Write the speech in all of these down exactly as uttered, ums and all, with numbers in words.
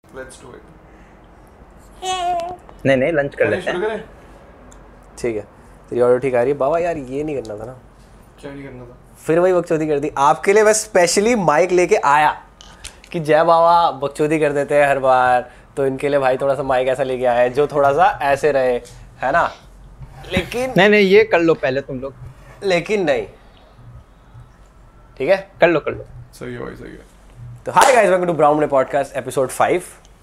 Let's do it. नहीं नहीं lunch कर लेते हैं. ठीक है, तेरी ऑर्डर ठीक आ रही है बाबा. यार ये नहीं करना था ना. क्या नहीं करना था? फिर वही बकचोदी कर दी. आपके लिए मैं स्पेशली माइक लेके आया कि जय बाबा बकचोदी कर देते हैं हर बार, तो इनके लिए भाई थोड़ा सा माइक ऐसा लेके आया है जो थोड़ा सा ऐसे रहे, है ना. लेकिन नहीं नहीं ये कर लो पहले तुम लोग. लेकिन नहीं, ठीक है, कर लो कर लो. सही है भाई, सही है. तो hi guys, welcome to Brown Money podcast episode five.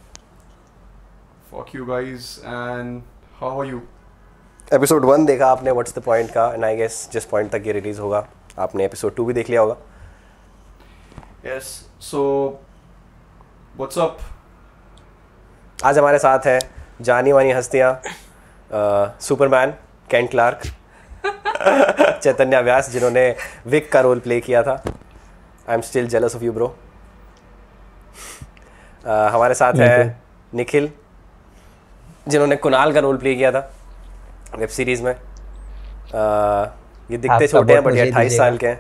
Fuck you guys and how are you? Episode one देखा आपने व्हाट्स द पॉइंट का, एंड आई गेस जिस पॉइंट तक ये रिलीज होगा आपने एपिसोड टू भी देख लिया होगा. Yes. So what's up? आज हमारे साथ है जानी मानी हस्तियाँ, Superman Kent Clark, Chaitanya Vyas जिन्होंने विक का रोल प्ले किया था. I am still jealous of you bro. हमारे साथ है निखिल जिन्होंने कुणाल का रोल प्ले किया था वेब सीरीज में. uh, ये दिखते छोटे हैं बट ये अट्ठाईस साल के हैं.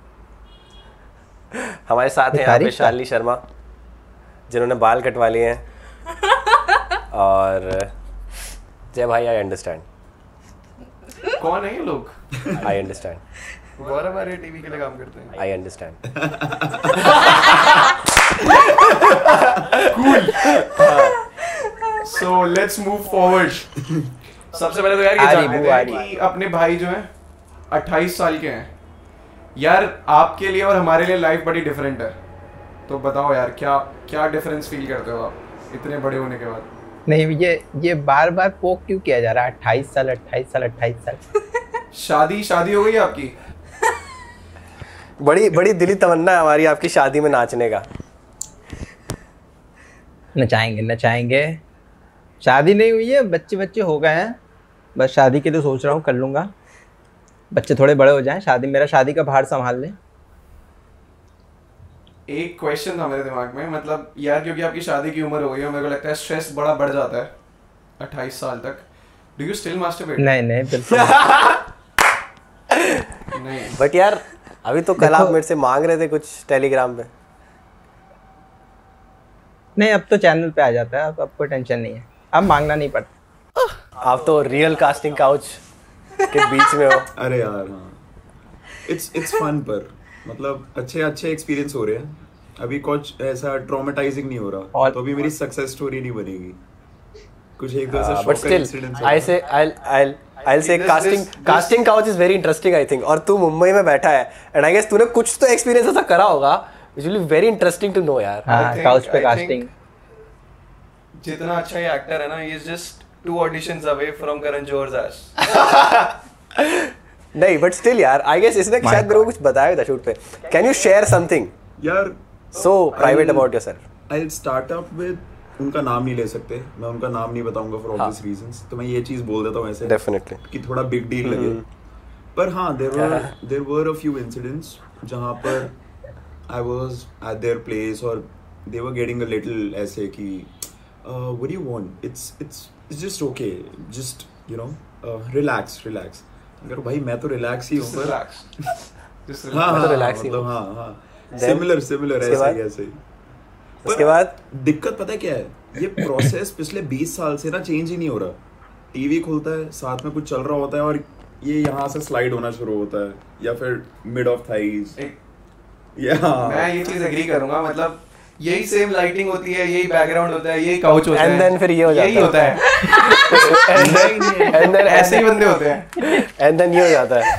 हमारे साथ हैं यहाँ पे शालिनी शर्मा जिन्होंने बाल कटवा लिए हैं. और जय भाई, आई अंडरस्टैंड. कौन है ये लोग? I understand. बारह बारह टीवी के लिए काम करते हैं. I understand. So let's move forward. सबसे पहले तो यार ये जानते हैं कि अपने भाई जो हैं अट्ठाईस साल के हैं. यार आपके लिए और हमारे लिए लाइफ बड़ी डिफरेंट है, तो बताओ यार क्या क्या डिफरेंस फील करते हो आप इतने बड़े होने के बाद? नहीं ये ये बार बार पोक क्यों किया जा रहा है? अट्ठाईस साल अट्ठाईस साल अट्ठाईस साल. शादी शादी हो गई आपकी? बड़ी बड़ी दिली तमन्ना है हमारी आपकी शादी में नाचने का. नचाएंगे नचाएंगे. शादी नहीं हुई है, बच्चे बच्चे हो गए हैं, बस शादी के लिए सोच रहा हूँ, कर लूँगा. बच्चे थोड़े बड़े हो जाएं, शादी मेरा शादी का भार संभाल लें. एक क्वेश्चन था मेरे दिमाग में, मतलब यार क्योंकि आपकी शादी की उम्र हो गई है, मेरे को लगता है स्ट्रेस बड़ा बढ़ जाता है अट्ठाईस साल तक. Do you still masturbate? नहीं नहीं बिल्कुल नहीं. बट यार अभी तो कल आप मेरे से मांग रहे थे कुछ टेलीग्राम पे. नहीं अब तो चैनल पे आ जाता है, अब अब कोई टेंशन नहीं है, अब मांगना नहीं पड़ता. आप तो रियल कास्टिंग काउच के बीच में हो. अरे यार हाँ, इट्स इट्स फन, पर मतलब अच्छे अच्छे एक्सपीरियंस हो रहे हैं. अभी कुछ ऐसा ट्रॉमेटाइजिंग नहीं हो रहा, तो अभी मेरी सक्सेस स्टोरी नहीं बनेगी. कुछ एक दो ऐसा बट स्टिल आई से आई I I say casting casting couch is very interesting I think. और तू मुंबई में बैठा है एंड आई गेस तूने कुछ तो एक्सपीरियंस ऐसा करा होगा which will be very interesting to know यार. हाँ काउच पे कास्टिंग. जितना अच्छा ये एक्टर है ना, he is just two auditions away from Karan Johar's ass. नहीं बट स्टिल यार आई गेस इसने शायद मेरे को कुछ बताया था शूट पे. कैन यू शेयर समथिंग यार so private about yourself? I will start up with, उनका नाम नहीं ले सकते, मैं उनका नाम नहीं बताऊंगा फॉर ऑब्वियस रीजंस, तो मैं ये चीज बोल देता हूँ ऐसे डेफिनेटली कि थोड़ा बिग डील लगे. पर हाँ there were there were a few incidents जहाँ पर I was at their place or they were getting a little ऐसे कि uh, what do you want? It's it's it's just okay. Just you know uh, relax relax. अगर भाई मैं तो relax ही हूँ पर relax. Just relax. हाँ हाँ relax ही मतलब हाँ हाँ similar similar ऐसा ही ऐसे ही. उसके बाद दिक्कत पता है क्या है? ये प्रोसेस पिछले बीस साल से ना चेंज ही नहीं हो रहा. टीवी खुलता है, साथ में कुछ चल रहा होता है और ये यहाँ से स्लाइड होना शुरू होता है या फिर मिड ऑफ थाइज. Yeah. मैं ये चीज एग्री करूंगा, मतलब यही सेम लाइटिंग होती है, यही बैकग्राउंड होता है, यही काउच होता है, एंड देन फिर ये हो जाता यही होता है. एंड देन ऐसे ही बंदे होते हैं, एंड देन ये हो जाता है.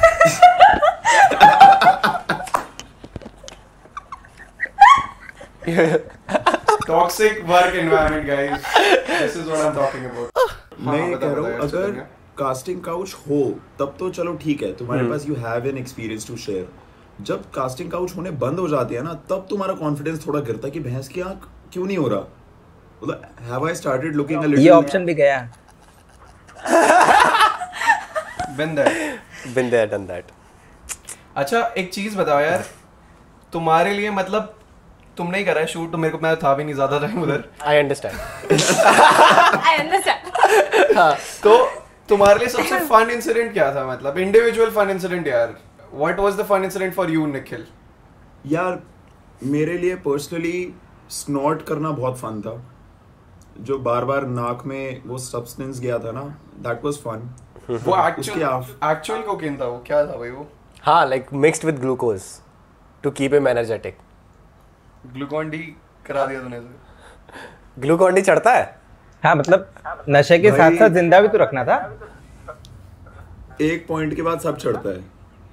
Toxic work environment guys, this is what I am talking about. मैं कह रहा हूँ अगर कास्टिंग काउच हो तब तो चलो ठीक है, तुम्हारे पास you have an experience to share. जब कास्टिंग काउच होने बंद हो जाती है ना, तब तुम्हारा कॉन्फिडेंस थोड़ा गिरता है कि भैंस की आंख क्यों नहीं हो रहा. मतलब have I started looking a little. ये ऑप्शन भी गया. Been there. Been there, done that. अच्छा एक चीज बताओ यार, तुम्हारे लिए मतलब तुमने ही करा है शूट, तो मेरे को मैं था भी नहीं ज्यादा टाइम उधर. I understand. I understand. हाँ, तो तुम्हारे लिए सबसे फन इंसिडेंट क्या था, मतलब इंडिविजुअल फन इंसिडेंट यार? What was the fun incident for you, Nikhil? यार मेरे लिए पर्सनली स्नॉट करना बहुत फन था. जो बार बार नाक में वो सब्सटेंस गया था ना, दैट वाज फन। वो एक्चुअल एक्चुअल कोकीन था वो, क्या था भाई वो? हाँ, like mixed with glucose to keep him energetic. Glucon D करा दिया तूने तो। ग्लूकोन डी चढ़ता है? हाँ मतलब नशे के साथ साथ जिंदा भी तो रखना था। एक पॉइंट के बाद सब चढ़ता है।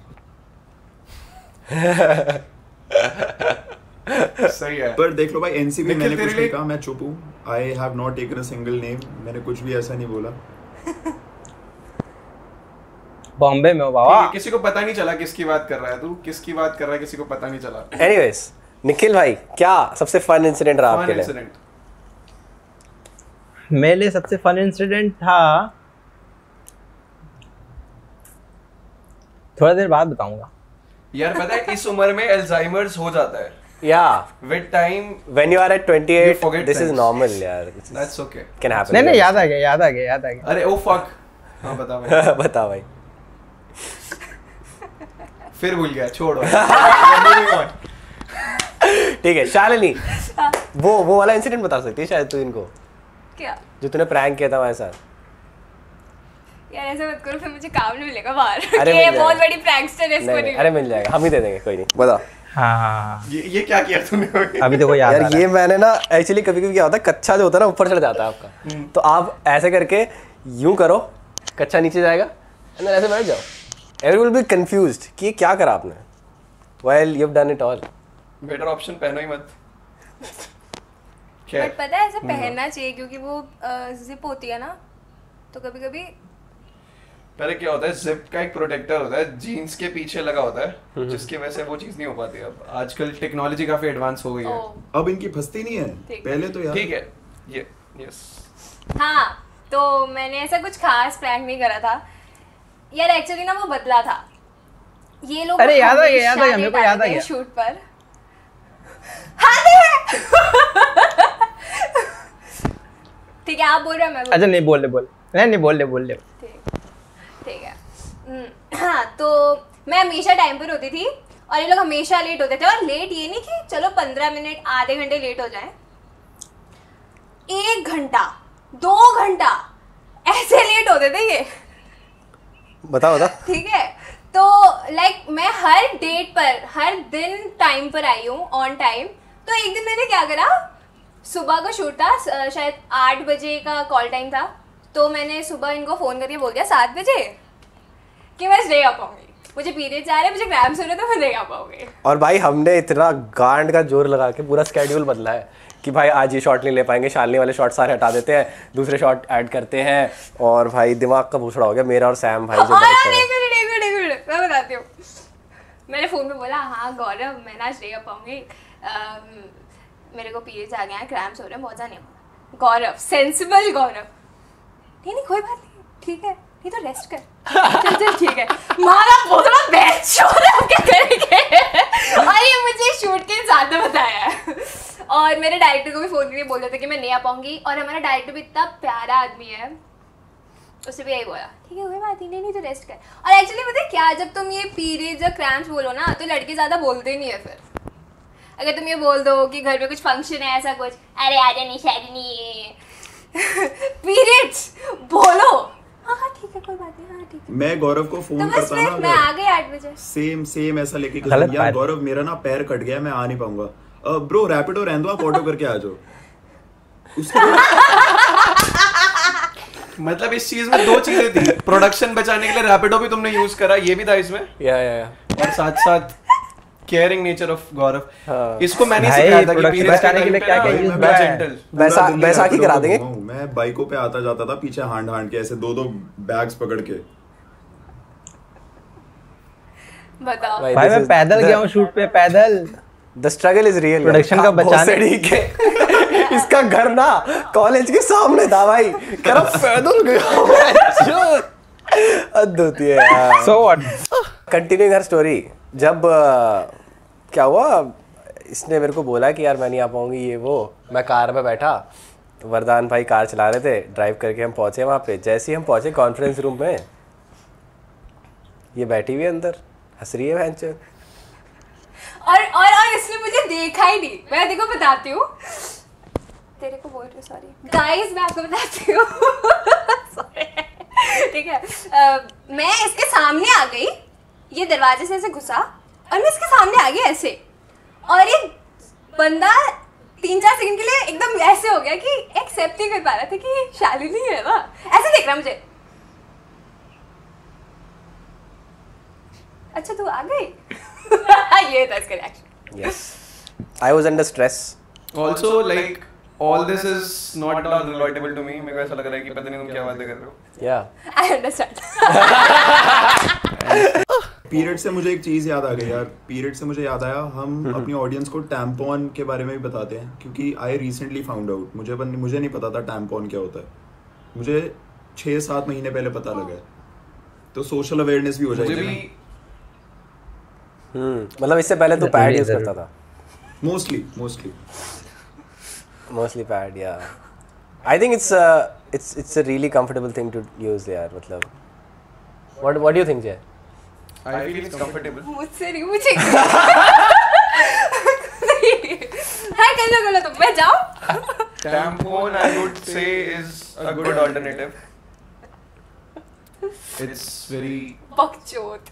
सही है। पर देख लो भाई, एनसीपी मैंने तेरे कुछ लिए- नहीं कहा, मैं चुप हूँ। I have not taken a single name, मैंने कुछ भी ऐसा नहीं बोला। बॉम्बे में हो ठीक बाबा। है, किसी को पता नहीं चला किसकी बात कर रहा है तू, किसकी बात कर रहा है किसी को पता नहीं चला। एनीवेज, निखिल भाई क्या सबसे फन इंसिडेंट रहा फन आपके लिए? इंसिडेंट। मेरे लिए सबसे फन इंसिडेंट था, थोड़ा देर बाद बताऊंगा। यार पता है इस उम्र में अल्जाइमर्स हो जाता है या with time. When you are at You twenty-eight, forget this is things. normal यार। That's okay. Can happen. नहीं नहीं याद आ गया याद आ गया याद आ गया। अरे ओ फक। हाँ बता भाई। बता भाई। फिर भूल गया, छोड़ो। ठीक है शालिनी, वो वो वाला इंसिडेंट बता सकती है शायद तू इनको, क्या जो तूने प्रैंक किया था हमारे साथ। यार ऐसा मत करो, फिर मुझे काम नहीं मिलेगा बाहर। अरे ये मिल बहुत जाएगा। बड़ी प्रैंकस्टर है, इसको नहीं, नहीं, नहीं अरे मिल जाएगा, हम ही दे देंगे, कोई नहीं। बता हाँ ये ये क्या किया तूने? अभी देखो याद आ यार, रहा ये है। मैंने ना एक्चुअली कभी कभी क्या होता है, कच्चा जो होता है ना ऊपर चढ़ जाता है आपका, तो आप ऐसे करके यूं करो, कच्चा नीचे जाएगा, एंड देन ऐसे बैठ जाओ। एवरीवन विल बी कंफ्यूज्ड कि ये क्या करा आपने। Well you have done it all. Better option पहनो ही मत। बट पता है ऐसे पहनना चाहिए, क्योंकि वो जिप होती है ना, तो कभी कभी पहले क्या होता है, जिप का एक प्रोटेक्टर होता है जीन्स के पीछे लगा होता है, जिसकी वजह से वो चीज नहीं हो पाती। अब आजकल टेक्नोलॉजी काफी एडवांस हो गई है। ओ अब इनकी फंसती नहीं है, ठीक। पहले तो यार। ठीक है ये यस। हाँ, तो मैंने ऐसा कुछ खास प्रैंक नहीं करा था यार। एक्चुअली ना वो बदला था। ये लोग अरे याद आ गया, याद आ हमेशा गया, मेरे को लेट याद आ आते थे गया। शूट पर। हाँ ठीक है, आप बोल रहे हो, मैं बोल अच्छा नहीं बोल ले बोल नहीं नहीं बोल ले बोल ले। ठीक ठीक है। हम्म, हाँ तो मैं हमेशा टाइम पर होती थी और ये लोग हमेशा लेट होते थे। और लेट ये नहीं कि चलो पंद्रह मिनट आधे घंटे लेट हो जाए, एक घंटा दो घंटा ऐसे लेट होते थे ये। बता बता। ठीक है, तो लाइक मैं हर डेट पर हर दिन टाइम पर आई हूँ, ऑन टाइम। तो एक दिन मैंने क्या करा, सुबह का शूट था, स- शायद आठ बजे का कॉल टाइम था, तो मैंने सुबह इनको फ़ोन करके बोल दिया सात बजे कि मैं नहीं आ पाऊंगी, मुझे पीरियड्स आ रहे हैं, मुझे क्रैम्प्स हो रहे हैं, तो मैं नहीं आ पाऊंगी। और भाई हमने इतना गांड का जोर लगा के पूरा स्केड्यूल बदला है कि भाई आज ये शॉट नहीं ले पाएंगे, शालिनी वाले शॉट सारे हटा देते हैं, दूसरे शॉट ऐड करते हैं, और भाई दिमाग का भूसड़ा हो गया मेरा और सैम भाई जो और डायरेक्टर एक है। मिनट एक मिनट एक मिनट मैं बताती हूँ। मैंने फ़ोन पे बोला, हाँ गौरव मैं ना आज नहीं आ पाऊंगी, अम, मेरे को पीरियड्स आ गए हैं, क्रैम्प्स हो रहे हैं, बहुत ज़्यादा नहीं। गौरव, सेंसिबल गौरव, नहीं नहीं कोई बात नहीं, ठीक है, नहीं तो रेस्ट कर, चल चल ठीक है। मारा बोला बेस्ट शो है, हम क्या करेंगे। और ये मुझे शूट के साथ में बताया है। और मेरे डायरेक्टर को भी फ़ोन करके बोल देते कि मैं नहीं आ पाऊंगी। और हमारा डायरेक्टर भी इतना प्यारा आदमी है, उससे भी यही बोला ठीक है कोई बात ही नहीं, नहीं तो रेस्ट कर। और एक्चुअली पता है क्या, जब तुम ये पीरियड्स या क्रैम्प्स बोलो ना, तो लड़के ज़्यादा बोलते नहीं है। फिर अगर तुम ये बोल दो कि घर में कुछ फंक्शन है ऐसा कुछ, अरे आ जानी शादी नहीं है। पीरियड्स बोलो, हाँ हाँ ठीक है कोई बात नहीं, हाँ ठीक है। मैं गौरव को तो फोन बस करता मैं ना, मैं आ गई आठ बजे। सेम सेम ऐसा लेके कि गलत यार बात। गौरव मेरा ना पैर कट गया, मैं आ नहीं पाऊंगा। ब्रो रैपिडो रहने दो, आप ऑटो करके आ जाओ। उसके मतलब इस चीज में दो चीजें थी, प्रोडक्शन बचाने के लिए रैपिडो भी तुमने यूज करा, ये भी था इसमें, या या या और साथ साथ केयरिंग नेचर ऑफ गौरव। हाँ। इसको मैंने भाई, सिखाया था कि production periods बचाने के लिए time क्या पे क्या ना, use मैं हुआ है? gentle। बैसा पूरा दिल्ली बैसाखी रैपिडो करा में देंगे। घूमा हूं। मैं बाइकों पे आता जाता था पीछे हांड हांड के, ऐसे दो दो बैग्स पकड़ के। बताओ भाई, भाई this मैं is पैदल the- गया हूँ शूट पे, पैदल। The struggle is real. Production का बचाने- ठीक है। इसका घर ना कॉलेज के सामने था भाई, कह रहा पैदल गया। हद होती है यार। So what. Continuing her story, जब uh, क्या हुआ, इसने मेरे को बोला कि यार मैं नहीं आ पाऊंगी ये वो, मैं कार में बैठा, तो वरदान भाई कार चला रहे थे, ड्राइव करके हम पहुंचे वहाँ पे। जैसे ही हम पहुंचे कॉन्फ्रेंस रूम में, ये बैठी हुई है अंदर, हंस रही है भैंचो। और और और इसने मुझे देखा ही नहीं। मैं देखो बताती हूँ, तेरे को बोल रही हूँ, सॉरी गाइस, मैं आपको बताती हूँ ठीक है। uh, मैं इसके सामने आ गई, ये दरवाजे से ऐसे घुसा और मैं इसके सामने आ गई ऐसे, और ये बंदा तीन चार सेकंड के लिए एकदम ऐसे हो गया कि एक्सेप्ट ही कर पा रहा था कि शालिनी है ना, ऐसे देख रहा मुझे। अच्छा तू आ गई ये था इसका reaction. Yes, I was under stress. Also like all this is not at all relatable to me. मेरे को ऐसा लग रहा है कि पता नहीं तुम क्या बातें कर रहे हो। या आई अंडरस्टैंड। पीरियड से मुझे एक चीज याद आ गई यार, पीरियड से मुझे याद आया, हम अपनी ऑडियंस को टैम्पॉन के बारे में भी बताते हैं, क्योंकि आई रिसेंटली फाउंड आउट, मुझे मुझे नहीं पता था टैम्पॉन क्या होता है, मुझे छः सात महीने पहले पता लगा है, तो सोशल अवेयरनेस भी हो मुझे जाएगी। भी हम्म मतलब इससे पहले तो पैड यूज करता था। Mostly mostly mostly pad. या I think it's it's it's a really comfortable thing to use यार। मतलब what what do you think Jay? I feel it's comfortable. मुझसे नहीं, मुझे हाय कर लो कर लो तुम, मैं जाऊं। Tampon I would say is a good alternative. It's very बकचोद।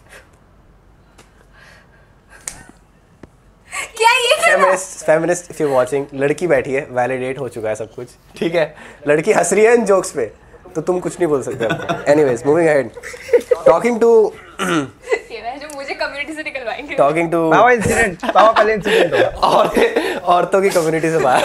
क्या ये क्या? Feminist feminist if you watching, लड़की बैठी है, वैलिडेट हो चुका है सब कुछ, ठीक है, लड़की हंस रही है इन जोक्स पे, तो तुम कुछ नहीं बोल सकते। Anyways moving ahead, talking to ये मैं जो मुझे कम्युनिटी से निकलवाएंगे। टॉकिंग टू पावा इंसिडेंट, पावा पहले इंसिडेंट होगा। औरतें औरतों की कम्युनिटी से बाहर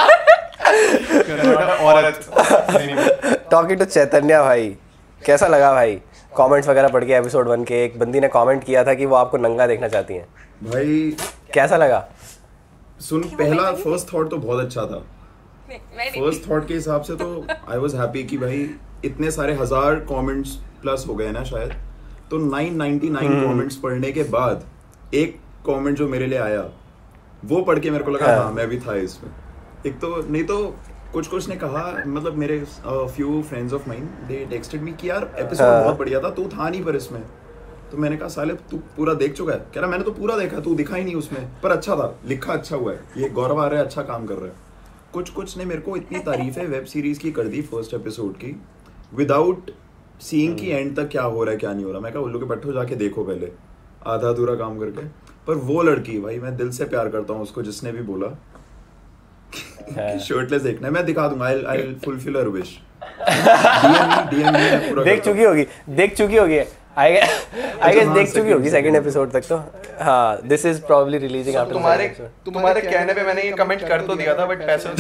औरत। टॉकिंग टू चैतन्या भाई, कैसा लगा भाई कमेंट्स वगैरह पढ़ के? एपिसोड वन के एक बंदी ने कमेंट किया था कि वो आपको नंगा देखना चाहती हैं, भाई कैसा लगा? सुन, पहला फर्स्ट थॉट तो बहुत अच्छा था। मैं नहीं। फर्स्ट थॉट के हिसाब से तो आई वाज हैप्पी कि भाई इतने सारे हजार कमेंट्स प्लस हो गए ना शायद, तो नौ सौ निन्यानवे कमेंट्स पढ़ने के बाद एक कमेंट जो मेरे लिए आया वो पढ़ के मेरे को लगा हाँ, हाँ मैं भी था इसमें। एक तो नहीं तो कुछ कुछ ने कहा, मतलब मेरे few friends of mine they texted me कि यार एपिसोड बहुत बढ़िया था, तू था नहीं पर इसमें। तो मैंने कहा साले तू पूरा देख चुका है? कह रहा मैंने तो पूरा देखा, तू दिखा ही नहीं उसमें, पर अच्छा था, लिखा अच्छा हुआ है, ये गौरव आ रहा है, अच्छा काम कर रहा है। कुछ कुछ ने मेरे को इतनी तारीफें वेब सीरीज की कर दी फर्स्ट एपिसोड की, विदाउट सीइंग की एंड तक क्या हो रहा है क्या नहीं हो रहा। मैं कहा उल्लू के पट्टो जाके देखो पहले, आधा अधूरा काम करके। पर वो लड़की भाई, मैं दिल से प्यार करता हूँ उसको, जिसने भी बोला शर्टलेस देखना है, मैं दिखा दूंगा, I I will fulfil her wish. DM DM पूरा देख चुकी होगी देख चुकी होगी आई आई गेस देख चुकी होगी सेकंड एपिसोड तक तो। हाँ, this is probably releasing after तुम्हारे तुम्हारे कहने पे मैंने ये कमेंट कर तो दिया था, बट पैसे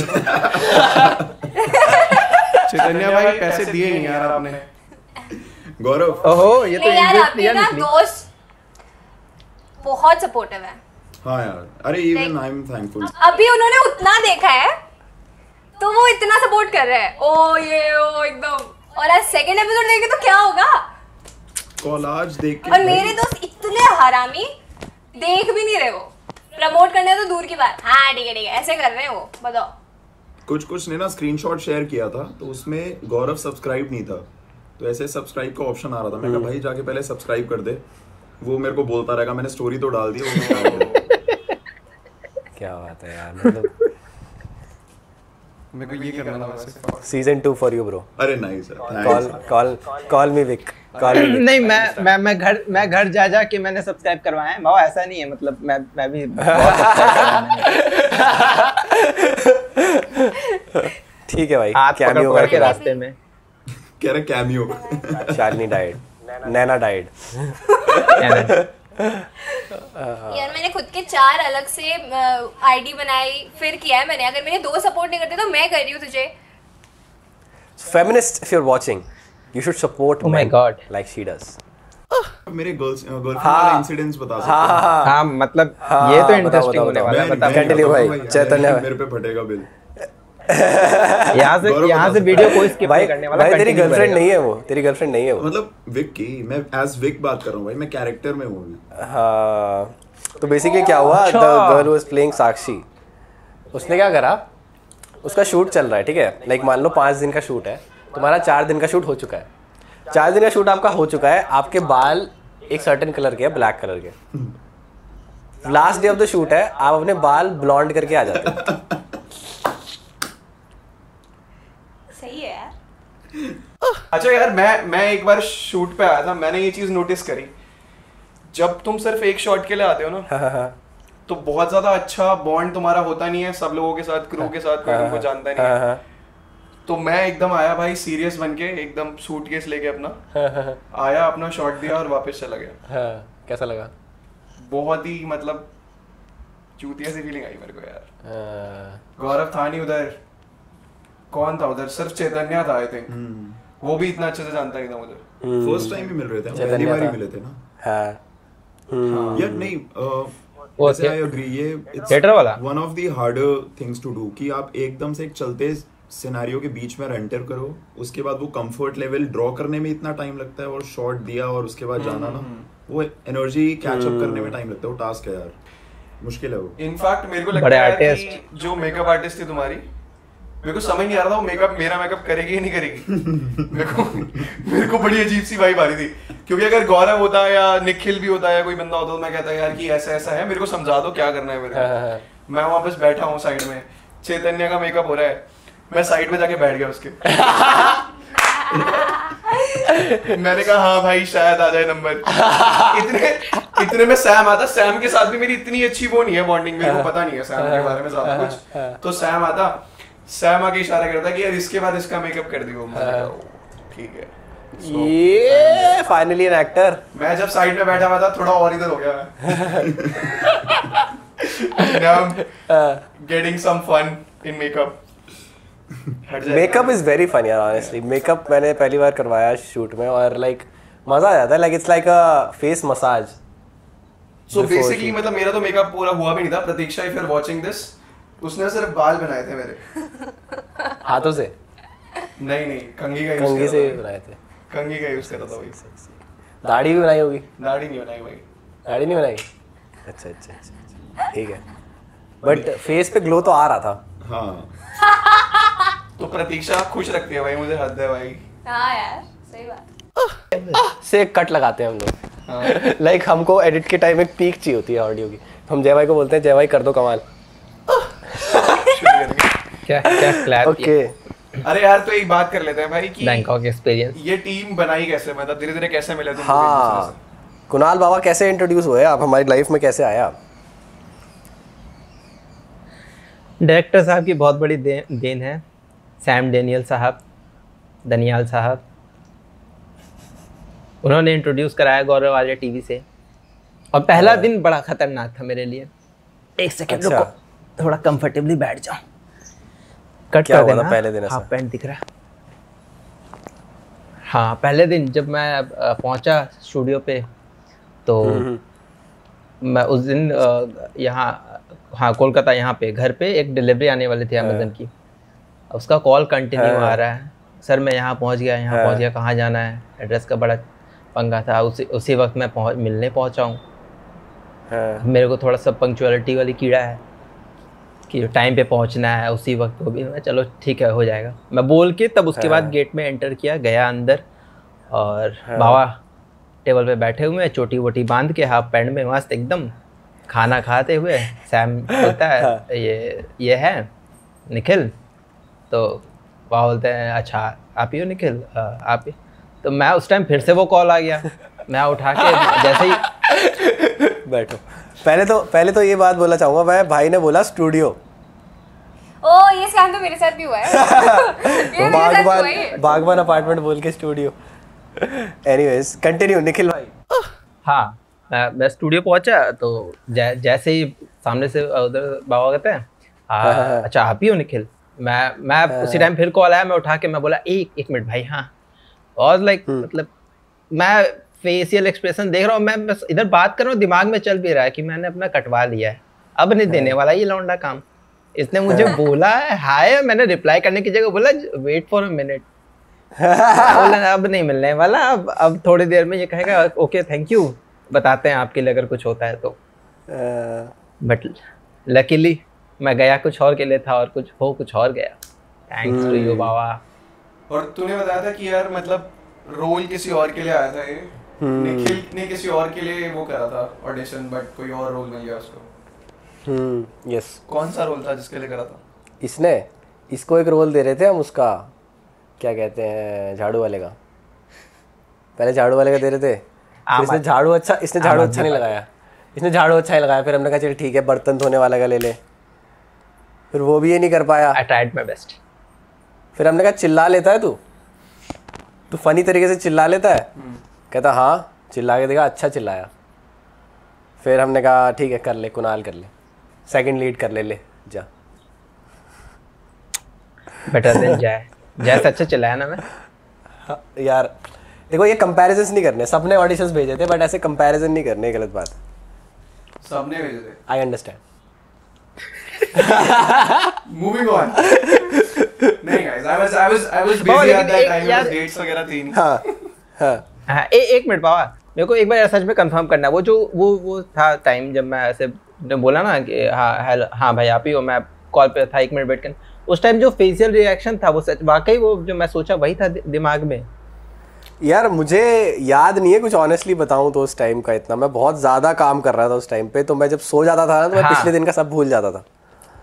चैतन्या भाई पैसे दिए नहीं यार आपने। गौरव ओहो, ये तो नहीं यार, इंग्लिश आपके क्लियर ना निकली। दोस्त बहुत सपोर्टिव है। हाँ यार, अरे इवन आई एम थैंकफुल। अभी उन्होंने उतना देखा है तो वो इतना सपोर्ट कर रहे हैं, ओ ये ओ एकदम। और आज सेकंड एपिसोड देखे तो क्या होगा। कॉलेज देख के और मेरे दोस्त इतने हरामी, देख भी नहीं रहे, वो प्रमोट करने तो दूर की बात। हाँ ठीक है ठीक है ऐसे कर रहे हैं वो, बताओ। कुछ कुछ ने ना स्क्रीनशॉट शेयर किया था, तो उसमें गौरव सब्सक्राइब नहीं था, तो ऐसे सब्सक्राइब का ऑप्शन आ रहा था। मैं कहा भाई जाके पहले सब्सक्राइब कर दे। वो मेरे को बोलता रहेगा, मैंने स्टोरी तो डाल दी। क्या बात है यार, मतलब मेरे को ये करना था वैसे। Season two for you bro. अरे nice call call call me Vik call me Vik. नहीं, मैं मैं मैं घर मैं घर जा जा के मैंने सब्सक्राइब करवाए हैं बाबा, ऐसा नहीं है, मतलब मैं मैं भी बहुत सब्सक्राइब करवाए हैं। ठीक है भाई, हाथ पकड़ कैमियो पकड़ के करके रास्ते में। कह रहा cameo. Shalini died, Naina died. यार मैंने खुद के चार अलग से आईडी बनाई, फिर किया है मैंने। अगर मेरे दो सपोर्ट नहीं करते तो मैं कर रही हूँ तुझे। Feminist if you are watching, you should support Oh my men God. like she does. मेरे गर्ल्स गर्लफ्रेंड वाले इंसिडेंट्स बता सकते हाँ हाँ हाँ हाँ, मतलब हाँ, ये तो बताओ, इंटरेस्टिंग बताओ, होने बताओ। वाला है। मैं- बता मैं Continue बताऊं भाई, भाई, चैतन्य भाई। मेरे पे फटेगा बिल। यहाँ से गौरव यहाँ बता से सकता वीडियो है। कोई स्किप भाई नहीं करने वाला। भाई तेरी continue गर्लफ्रेंड करेगा। नहीं है वो, तेरी गर्लफ्रेंड नहीं है वो। मतलब विक की, मैं एज विक बात कर रहा हूँ भाई, मैं कैरेक्टर में हूँ अभी। हाँ, तो बेसिकली क्या हुआ, the girl was playing Sakshi, उसने क्या करा, उसका शूट चल रहा है, ठीक है, लाइक मान लो पाँच दिन का शूट है, तुम्हारा चार दिन का शूट हो चुका है, चार दिन का शूट आपका हो चुका है, आपके बाल एक सर्टेन कलर के, ब्लैक कलर के। Last day of the shoot है, आप अपने बाल ब्लॉन्ड करके आ जाते हो। सही है यार। अच्छा यार, मैं मैं एक बार शूट पे आया था, मैंने ये चीज नोटिस करी, जब तुम सिर्फ एक शॉट के लिए आते हो ना तो बहुत ज्यादा अच्छा बॉन्ड तुम्हारा होता नहीं है सब लोगों के साथ, क्रू के साथ, कोई तुमको जानता नहीं है। तो मैं एकदम आया भाई सीरियस बन के, एकदम सूटकेस लेके अपना आया, अपना शॉट दिया और वापस चला गया। कैसा लगा? बहुत ही मतलब चूतिया सी फीलिंग आई मेरे को यार। गौरव था नहीं उधर, कौन था उधर? सिर्फ चैतन्य था आई थिंक, वो भी इतना अच्छे से जानता नहीं था मुझे। फर्स्ट टाइम ही मिल रहे थे, पहली बार ही मिले थे ना। हाँ यार नहीं, वैसे आई एग्री, ये थिएटर वाला one of the harder things to do कि आप एकदम से एक चलते सिनेरियो के बीच में एंटर करो, उसके बाद वो कंफर्ट लेवल ड्रॉ करने में इतना टाइम लगता है, और शॉट दिया और उसके बाद जाना ना, वो एनर्जी कैच अप करने में टाइम लगता है, वो टास्क है यार, मुश्किल है वो। इनफैक्ट मेरे को लगता है कि जो मेकअप आर्टिस्ट थी तुम्हारी, मेरे को समझ नहीं आ रहा था वो मेकअप मेरा मेकअप करेगी या नहीं करेगी। मेरे को मेरे को बड़ी अजीब सी वाइब आ रही थी, क्योंकि अगर गौरव होता या निखिल भी होता या कोई बंदा होता तो मैं कहता यार कि ऐसा ऐसा है, मेरे को समझा दो क्या करना है मेरे को। मैं वहां बस बैठा हूँ साइड में, चैतन्य का मेकअप हो रहा है, मैं साइड में जाके बैठ गया उसके। मैंने कहा हाँ भाई शायद आ जाए नंबर। इतने इतने में सैम आता, सैम के साथ भी मेरी इतनी अच्छी वो नहीं है बॉन्डिंग, मेरे को पता नहीं है सैम के बारे में ज्यादा कुछ। तो सैम आता, सैम आके इशारा करता कि यार इसके बाद इसका मेकअप कर दियो। ठीक है, ये फाइनली एन एक्टर। मैं जब साइड में बैठा हुआ था थोड़ा और इधर हो गया मैं। Getting some fun in makeup. Makeup is very fun यार, ऑनेस्टली। मेकअप मैंने पहली बार करवाया शूट में, और लाइक मजा आ जाता है, like it's like a face massage. So basically मतलब मेरा तो मेकअप पूरा हुआ भी नहीं था। Pratiksha, if you are watching this, उसने सिर्फ बाल बनाए थे मेरे हाथों से। नहीं नहीं, कंघी का यूज कंघी से बनाए थे, कंघी का यूज करा था भाई। दाढ़ी भी बनाई होगी? दाढ़ी नहीं बनाई भाई। दाढ़ी नहीं बनाई? अच्छा अच्छा अच्छा, ठीक है। बट फेस पे ग्लो तो आ रहा था। हाँ तो प्रतीक्षा खुश रखती है भाई मुझे, हद है भाई। हाँ यार सही बात। से एक कट लगाते हैं हम लोग। लाइक हमको एडिट के टाइम एक पीक चाहिए होती है ऑडियो की, हम जय भाई को बोलते हैं जय भाई कर दो कमाल। क्या क्या क्लैप। ओके अरे यार तो एक बात कर लेते हैं भाई कि बैंकॉक एक्सपीरियंस, ये टीम बनाई कैसे, मतलब धीरे धीरे कैसे मिले तुम? हाँ, कुणाल बाबा कैसे इंट्रोड्यूस हुए आप हमारी लाइफ में, कैसे आया आप? डायरेक्टर साहब की बहुत बड़ी दे, देन है। सैम डेनियल साहब, दनियाल साहब, उन्होंने इंट्रोड्यूस कराया गौरव आर्या टीवी से। और पहला दिन बड़ा खतरनाक था मेरे लिए। एक सेकंड रुको, थोड़ा कंफर्टेबली बैठ जाओ। कट क्या कर हुआ देना। था पहले दिन ऐसा? हाफ पैंट दिख रहा है। हाँ, पहले दिन जब मैं पहुंचा स्टूडियो पे तो मैं उस दिन यहाँ, हाँ कोलकाता, यहाँ पे घर पे एक डिलीवरी आने वाली थी अमेजन की। उसका कॉल कंटिन्यू आ रहा है, सर मैं यहाँ पहुँच गया, यहाँ पहुँच गया, कहाँ जाना है, एड्रेस का बड़ा पंगा था। उसी उसी वक्त मैं पहुँच मिलने पहुँचा हूँ। मेरे को थोड़ा सा पंक्चुअलिटी वाली कीड़ा है कि टाइम पे पहुँचना है उसी वक्त को भी। मैं चलो ठीक है हो जाएगा, मैं बोल के तब उसके बाद गेट में एंटर किया, गया अंदर, और बाबा टेबल पे बैठे हुए, चोटी वोटी बांध के, हाफ पैंट में मस्त एकदम खाना खाते हुए। सैम बोलता है ये ये है निखिल, तो वहाँ बोलते हैं अच्छा आप ही हो निखिल, आप ही। तो मैं उस टाइम फिर से वो कॉल आ गया, मैं उठा के जैसे ही बैठो। पहले तो पहले तो ये बात बोलना चाहूँगा मैं, भाई ने बोला स्टूडियो। ओ ये स्कैम तो मेरे साथ भी हुआ है। ये मेरे साथ हुआ है। बागवान बागवान अपार्टमेंट बोल के स्टूडियो। एनीवेज कंटिन्यू निखिल भाई। हाँ, मैं मैं स्टूडियो पहुंचा तो जै, जैसे ही सामने से उधर बाबा कहते हैं हाँ, अच्छा आप ही हो निखिल। मैं मैं उसी टाइम फिर कॉल आया, मैं उठा के मैं बोला एक एक मिनट भाई। हाँ, और लाइक मतलब मैं फेशियल एक्सप्रेशन देख रहा हूँ, मैं बस इधर बात कर रहा हूँ, दिमाग में चल भी रहा है कि मैंने अपना कटवा लिया है, अब नहीं देने वाला ये लौंडा काम। इसने मुझे बोला है हाय, मैंने रिप्लाई करने की जगह बोला वेट फॉर अ मिनट। बोला अब नहीं मिलने वाला, अब अब थोड़ी देर में ये कहेगा ओके थैंक यू, बताते हैं आपके लिए अगर कुछ होता है तो। बट लकीली मैं गया कुछ और के लिए था और कुछ हो कुछ और गया। थैंक्स टू यू बाबा। और तूने बताया था कि यार मतलब रोल किसी और के लिए आया था ये, निखिल ने किसी और के लिए वो करा था ऑडिशन, बट कोई और रोल मिल गया उसको। Hmm yes. कौन सा रोल था जिसके लिए करा था? इसने इसको एक रोल दे रहे थे हम उसका, क्या कहते हैं झाड़ू वाले का, पहले झाड़ू वाले का दे रहे थे, फिर इसने झाड़ू अच्छा इसने झाड़ू अच्छा नहीं लगाया इसने झाड़ू अच्छा नहीं लगाया फिर हमने कहा चल ठीक है बर्तन धोने वाला का ले ले, फिर वो भी ये नहीं कर पाया। I tried my best. फिर हमने कहा चिल्ला लेता है तू तू फनी तरीके से चिल्ला लेता है, कहता हाँ चिल्ला के देखा अच्छा चिल्लाया। फिर हमने कहा ठीक है कर ले कुणाल कर ले, सेकंड लीड कर ले ले जा। बेटर देन जय जय से अच्छा चिल्लाया ना मैं। हाँ, यार देखो ये कंपैरिजंस नहीं करने, सबने ऑडिशंस भेजे थे बट ऐसे कंपैरिजन नहीं करने, गलत बात है। सबने भेजे थे। I understand. Moving on. नहीं guys, I was I was I was busy at that time. It was dates वगैरह थी नहीं। हाँ हाँ हाँ ए, एक मिनट बाबा, मेरे को एक बार सच में कंफर्म करना है, वो जो वो वो था टाइम जब मैं ऐसे बोला ना कि हाँ हेलो हाँ भाई आप ही हो, मैं कॉल पे था एक मिनट बैठ कर, उस टाइम जो फेशियल रिएक्शन था वो सच वाकई वो जो मैं सोचा वही था दिमाग में। यार मुझे याद नहीं है कुछ ऑनेस्टली बताऊं तो उस टाइम का इतना, मैं बहुत ज़्यादा काम कर रहा था उस टाइम पे, तो मैं जब सो जाता था ना तो मैं हाँ। पिछले दिन का सब भूल जाता था।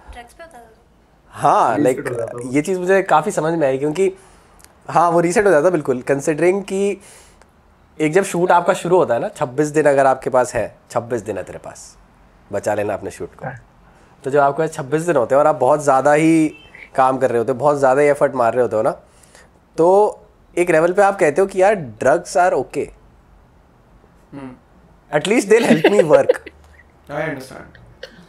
हाँ लाइक ये चीज़ मुझे काफ़ी समझ में आई क्योंकि हाँ वो रीसेट हो जाता बिल्कुल, कंसिडरिंग कि एक जब शूट आपका शुरू होता है ना छब्बीस दिन अगर आपके पास है, छब्बीस दिन है तेरे पास, बचा लेना अपने शूट को, तो जब आपके पास छब्बीस दिन होते हैं और आप बहुत ज़्यादा ही काम कर रहे होते हो, बहुत ज़्यादा ही एफर्ट मार रहे होते हो ना, तो एक लेवल पे आप कहते हो कि यार drugs are okay, at least they help me work. I understand.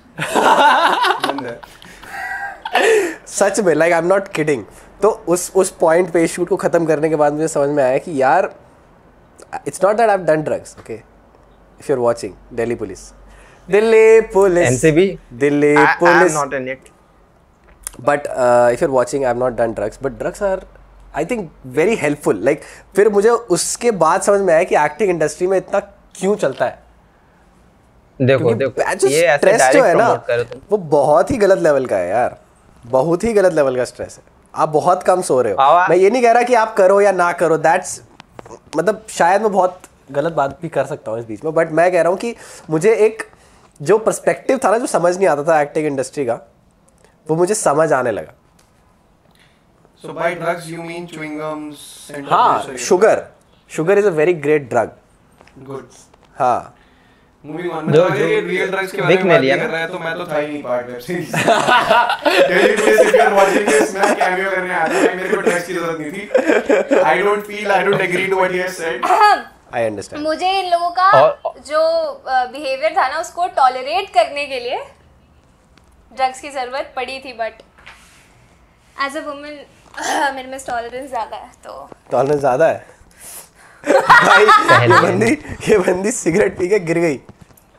सच में like I am not kidding. तो उस उस पॉइंट पे शूट को ख़त्म करने के बाद मुझे समझ में आया कि यार it's not that I have done drugs, okay, if you are watching Delhi police Delhi police NCB Delhi I, I police am not in it. But if you are watching I have not done drugs but drugs are I think very helpful. Like फिर मुझे उसके बाद समझ में आया कि acting industry में इतना क्यों चलता है। देखो देखो ये ऐसे स्ट्रेस जो है डायरेक्ट ना प्रमोट करो तुम। वो बहुत ही गलत लेवल का है यार, बहुत ही गलत लेवल का स्ट्रेस है। आप बहुत कम सो रहे हो, आवा- मैं ये नहीं कह रहा कि आप करो या ना करो, दैट्स मतलब शायद मैं बहुत गलत बात भी कर सकता हूँ इस बीच में, बट मैं कह रहा हूँ कि मुझे एक जो पर्सपेक्टिव था ना जो समझ नहीं आता था एक्टिंग इंडस्ट्री का, वो मुझे समझ आने लगा। So by drugs you mean chewing gums and हाँ sugar sugar is a very great drug. Good. हाँ Moving on. जो- मतलब अगर ये जो- real drugs के विक बारे में ने बात लिया नहीं ना। कर रहा है तो मैं तो था ही नहीं part web series. Daily Police if you are watching this मैं कैमियो करने आया था, मेरे को ड्रग्स की जरूरत नहीं थी। I don't feel I don't agree to what he has said. I understand. मुझे इन लोगों का और- जो बिहेवियर था ना उसको टॉलरेट करने के लिए ड्रग्स की ज़रूरत पड़ी थी, बट एज अ वुमन मेरे में टॉलरेंस ज़्यादा है तो टॉलरेंस ज्यादा है भाई। ये बंदी ये बंदी सिगरेट पी के गिर गई,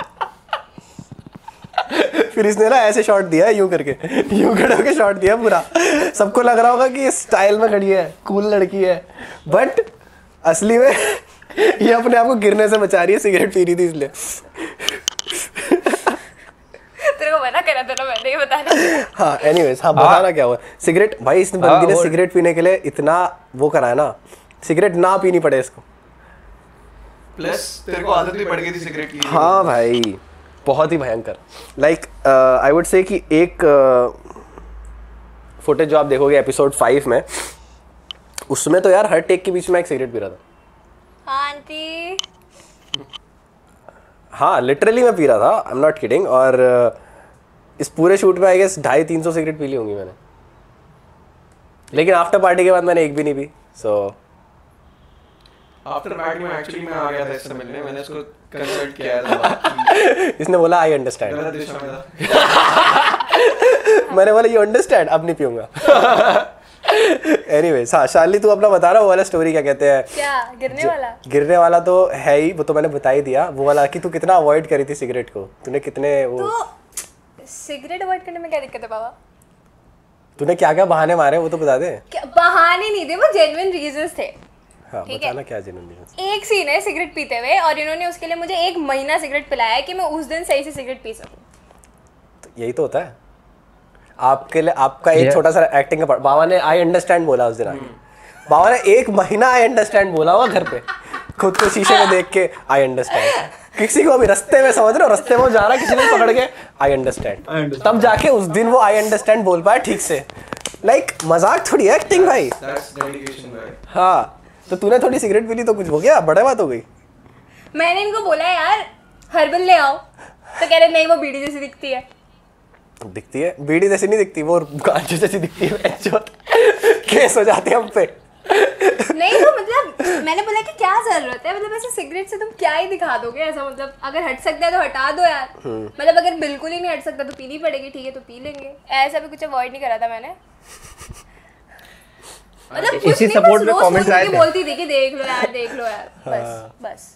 फिर इसने ना ऐसे शॉट दिया है यूं करके, यूं खड़े होके शॉट दिया पूरा। सबको लग रहा होगा कि ये स्टाइल में खड़ी है, कूल लड़की है, बट असली में ये अपने आप को गिरने से बचा रही है, सिगरेट पी रही थी इसलिए। तेरे को मना करा था ना मैंने, ये बताना। हाँ एनीवेज हाँ बताना क्या हुआ। सिगरेट भाई इसने बंदी ने वो- सिगरेट पीने के लिए इतना वो करा है ना, सिगरेट ना पीनी पड़े इसको। Plus तेरे को आदत भी पड़ गई थी सिगरेट की। हाँ भाई बहुत ही भयंकर। लाइक आई वुड से कि एक फुटेज uh, जो आप देखोगे एपिसोड फाइव में, उसमें तो यार हर टेक के बीच में एक सिगरेट पी रहा था। हाँ आंटी। हाँ लिटरली मैं पी रहा था, आई एम नॉट किडिंग। और uh, इस पूरे शूट में आई गेस ढाई तीन सौ सिगरेट पी ली होंगी मैंने, लेकिन आफ्टर पार्टी के बाद मैंने एक भी नहीं पी। सो आफ्टर पार्टी में एक्चुअली मैं आ गया था इससे मिलने, मैंने उसको कंसल्ट किया था। इसने बोला आई अंडरस्टैंड, गलत दिशा में था। मैंने बोला यू अंडरस्टैंड, अब नहीं पीऊंगा। एनीवेज हाँ शार्ली तू अपना बता रहा, वो वाला स्टोरी क्या कहते हैं, क्या गिरने वाला? गिरने वाला तो है ही, वो तो मैंने बता ही दिया। वो वाला कि तू कितना अवॉइड करी थी सिगरेट को, तूने कितने वो तो सिगरेट अवॉइड करने में क्या दिक्कत है बाबा? तूने क्या क्या बहाने मारे वो तो बता दे। क्या बहाने नहीं थे, वो जेन्युइन रीजंस थे। हाँ ठीक है। बताना क्या जेन्युइन। एक सीन है सिगरेट पीते हुए और इन्होंने उसके लिए मुझे एक महीना सिगरेट पिलाया कि मैं उस दिन सही से सिगरेट पी सकूं। तो यही तो होता है आपके लिए। आपका एक Yeah. छोटा सा एक्टिंग का part- बाबा ने आई अंडरस्टैंड बोला उस दिन आके। बाबा ने एक महीना आई अंडरस्टैंड बोला हुआ घर पे, खुद को शीशे में देख के आई अंडरस्टैंड। किसी को अभी रास्ते में समझ रहे हो, रास्ते में वो जा रहा है, किसी ने पकड़ के आई अंडरस्टैंड, तब जाके उस दिन वो आई अंडरस्टैंड बोल पाया ठीक से। लाइक मजाक थोड़ी एक्टिंग भाई। That's dedication भाई। हाँ तो तूने थोड़ी सिगरेट पी ली तो कुछ हो गया, बड़ा बात हो गई। मैंने इनको बोला यार हर्बल ले आओ, तो कह रहे नहीं वो बीड़ी जैसी दिखती है। दिखती है बीड़ी जैसी नहीं दिखती, वो गांजे जैसी दिखती है। केस हो जाते हैं हम पे। नहीं तो मतलब मैंने बोला कि क्या जरूरत है, मतलब ऐसे सिगरेट से तुम क्या ही दिखा दोगे ऐसा, मतलब अगर हट सकता है तो हटा दो यार, मतलब अगर बिल्कुल ही नहीं हट सकता तो पीनी पड़ेगी, ठीक है तो पी लेंगे। ऐसा भी कुछ अवॉइड नहीं करा था मैंने, मतलब इसी सपोर्ट में कमेंट आए थे, बोलती थी कि देख लो यार देख लो यार, बस बस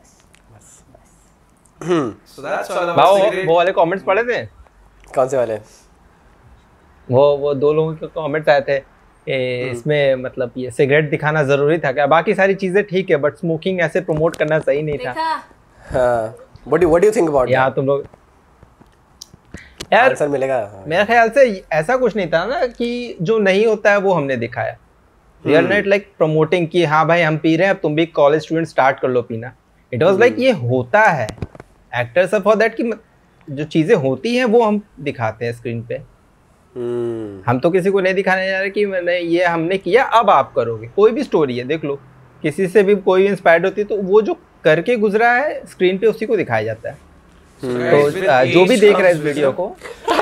So that's all about Baba cigarette. वो वाले कमेंट्स पढ़े थे? कौन से वाले? वो वो दो लोगों के कमेंट्स आए थे, ए, इसमें मतलब ये सिगरेट दिखाना जरूरी था क्या? बाकी सारी चीजें ठीक है बट स्मोकिंग ऐसे प्रमोट करना सही नहीं था। हाँ what do what do you think about यार तुम लोग यार आंसर मिलेगा। मेरे ख्याल से ऐसा कुछ नहीं था ना कि जो नहीं होता है वो हमने दिखाया। We are not like promoting कि हाँ भाई हम पी रहे हैं अब तुम भी कॉलेज स्टूडेंट स्टार्ट कर लो पीना। इट वाज लाइक ये होता है, एक्टर्स फॉर दैट कि जो चीजें होती हैं वो हम दिखाते हैं स्क्रीन पे। hmm. हम तो किसी को नहीं दिखाने जा रहे कि मैंने ये हमने किया अब आप करोगे। कोई भी स्टोरी है देख लो, किसी से भी कोई इंस्पायर्ड होती है तो वो जो करके गुजरा है स्क्रीन पे उसी को दिखाया जाता है। So तो guys, with आ, जो भी age देख रहा है इस comes वीडियो wisdom.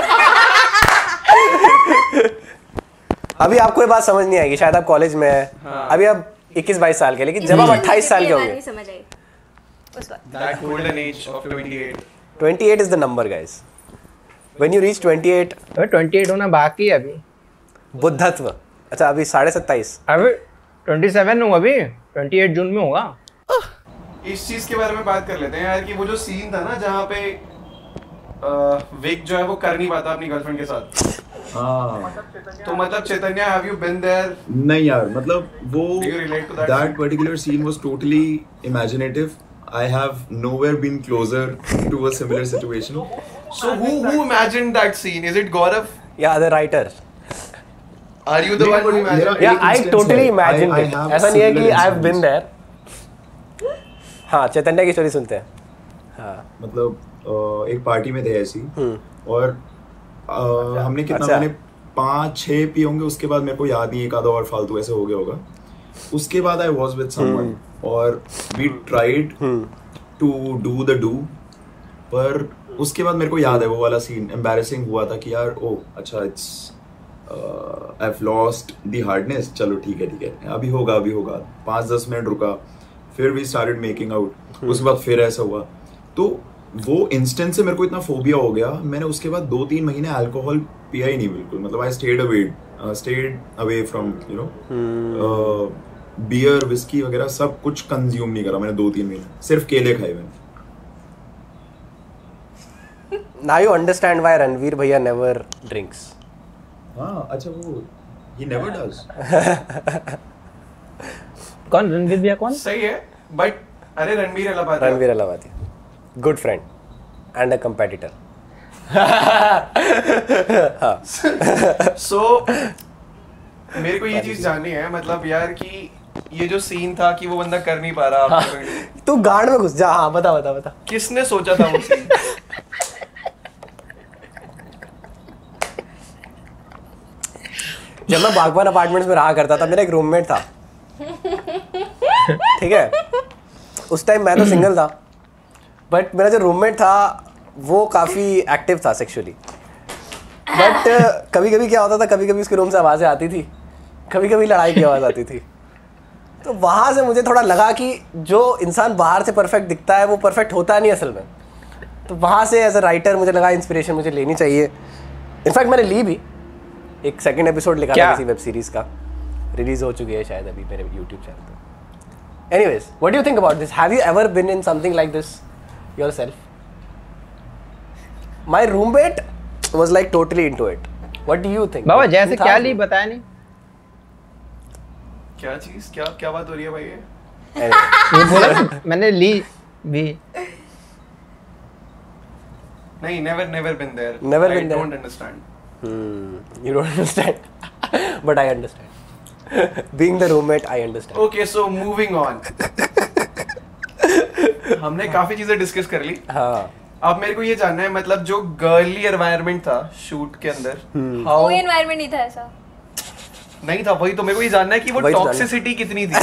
को अभी आपको ये बात समझ नहीं आएगी शायद, आप कॉलेज में है हाँ. अभी आप इक्कीस बाईस साल के, लेकिन जब आप अट्ठाईस साल के होंगे, समझ आई उस वक्त। That golden age of twenty-eight. twenty-eight is the number guys. When you reach twenty-eight, अबे अट्ठाईस होना बाकी है अभी। बुद्धत्व। अच्छा अभी साढ़े सत्ताईस। अबे सत्ताईस हूँ अभी, अट्ठाईस जून में होगा। इस चीज के बारे में बात कर लेते हैं यार कि वो जो सीन था ना जहाँ पे विक जो है वो कर नहीं पाता अपनी गर्लफ्रेंड के साथ। हाँ तो मतलब Chaitanya, have you been there? नहीं यार, मतलब वो Do you relate to that that scene? particular scene was totally imaginative. I have nowhere been closer to a similar situation. So who who imagined that scene? Is it Gaurav? या the writer. Are you the one who imagined? मेरा- या एक I instance totally है. Imagine I- I it. have ऐसा नहीं है कि similar I have been incidents. There. हाँ चैतन्य की स्टोरी सुनते हैं। हाँ मतलब अ, एक पार्टी में थे ऐसी, और अ, हमने कितना अच्छा। मैंने पाँच छः पी होंगे, उसके बाद मेरे को याद नहीं, एक आधा और फालतू ऐसे हो गया होगा। उसके बाद आई वॉज विद समवन और we tried to do the do, पर उसके बाद मेरे को याद है वो वाला सीन एम्बैरेसिंग हुआ था कि यार ओ अच्छा it's I have lost the hardness, चलो ठीक है ठीक है अभी होगा अभी होगा। पाँच दस मिनट रुका, फिर वी स्टार्टेड मेकिंग आउट, उसके बाद फिर ऐसा हुआ। तो वो इंस्टेंट से मेरे को इतना फोबिया हो गया, मैंने उसके बाद दो तीन महीने अल्कोहल पिया ही नहीं बिल्कुल। मतलब I stayed away stayed away from you know beer whisky वगैरह सब कुछ कंज्यूम नहीं करा मैंने दो तीन महीने, सिर्फ केले खाए मैंने। Now you understand why Ranveer भैया नेवर ड्रिंक्स। हाँ अच्छा वो ही नेवर डज। कौन रणवीर भैया कौन? सही है बट अरे Ranveer Allahabadi. Ranveer Allahabadi, good friend and a competitor. So मेरे को ये चीज जाननी है मतलब यार कि ये जो सीन था कि वो बंदा कर नहीं पा रहा आपको, तू गांड में घुस जा। हाँ बता बता बता। किसने सोचा था वो सीन? जब मैं बागवान अपार्टमेंट्स में रहा करता था, मेरा एक रूममेट था, ठीक है। उस टाइम मैं तो सिंगल था, बट मेरा जो रूममेट था वो काफ़ी एक्टिव था सेक्सुअली। बट कभी कभी क्या होता था, कभी कभी उसके रूम से आवाज़ें आती थी, कभी कभी लड़ाई की आवाज़ आती थी। तो वहाँ से मुझे थोड़ा लगा कि जो इंसान बाहर से परफेक्ट दिखता है वो परफेक्ट होता नहीं असल में। तो वहाँ से एज अ राइटर मुझे लगा इंस्पिरेशन मुझे लेनी चाहिए। इनफैक्ट मैंने ली भी, एक सेकंड एपिसोड लिखा था किसी वेब सीरीज़ का, रिलीज हो चुकी है शायद अभी मेरे यूट्यूब चैनल पे। Anyways, what do you think about this? Have you ever been in something like this yourself? My roommate was like totally into it. What do you think? बाबा जैसे क्या ली बताया नहीं। क्या चीज, क्या क्या बात हो रही है भाई? ये ये बोला मैंने ली भी नहीं, never never been there. Never I been there. don't understand. Hmm, you don't understand, but I understand. Being the roommate, I understand. Okay, so moving on. हमने काफी चीजें डिस्कस कर ली। हाँ। अब मेरे को ये जानना है मतलब जो गर्ली एनवायरनमेंट था शूट के अंदर, how कोई एनवायरनमेंट नहीं था ऐसा। नहीं था, वही तो मेरे को ये जानना है कि वो वही तो जानना है। टॉक्सिसिटी कितनी थी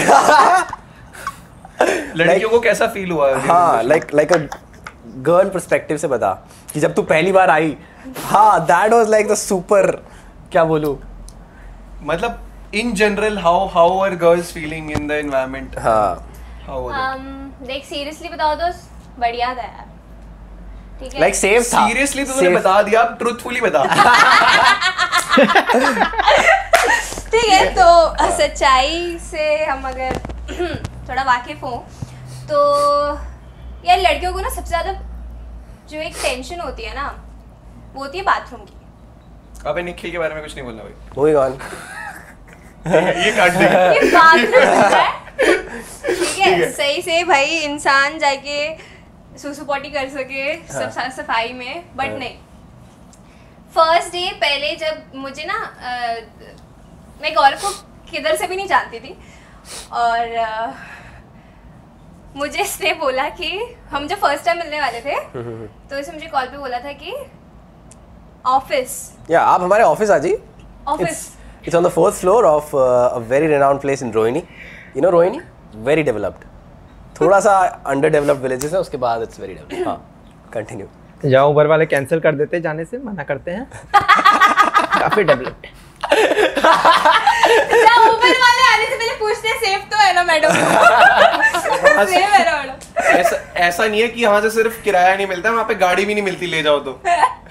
लड़कियों को कैसा फील हुआ है? हाँ like like a girl perspective से बता कि जब तू पहली बार आई, हाँ that was like the super, क्या बोलूं, मतलब in general how how are girls feeling in the environment? हाँ हाउ वाज um, देख सीरियसली बताओ तो बढ़िया था यार, ठीक है लाइक सेफ था। सीरियसली तो तूने Safe. बता दिया, अब ट्रूथफुली बता। ठीक है। तो सच्चाई से हम अगर थोड़ा वाकिफ हो तो यार लड़कियों को ना सबसे ज्यादा जो एक टेंशन होती है ना वो होती है बाथरूम की। अबे निखिल के बारे में कुछ नहीं बोलना भाई। Moving on. ये काट दे। ये बाथरूम होता है, ठीक है, सही से भाई इंसान जाके सुसु पॉटी कर सके सब सा- सफाई में, बट हाँ। नहीं। फर्स्ट डे पहले जब मुझे ना अ, मैं गौरव को किधर से भी नहीं जानती थी और अ, मुझे इसने बोला कि हम जब फर्स्ट टाइम मिलने वाले थे तो इसने मुझे कॉल पे बोला था कि ऑफिस या आप हमारे ऑफिस आ जाइए। Office It's on the fourth floor of uh, a very renowned place in Rohini. You know Rohini? Very developed. थोड़ा सा underdeveloped villages है, उसके बाद it's very developed. हाँ, continue. जाओ ऊबर वाले कैंसिल कर देते जाने से, मना करते हैं। काफी डेवलप्ड। क्या ऊपर वाले आने से पहले पूछते हैं सेफ तो है ना मैडम? सेफ है ना मैडम? ऐसा ऐसा नहीं है कि यहाँ से सिर्फ किराया नहीं मिलता, वहाँ पे गाड़ी भी नहीं मिलती ले जाओ तो।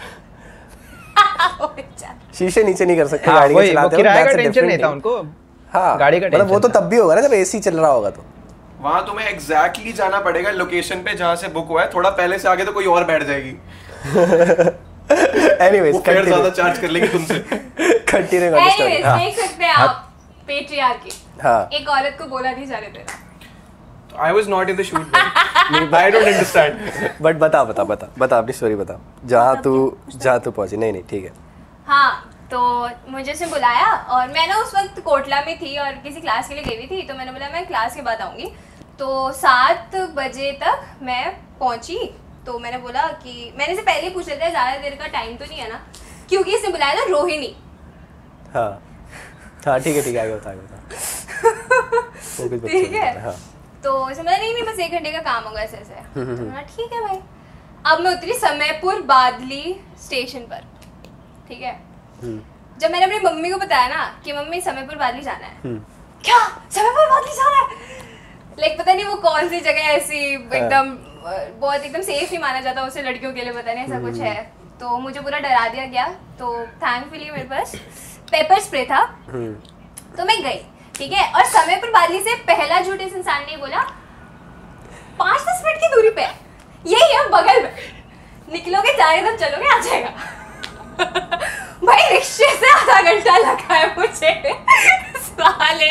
शीशे नीचे नहीं कर सकते हाँ, गाड़ी वही, के वो चलाते हो, किराए का that's a टेंशन different नहीं था thing. उनको। हाँ, गाड़ी का मतलब वो तो टेंशन था। तब भी होगा ना जब एसी चल रहा होगा तो। वहाँ तुम्हें एग्जैक्टली जाना पड़ेगा लोकेशन पे जहाँ से बुक हुआ है, थोड़ा पहले से आगे तो कोई और बैठ जाएगी। Anyways, वो फेयर ज्यादा continue. चार्ज कर लेगी तुमसे। Continue कर the story. Anyways, हाँ, देख सकते हैं आप पेट्रियार्की। हाँ। एक औरत को बोला नहीं जाने देना। I was not in the shoot. I don't understand. But बता बता बता बता अपनी स्टोरी बता, जहाँ तू जहाँ तू पहुँची। नहीं नहीं ठीक है। हाँ, तो मुझे से बुलाया और मैं ना उस वक्त कोटला में थी और किसी क्लास के लिए गई हुई थी, तो मैंने बोला मैं क्लास के बाद आऊँगी। तो सात बजे तक मैं पहुँची, तो मैंने बोला कि मैंने से पहले पूछ लेते हैं ज़्यादा देर का टाइम तो नहीं है ना, क्योंकि इसने बुलाया था रोहिणी। हाँ हाँ ठीक है ठीक है, आगे बता आगे बता। वो कुछ बच्चे ठीक है। बता, हाँ। तो इसने बोला नहीं नहीं बस एक घंटे का काम होगा ऐसे ऐसे। तो मैंने बोला, ठीक है भाई। अब मैं उतरी समयपुर बादली स्टेशन पर, ठीक है। जब मैंने अपनी मम्मी को बताया ना कि मम्मी समयपुर बादली जाना है, क्या समयपुर बादली जाना है, लाइक पता नहीं वो कौन सी जगह ऐसी एकदम बहुत एकदम सेफ ही माना जाता है उसे लड़कियों के लिए, पता नहीं ऐसा कुछ है। तो मुझे पूरा डरा दिया गया। तो थैंकफुली मेरे पास पेपर स्प्रे था, तो मैं गई, ठीक है। और समयपुर बादली से पहला झूठ इस इंसान ने बोला पाँच दस मिनट की दूरी पे है, यही है बगल में, निकलोगे जाए तब चलोगे आ जाएगा। भाई रिक्शे से आधा घंटा लगा है मुझे साले।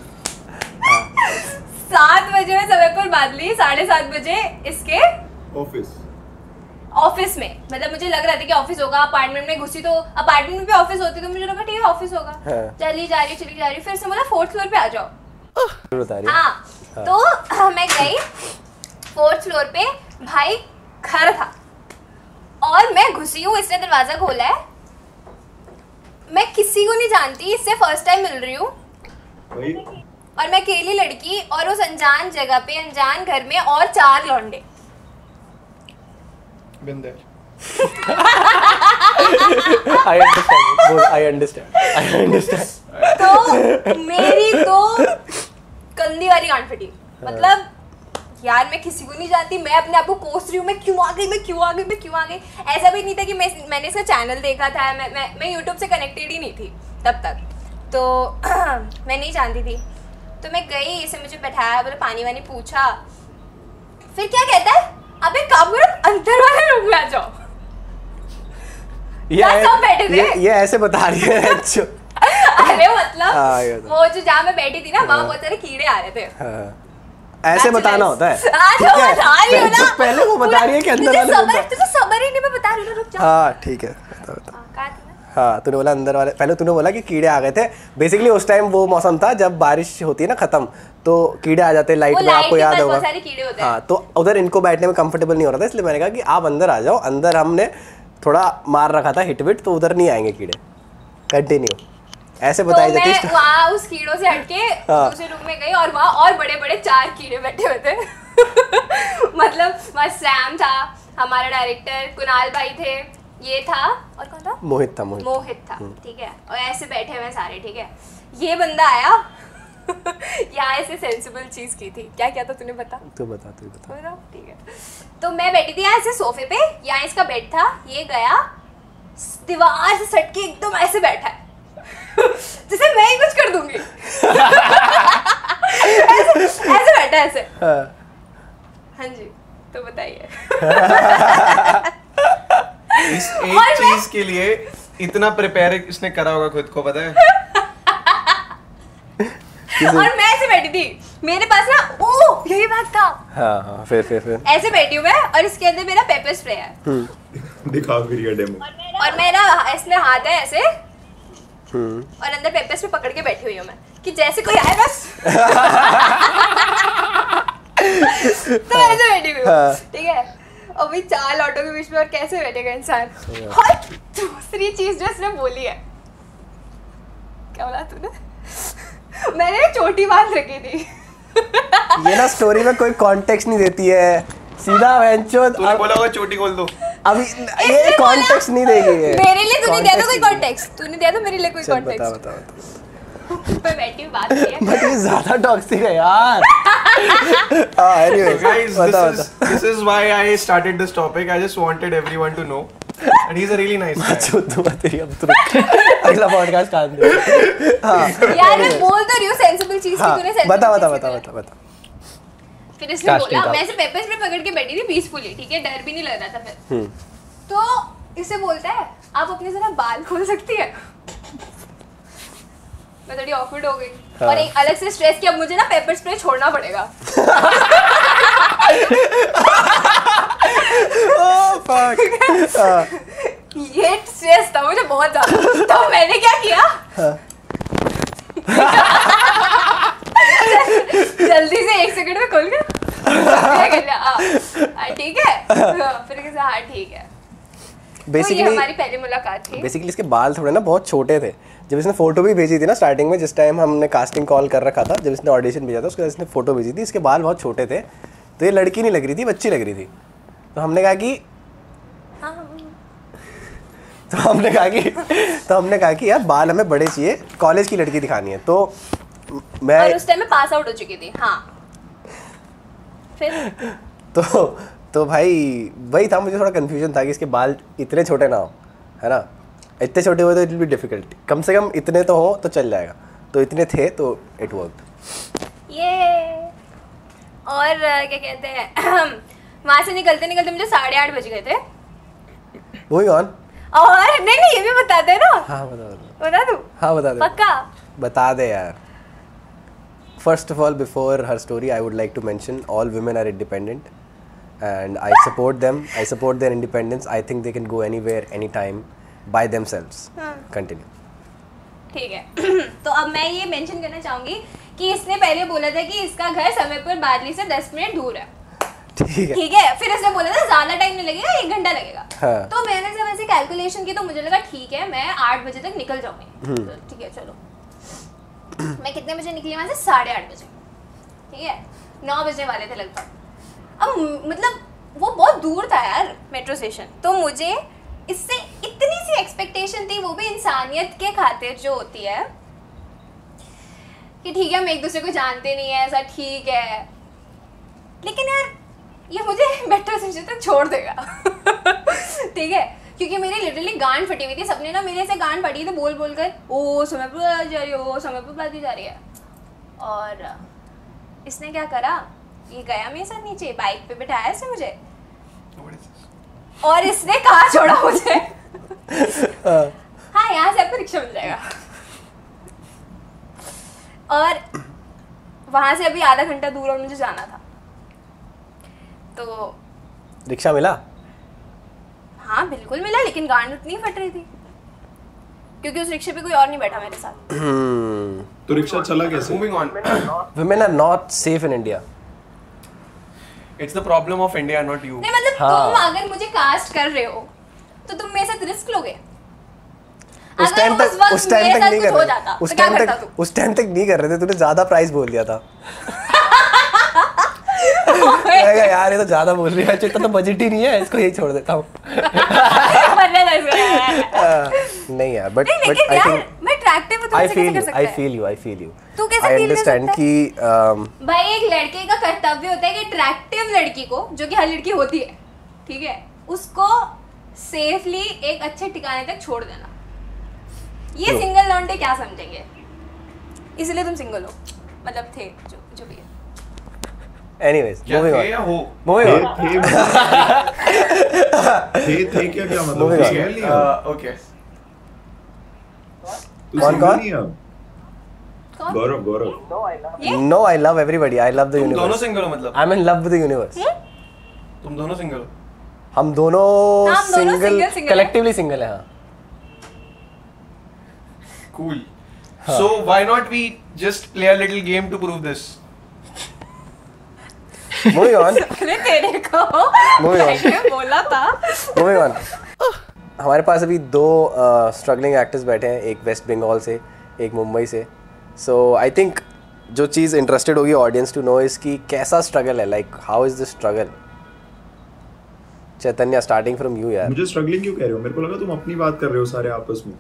सात बजे में समयपुर बादली, साढ़े सात बजे इसके ऑफिस ऑफिस में, मतलब मुझे लग रहा था कि ऑफिस होगा। अपार्टमेंट में घुसी तो अपार्टमेंट में भी ऑफिस होती, तो मुझे लगा ठीक है ऑफिस होगा। हाँ। चली जा रही चली जा रही फिर से बोला फोर्थ फ्लोर पे आ जाओ। बता रही है। हाँ, तो हाँ, मैं गई फोर्थ फ्लोर पे, भाई घर था और मैं घुसी हूँ, इसने दरवाजा खोला है, मैं किसी को नहीं जानती, इससे फर्स्ट टाइम मिल रही हूँ भाई और मैं अकेली लड़की और उस अनजान जगह पे अनजान घर में और चार लौंडे। Been there. I understand. बोल, I understand. I understand. तो मेरी तो कंदी वाली गांड फटी, मतलब यार मैं किसी को नहीं जानती, मैं अपने आप को कोस रही हूँ, मैं क्यों आ गई मैं क्यों आ गई मैं क्यों आ गई। ऐसा भी नहीं था कि मैं मैंने इसका चैनल देखा था, मैं मैं मैं यूट्यूब से कनेक्टेड ही नहीं थी तब तक, तो मैं नहीं जानती थी। तो मैं गई, इसे मुझे बैठाया, बोले पानी वानी पूछा, फिर क्या कहता है अब एक काम करो अंदर वाले रूम में आ जाओ। ये क्या सब बैठे थे? ये ये ऐसे बता रही है जो अरे मतलब हाँ, ये तो। वो जो जहाँ मैं बैठी थी ना वहाँ बहुत सारे कीड़े आ रहे थे। हाँ, ऐसे बताना होता है। हाँ, ठीक तो है? बता रही हूँ ना। पहले वो बता रही है कि अंदर तुझे वाले रूम सबर में। तुझे सबर ही नहीं, मैं बता रही हूँ, रुक जा। हाँ ठीक है, बता बता। हाँ, कहा था ना? हाँ तूने बोला अंदर वाले, पहले तूने बोला कि कीड़े आ गए थे। बेसिकली उस टाइम वो मौसम था जब बारिश होती है ना खत्म, तो कीड़े आ जाते हैं लाइट वो में, लाइट आपको के याद पास होगा। बहुत सारे कीड़े होते हैं। हाँ, तो उधर इनको बैठने में कंफर्टेबल नहीं हो रहा था, इसलिए मैंने कहा कि आप अंदर आ जाओ। अंदर हमने थोड़ा मार रखा था हिट विट, तो उधर नहीं आएंगे कीड़े। कंटिन्यू। ऐसे बताई तो जाती मैं वहाँ उस कीड़ों से हटके हाँ। दूसरे रूम में गई और वहाँ और बड़े बड़े चार कीड़े बैठे हुए थे मतलब वहाँ सैम था, हमारा डायरेक्टर, कुणाल भाई थे, ये था और कौन था? मोहित था मोहित मोहित था, ठीक है। और ऐसे बैठे हुए सारे, ठीक है। ये बंदा आया यहाँ ऐसे सेंसिबल चीज की थी। क्या क्या था तूने बता? तू बता तू बता। ठीक है। तो मैं बैठी थी यहाँ ऐसे सोफे पे, यहाँ इसका बेड था, ये गया दीवार से सट के एकदम ऐसे बैठा है जैसे मैं ही कुछ कर दूंगी ऐसे, ऐसे बैठा है ऐसे। हाँ। हाँ जी, तो बताइए इस एक चीज के लिए इतना प्रिपेयर इसने करा होगा खुद को, पता है? और मैं ऐसे बैठी थी, मेरे पास ना ओ यही बात था। हाँ हाँ फिर फिर फिर ऐसे बैठी हूँ मैं और इसके अंदर मेरा पेपर स्प्रे है दिखाओ फिर ये डेमो। और मेरा इसमें हाथ है ऐसे हम्म और अंदर पेपर स्प्रे पकड़ के बैठी हुई हूँ मैं कि जैसे कोई आए बस तो ऐसे बैठी हुई हूँ, ठीक है। और भाई चार ऑटो के बीच में और कैसे बैठेगा इंसान। और दूसरी चीज जो इसने बोली है, क्या बोला तूने? मैंने एक चोटी बांध रखी थी ये ना स्टोरी में कोई कॉन्टेक्स्ट नहीं देती है, सीधा वेंचो तूने बोला होगा चोटी खोल दो। अभी ये कॉन्टेक्स्ट नहीं देगी ये। मेरे लिए तूने दिया था कोई Context नहीं कॉन्टेक्स्ट, तूने दिया था मेरे लिए कोई चल बता कॉन्टेक्स्ट। बता बता। मैं बैठी हूँ, बात नहीं है। बट ये ज्यादा टॉक्सिक है यार। हाँ एनीवे So guys, बता this is बता। this is why I started this topic. I just wanted everyone to know, and he's a really nice guy. जो तू तेरी अब तू अगला पॉडकास्ट काट दे। हाँ यार मैं बोल तो रही हूँ सेंसिबल चीज की, हाँ तूने sensible बता बता चीज़ बता की बता बता। फिर इसने Casting बोला, का। मैं ऐसे पेपर्स पे पकड़ के बैठी थी पीसफुली, ठीक है, डर भी नहीं लग रहा था फिर। हम्म तो इसे बोलता है आप अपने जरा बाल खोल सकती है। मैं थोड़ी ऑकवर्ड हो गई हाँ। और एक अलग से स्ट्रेस कि अब मुझे ना पेपर स्प्रे छोड़ना पड़ेगा। Oh fuck. ये स्ट्रेस था मुझे बहुत ज्यादा। तो मैंने क्या किया, जल्दी से एक सेकंड में खोल के ठीक है, फिर कैसे हाँ ठीक है। बेसिकली तो ये हमारी पहली मुलाकात थी। बेसिकली इसके बाल थोड़े ना बहुत छोटे थे। जब इसने फोटो भी भेजी थी ना स्टार्टिंग में, जिस टाइम हमने कास्टिंग कॉल कर रखा था, जब इसने ऑडिशन भेजा था उसके बाद इसने फोटो भेजी थी, इसके बाल बहुत छोटे थे, तो ये लड़की नहीं लग रही थी, बच्ची लग रही थी। तो हमने कहा कि तो हमने कहा कि तो हमने कहा कि यार बाल हमें बड़े चाहिए, कॉलेज की लड़की दिखानी है। तो मैं और उस टाइम में पास आउट हो चुकी थी। हाँ फिर तो तो भाई वही था, मुझे थोड़ा कंफ्यूजन था कि इसके बाल इतने छोटे ना हो, है ना। इतने छोटे हुए तो इट विल बी डिफिकल्ट, कम से कम इतने तो हो तो चल जाएगा। तो इतने थे तो इट वर्कड। ये और अ, क्या कहते हैं वहाँ से निकलते निकलते मुझे साढ़े आठ बज गए थे। Moving on. और नहीं नहीं ये भी बता दे ना। हाँ बता बता बता दूँ? हाँ बता दे पक्का? बता दे यार। First of all, before her story, I would like to mention all women are independent, and I support them. I support their independence. I think they can go anywhere, anytime, by themselves. Continue. ठीक है तो अब मैं ये mention करना चाहूंगी कि इसने पहले बोला था कि इसका घर समयपुर बादली से दस मिनट दूर है, ठीक है। ठीक है। फिर इसने बोला था ज्यादा टाइम नहीं लगेगा, एक घंटा लगेगा। हाँ। तो मैंने जब ऐसे कैलकुलेशन की तो मुझे लगा ठीक है मैं आठ बजे तक निकल जाऊंगी। तो ठीक है चलो, मैं कितने बजे निकली वहां से? साढ़े आठ बजे, ठीक है। नौ बजने वाले थे लगभग। अब म- मतलब वो बहुत दूर था यार मेट्रो स्टेशन, तो मुझे इससे इतनी सी एक्सपेक्टेशन थी, वो भी इंसानियत के खातिर जो होती है कि ठीक है हम एक दूसरे को जानते नहीं है, ऐसा ठीक है, लेकिन यार ये मुझे मेट्रो स्टेशन तक छोड़ देगा ठीक है। क्योंकि मेरी लिटरली गांड फटी हुई थी, सबने ना मेरे से गांड फटी थी बोल बोल कर, ओ समयपुर जा रही है, ओ समयपुर बादली जा रही है। और इसने क्या करा, ये गया मेरे साथ नीचे, बाइक पे बिठाया इसने मुझे और इसने कहाँ छोड़ा मुझे हाँ यहाँ से आपको रिक्शा मिल जाएगा। और वहां से अभी आधा घंटा दूर और मुझे जाना था, तो रिक्शा मिला? हाँ बिल्कुल मिला, लेकिन गांड उतनी फट रही थी क्योंकि उस रिक्शे पे कोई और नहीं बैठा मेरे साथ। तो रिक्शा चला कैसे? Moving on. Women are not safe in India. It's the problem of India, not you. नहीं मतलब हाँ। तुम अगर मुझे कास्ट कर रहे हो तो तुम मेरे साथ रिस्क लोगे? उस अगर टाइम उस तक वक्त उस टाइम मेरे तक साथ नहीं कुछ कर हो रहे जाता, उस तो क्या टाइम करता तक तू? उस टाइम तक नहीं कर रहे थे, तूने ज्यादा प्राइस बोल दिया था। मैं कहा यार ये तो ज्यादा बोल रही है, इतना तो बजट ही नहीं है, इसको यही छोड़ देता हूँ। मरने लग रहा है। नहीं यार, बट नहीं, बट लेकिन आई यार थिंक मैं attractive हूँ, तू आई ऐसे कैसे फील कर यू सकता आई है? Feel you I feel you तू कैसे आई feel कर अंडरस्टैंड सकता है? कि um, भाई एक लड़के का कर्तव्य होता है कि अट्रैक्टिव लड़की को, जो कि हर लड़की होती है, ठीक है, उसको सेफली एक अच्छे ठिकाने तक छोड़ देना। ये True. सिंगल लौंडे क्या समझेंगे, इसलिए तुम सिंगल हो, मतलब थे जो जो भी है। anyways क्या moving थे on या हो? moving थे on थे थे थे क्या क्या मतलब Moving on. single नहीं है? ओके तू कौन, single कौन? नहीं है? कौन? गौरव गौरव ये? no I love everybody I love the तुम दोनों universe सिंगल हो मतलब? I'm in love with the universe तुम दोनों सिंगल हो? हम दोनों हाँ, हम दोनों single single- single collectively single है। हाँ Cool. So why not we just play a little game to prove this? moving on अरे तेरे को Moving on. मैंने बोला था। moving on हमारे पास अभी दो स्ट्रगलिंग एक्टर्स बैठे हैं, एक वेस्ट बंगाल से, एक मुंबई से। सो आई थिंक जो चीज़ इंटरेस्टेड होगी ऑडियंस टू नो इसकी कैसा स्ट्रगल है, like how is the struggle. Chaitanya starting from you यार। मुझे स्ट्रगलिंग क्यों कह रहे हो? मेरे को लगा तुम अपनी बात कर रहे हो सारे आपस में।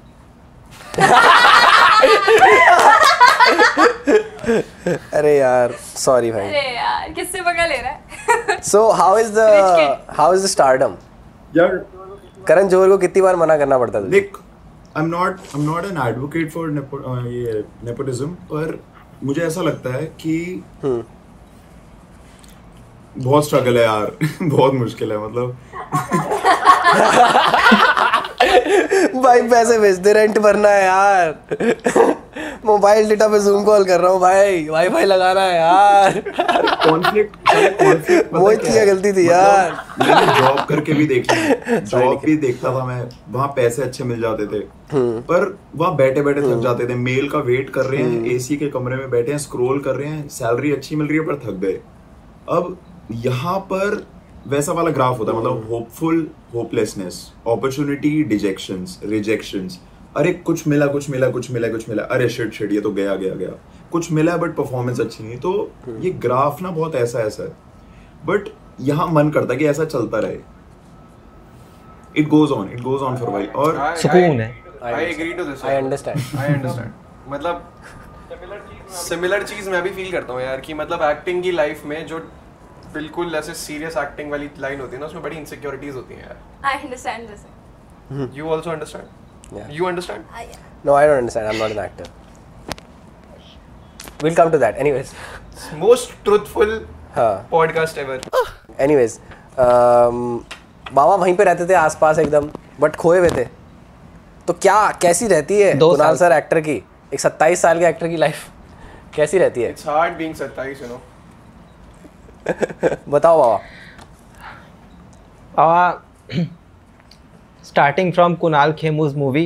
अरे यार सॉरी भाई। अरे यार किससे पका ले रहा है? So how is the Rich kid. How is the stardom. यार करण जौहर को कितनी बार मना करना पड़ता था? देख, I am not I am not an advocate for ये नेपोटिज्म, पर मुझे ऐसा लगता है कि बहुत स्ट्रगल है यार। बहुत मुश्किल है, मतलब भाई पैसे भेज दे, रेंट भरना है यार। मोबाइल डेटा पे जूम कॉल कर रहा हूँ भाई, वाईफाई लगाना है यार। कॉन्फ्लिक्ट कॉन्फ्लिक्ट वो इतनी गलती थी यार। मैंने जॉब करके भी देखी, जॉब भी देखता था मैं, वहाँ पैसे अच्छे मिल जाते थे, पर वहाँ बैठे बैठे थक जाते थे। मेल का वेट कर रहे हैं, एसी के कमरे में बैठे हैं, स्क्रॉल कर रहे हैं, सैलरी अच्छी मिल रही है पर थक गए। अब यहाँ पर वैसा वाला ग्राफ होता है, मतलब hopeful hopelessness, opportunity dejections, rejections. अरे कुछ मिला कुछ मिला कुछ मिला कुछ मिला, अरे शिट शिट ये तो गया गया गया, कुछ मिला बट परफॉर्मेंस अच्छी नहीं। तो ये ग्राफ ना बहुत ऐसा ऐसा है, बट यहाँ मन करता है कि ऐसा चलता रहे। It goes on it goes on for while. और I- सुकून है। I agree to this. I understand. I understand. मतलब सिमिलर चीज मैं भी फील करता हूँ यार, कि मतलब एक्टिंग की लाइफ में जो बिल्कुल ऐसे सीरियस एक्टिंग वाली लाइन होती है ना, उसमें बड़ी इनसिक्योरिटीज होती हैं यार। I understand this. You also understand? Yeah. You understand? I, No, I don't understand. I'm not an actor. We'll come to that. Anyways. Most truthful हाँ. podcast ever. Anyways. Um, बाबा वहीं पे रहते थे आसपास एकदम, बट खोए हुए थे। तो क्या कैसी रहती है दो कुणाल साल सर एक्टर की, एक सत्ताईस साल के एक्टर की लाइफ कैसी रहती है? It's hard being सत्ताईस, you know. बताओ बाबा। Uh, starting from Kunal Khemu's movie,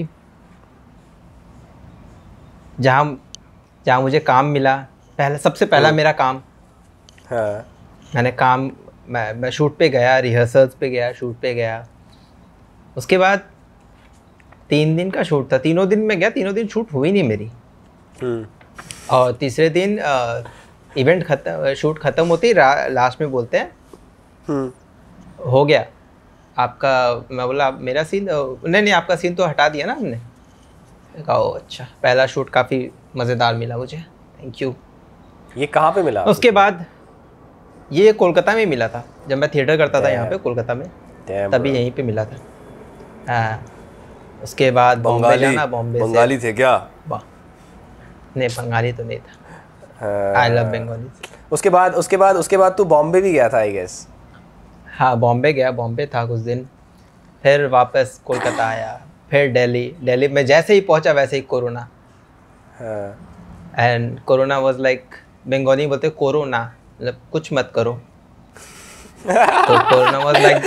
जहाँ जहाँ मुझे काम मिला, पहला सबसे पहला मेरा काम, हाँ. मैंने काम मैं मैं शूट पे गया, रिहर्सल्स पे गया, शूट पे गया। उसके बाद तीन दिन का शूट था, तीनों दिन में गया, तीनों दिन शूट हुई नहीं मेरी। और तीसरे दिन इवेंट खत्म, शूट ख़त्म होती, लास्ट में बोलते हैं हो गया आपका। मैं बोला मेरा सीन, नहीं नहीं आपका सीन तो हटा दिया ना हमने। कहा ओ अच्छा, पहला शूट काफ़ी मज़ेदार मिला मुझे, थैंक यू। ये कहाँ पे मिला? उसके बाद ये कोलकाता में मिला था, जब मैं थिएटर करता था यहाँ पे कोलकाता में, तभी यहीं पे मिला था। हाँ, उसके बाद बॉम्बे जाना, बॉम्बे बंगाली थे क्या? वाह नहीं, बंगाली तो नहीं था। I love Bengali. उसके बाद उसके बाद उसके बाद तू बॉम्बे भी गया था आई गेस? हाँ बॉम्बे गया, बॉम्बे था कुछ दिन, फिर वापस कोलकाता आया, फिर दिल्ली। दिल्ली में जैसे ही पहुंचा वैसे ही corona. And corona was like, Bengali बोलते कोरोना, मतलब कुछ मत करो। तो corona was like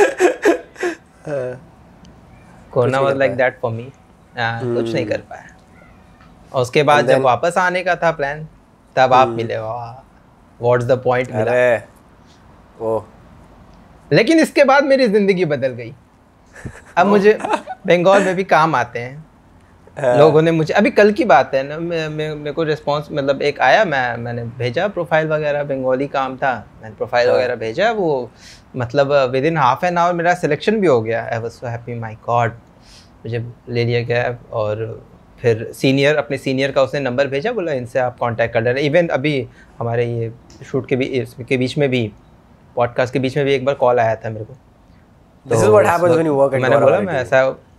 corona was like that for me, कुछ नहीं कर पाया। और उसके बाद जब वापस आने का था प्लान, तब आप मिले। वाह, व्हाट्स द पॉइंट मिला। अरे ओ, लेकिन इसके बाद मेरी ज़िंदगी बदल गई। अब मुझे बंगाल में भी काम आते हैं, लोगों ने मुझे, अभी कल की बात है ना, मेरे को रिस्पांस मतलब एक आया, मैं मैंने भेजा प्रोफाइल वगैरह, बंगाली काम था, मैंने प्रोफाइल वगैरह भेजा, वो मतलब within half an hour मेरा सिलेक्शन भी हो गया। I was so happy, my god, मुझे ले लिया गया। और फिर सीनियर, अपने सीनियर का उसने नंबर भेजा, बोला इनसे आप कांटेक्ट कर लेना। इवन अभी हमारे ये शूट के भी के बीच में भी, पॉडकास्ट के बीच में भी एक बार कॉल आया था मेरे को। This is what happens when you work at मैंने बोला मैं ऐसा,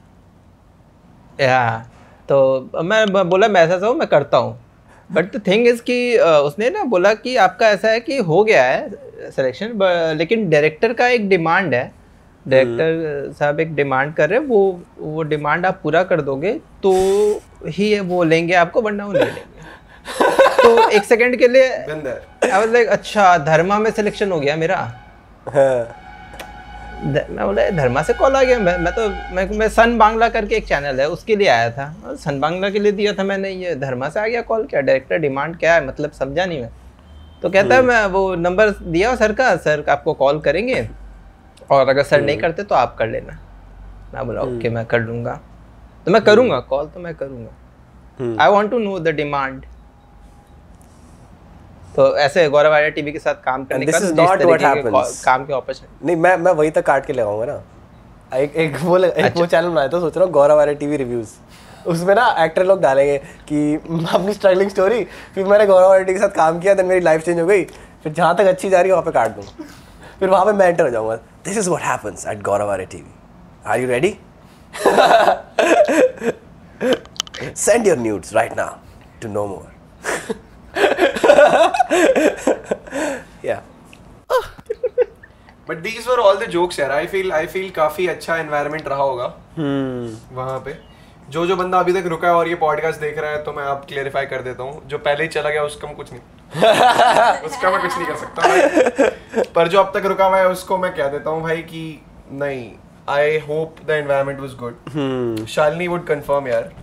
या तो मैं बोला मैं ऐसा हूँ, मैं करता हूँ। बट द थिंग इज़ कि उसने ना बोला कि आपका ऐसा है कि हो गया है सिलेक्शन, लेकिन डायरेक्टर का एक डिमांड है, डायरेक्टर साहब एक डिमांड कर रहे हैं, वो वो डिमांड आप पूरा कर दोगे तो ही वो लेंगे आपको, वरना वो नहीं लेंगे। तो एक सेकंड के लिए आई वाज लाइक अच्छा, धर्मा में सिलेक्शन हो गया मेरा। मैं बोला धर्मा से कॉल आ गया। मैं मैं तो मैं, मैं सन बांग्ला करके एक चैनल है उसके लिए आया था, सन बांग्ला के लिए दिया था मैंने, ये धर्मा से आ गया कॉल, क्या डायरेक्टर डिमांड क्या है, मतलब समझा नहीं मैं। तो कहता है मैं वो नंबर दिया सर का, सर आपको कॉल करेंगे और अगर सर नहीं करते तो आप कर लेना। मैं बोला ओके मैं कर लूँगा, तो मैं करूँगा कॉल, तो मैं करूँगा। I want to know the demand. तो ऐसे गौरव आर्या टीवी के साथ काम करने का काम के अपॉर्चुनिटी नहीं, मैं मैं वही तक काट के लगाऊंगा ना। एक एक वो एक अच्छा। वो चैनल बनाया, तो सोच रहा हूँ गौरव आर्या टीवी रिव्यूज, उसमें ना एक्टर लोग डालेंगे कि अपनी स्ट्रगलिंग स्टोरी, फिर मैंने गौरव आर्या टीवी के साथ काम किया, देन मेरी लाइफ चेंज हो गई, फिर जहाँ तक अच्छी जा रही है वहाँ पे काट दूँ, फिर वहाँ पे मैं एंटर हो जाऊँगा। This is what happens at Gaurav Arya TV, are you ready? Send your nudes right now to no more. Yeah. But these were all the jokes यार. I feel I feel काफी अच्छा environment रहा होगा hmm. वहाँ पे। जो जो बंदा अभी तक रुका है और ये पॉडकास्ट देख रहा है, तो मैं आप क्लेरिफाई कर देता हूँ, जो पहले ही चला गया उसका मैं कुछ नहीं उसका मैं कुछ नहीं कर सकता भाई। पर जो अब तक रुका हुआ है उसको मैं कह देता हूँ भाई कि नहीं, I hope the environment was good. hmm. Shalini would confirm यार।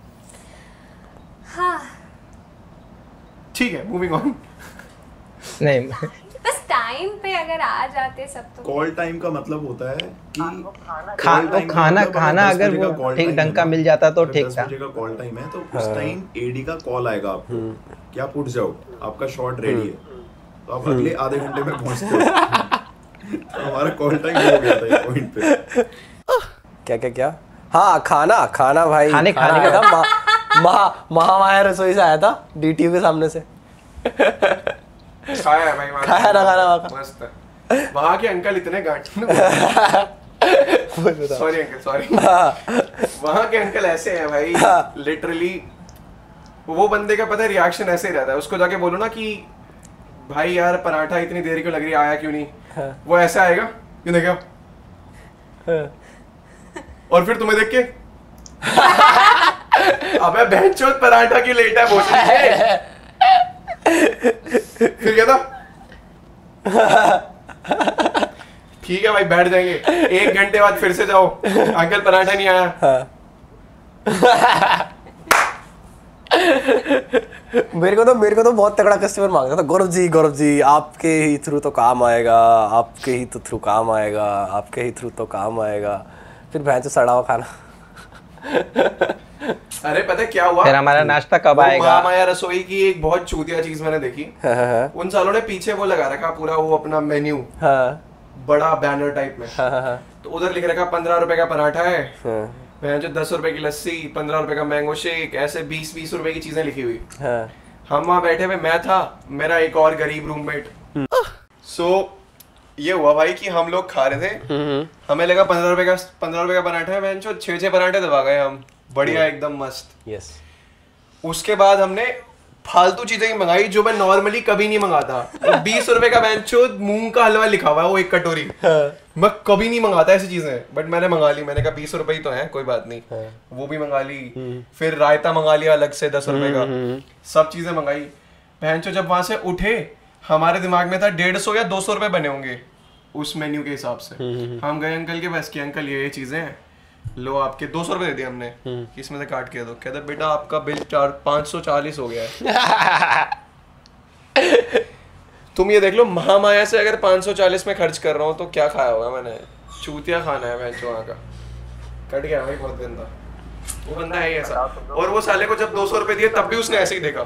हाँ ठीक है, मूविंग ऑन। नहीं बस टाइम पे अगर आ जाते सब तो। कॉल टाइम का मतलब होता है कि खा, वो खाना खाना अगर वो ठीक ढंग का मिल जाता तो ठीक था। दस बजे का कॉल टाइम है, तो उस टाइम एडी का कॉल आएगा आपको कि आप उठ जाओ, आपका शॉट रेडी है, तो आप अगले आधे घंटे में पहुंचते हो। तो हमारा कॉल टाइम हो गया था इस पॉइंट पे। क्या क्या क्या हाँ, खाना खाना भाई, खाने खाने का था। महा महामाया रसोई से आया था, डीटीयू के सामने से। खाया है भाई, खाया ना खाना वहाँ मस्त है। वहाँ के अंकल इतने गांठ, सॉरी अंकल सॉरी, वहाँ के अंकल ऐसे हैं भाई, लिटरली वो बंदे का पता है रिएक्शन ऐसे ही रहता है। उसको जाके बोलो ना कि भाई यार पराठा इतनी देर क्यों लग रही है, आया क्यों नहीं, वो ऐसा आएगा क्यों देखा, और फिर तुम्हें देख के अबे बहनचोद पराठा क्यों लेट है भोसड़ी के, फिर क्या था, ठीक है भाई बैठ जाएंगे, एक घंटे बाद फिर से जाओ, अंकल पराठा नहीं आया। मेरे को तो मेरे को तो बहुत तगड़ा कस्टमर मांगता था, गौरव जी गौरव जी आपके ही थ्रू तो काम आएगा, आपके ही तो थ्रू काम आएगा, आपके ही थ्रू तो काम आएगा, फिर भैंस सड़ा हुआ खाना। अरे पता है क्या हुआ, फिर हमारा नाश्ता कब आएगा। महामाया रसोई की एक बहुत चूतिया चीज मैंने देखी, उन सालों ने पीछे वो लगा रखा पूरा वो अपना मेन्यू, बड़ा बैनर टाइप में, तो उधर लिख रखा पंद्रह रुपए का पराठा है, जो दस रुपए की लस्सी, पंद्रह रुपए का मैंगो शेक, ऐसे बीस बीस रुपए की चीजें लिखी हुई। हम वहाँ बैठे हुए, मैं था, मेरा एक और गरीब रूममेट। सो ये हुआ भाई कि हम लोग खा रहे थे, हमें लगा पंद्रह रुपए का पंद्रह रुपए का पराठा है, मैं जो छह छह पराठे दबा गए हम, बढ़िया एकदम मस्त। यस। उसके बाद हमने फालतू चीजें मंगाई जो मैं नॉर्मली कभी नहीं मंगाता। तो बीस रुपए का बेंचो मूंग का हलवा लिखा हुआ है वो एक कटोरी, मैं कभी नहीं मंगाता ऐसी चीजें, बट मैंने मंगा ली। मैंने कहा बीस रुपए ही तो है, कोई बात नहीं, वो भी मंगा ली। फिर रायता मंगा लिया अलग से दस रुपए का, सब चीजें मंगाई। बेंचो जब वहां से उठे, हमारे दिमाग में था डेढ़ सौ या दो सौ रुपए बने होंगे उस मेन्यू के हिसाब से। हम गए अंकल के पास कि अंकल ये ये चीजें हैं, लो आपके दो सौ रुपए दे दिए हमने, इसमें से काट के दो। कहता बेटा आपका बिल चार पाँच सौ चालीस हो गया है। तुम ये देख लो, महामाया से अगर पाँच सौ चालीस में खर्च कर रहा हूँ तो क्या खाया होगा मैंने, चूतिया खाना है मैं जो वहाँ का। कट गया भाई बहुत गंदा। वो बंदा है ही ऐसा। और वो साले को जब दो सौ रुपए दिए तब भी उसने ऐसे ही देखा।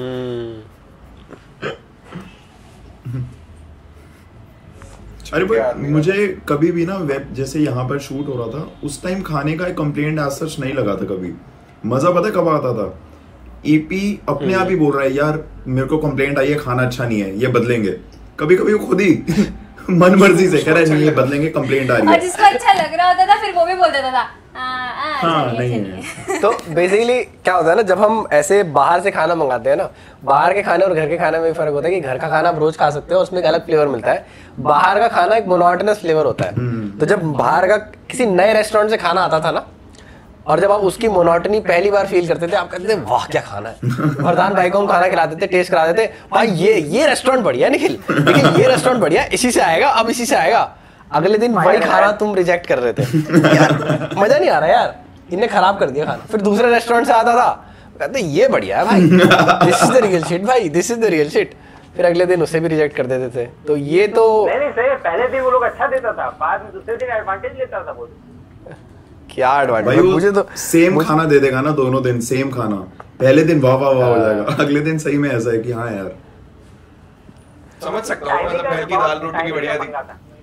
अरे भाई मुझे कभी भी ना वेब जैसे यहाँ पर शूट हो रहा था उस टाइम खाने का एक कंप्लेंट एज सच नहीं लगा था कभी। मजा पता कब आता था, ईपी अपने आप ही बोल रहा है यार मेरे को कंप्लेंट आई है खाना अच्छा नहीं है ये बदलेंगे। कभी कभी वो खुद ही मन मर्जी से कह रहा है नहीं ये बदलेंगे कंप्लेंट आ रही है। और जिसको अच्छा लग रहा होता था फिर वो भी बोल देता था हाँ नहीं है। तो बेसिकली क्या होता है ना, जब हम ऐसे बाहर से खाना मंगाते हैं ना, बाहर के खाने और घर के खाने में भी फर्क होता है कि घर का खाना आप रोज खा सकते हो उसमें एक अलग फ्लेवर मिलता है, बाहर का खाना एक मोनोटोनस फ्लेवर होता है। तो जब बाहर का किसी नए रेस्टोरेंट से खाना आता था ना और जब आप उसकी मोनोटनी पहली बार फील करते थे, आप कहते थे वाह क्या खाना है। वरदान भाई को हम खाना खिलाते थे, टेस्ट करा देते, भाई ये ये रेस्टोरेंट बढ़िया निखिल, लेकिन ये रेस्टोरेंट बढ़िया, इसी से आएगा, अब इसी से आएगा। अगले दिन वही खाना तुम रिजेक्ट कर रहे थे, यार मजा नहीं आ रहा यार, इन्हें खराब कर दिया खाना। फिर दूसरे रेस्टोरेंट से आता था, कहते ये बढ़िया है भाई, this is the real shit भाई, this is the real shit. फिर अगले दिन उसे भी रिजेक्ट कर देते थे। तो ये तो नहीं नहीं सही, पहले दिन वो लोग अच्छा देता था, बाद में दूसरे दिन एडवांटेज लेता था वो। क्या एडवांटेज, मुझे तो सेम खाना दे देगा ना दोनों दिन सेम खाना, पहले दिन वाह वाह वाह हो जाएगा, अगले दिन सही में ऐसा है कि हाँ यार समझ सकता हूँ, मतलब पहले की दाल रोटी की बढ़िया थी।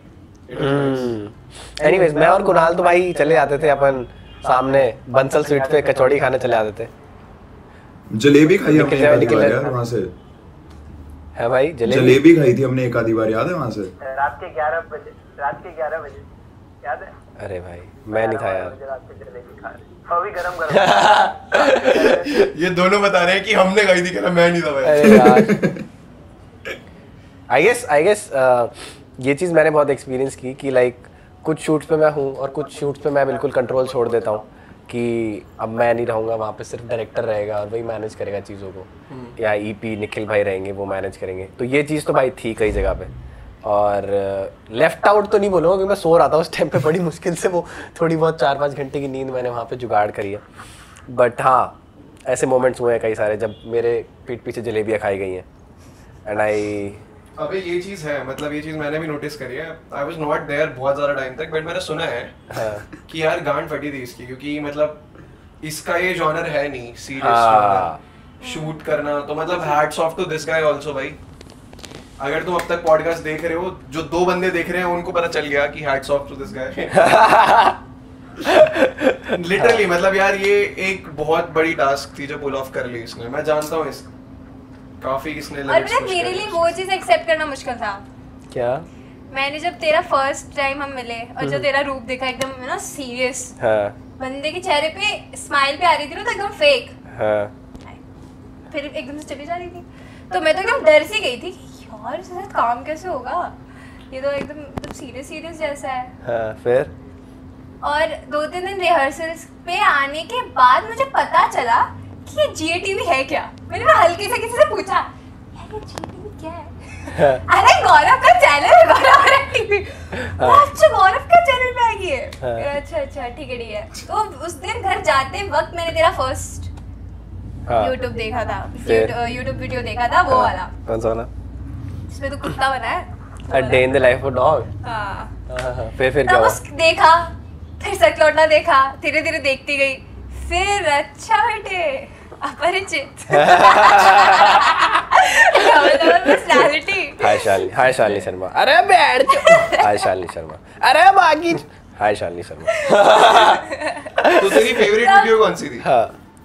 एनीवेज मैं और कुणाल तो भाई चले जाते थे अपन सामने बंसल स्वीट पे कचौड़ी खाने चले जाते थे। जलेबी खाई हमने एक आधी बार यार वहाँ से, है भाई जलेबी जलेबी खाई थी हमने एक आधी बार, याद है वहाँ से रात के ग्यारह बजे, रात के ग्यारह बजे याद है? अरे भाई मैं नहीं था यार, रात के जलेबी खा रहे अभी गरम गरम। ये दोनों बता रहे हैं कि हमने खाई थी, कह रहा मैं नहीं था भाई। अरे यार आई गेस आई गेस ये चीज़ मैंने बहुत एक्सपीरियंस की कि लाइक कुछ शूट्स पे मैं हूँ और कुछ शूट्स पे मैं बिल्कुल कंट्रोल छोड़ देता हूँ कि अब मैं नहीं रहूँगा वहाँ पे, सिर्फ डायरेक्टर रहेगा और वही मैनेज करेगा चीज़ों को, या ईपी निखिल भाई रहेंगे वो मैनेज करेंगे। तो ये चीज़ तो भाई थी कई जगह पे, और लेफ्ट आउट तो नहीं बोलूँगा क्योंकि मैं सो रहा था उस टाइम पे, बड़ी मुश्किल से वो थोड़ी बहुत चार पाँच घंटे की नींद मैंने वहाँ पे जुगाड़ करी है। बट हाँ ऐसे मोमेंट्स हुए हैं कई सारे जब मेरे पीठ पीछे जलेबियाँ खाई गई हैं एंड आई। अबे ये चीज है, मतलब ये चीज मैंने भी नोटिस करी है। आई वाज नॉट देयर बहुत ज्यादा टाइम तक, बट मैंने सुना है हाँ. कि यार गांड फटी थी इसकी, क्योंकि मतलब इसका ये जॉनर है नहीं सीरियस हाँ. शूट करना। तो मतलब hats off to this guy also भाई। अगर तुम अब तक पॉडकास्ट देख रहे हो, जो दो बंदे देख रहे हैं उनको पता चल गया कि hats off to this guy. Literally मतलब यार ये एक बहुत बड़ी टास्क थी जो पुल ऑफ कर ली इसने। मैं जानता हूँ इस काफी इसने और मतलब मेरे लिए वो चीज एक्सेप्ट करना मुश्किल था। क्या? मैंने जब तेरा फर्स्ट टाइम हम मिले और जो तेरा रूप देखा एकदम ना सीरियस, हाँ. बंदे के चेहरे पे स्माइल पे आ रही थी ना तो एकदम फेक, हाँ. फिर एकदम से चली जा रही थी, तो मैं तो एकदम डर सी गई थी यार इसके साथ काम कैसे होगा, ये तो एकदम एकदम सीरियस सीरियस जैसा है। हाँ, फिर और दो तीन दिन रिहर्सल्स पे आने के बाद मुझे पता चला कि ये जीएटीवी है क्या। मैंने मैं हल्के से किसी से पूछा यार ये जीएटीवी क्या है? अरे गौरव का चैनल है, गौरव टीवी। अच्छा गौरव का चैनल पे आएगी है? अच्छा अच्छा ठीक है ठीक है। तो उस दिन घर जाते वक्त मैंने तेरा फर्स्ट यूट्यूब देखा था, यूट्यूब वीडियो देखा था, वो वाला। कौन सा वाला? जिसमें तो कुत्ता बना है, a day in the life of dog. हां फिर फिर क्या हुआ? देखा, फिर सच लौटना देखा, धीरे धीरे देखती गई, फिर अच्छा बेटे अपरिचित। हाय शालिनी, हाय शालिनी शर्मा। अरे बैठ जा। हाय शालिनी शर्मा। अरे बाकी हाय शालिनी शर्मा। तो तेरी फेवरेट वीडियो कौन सी थी? हाँ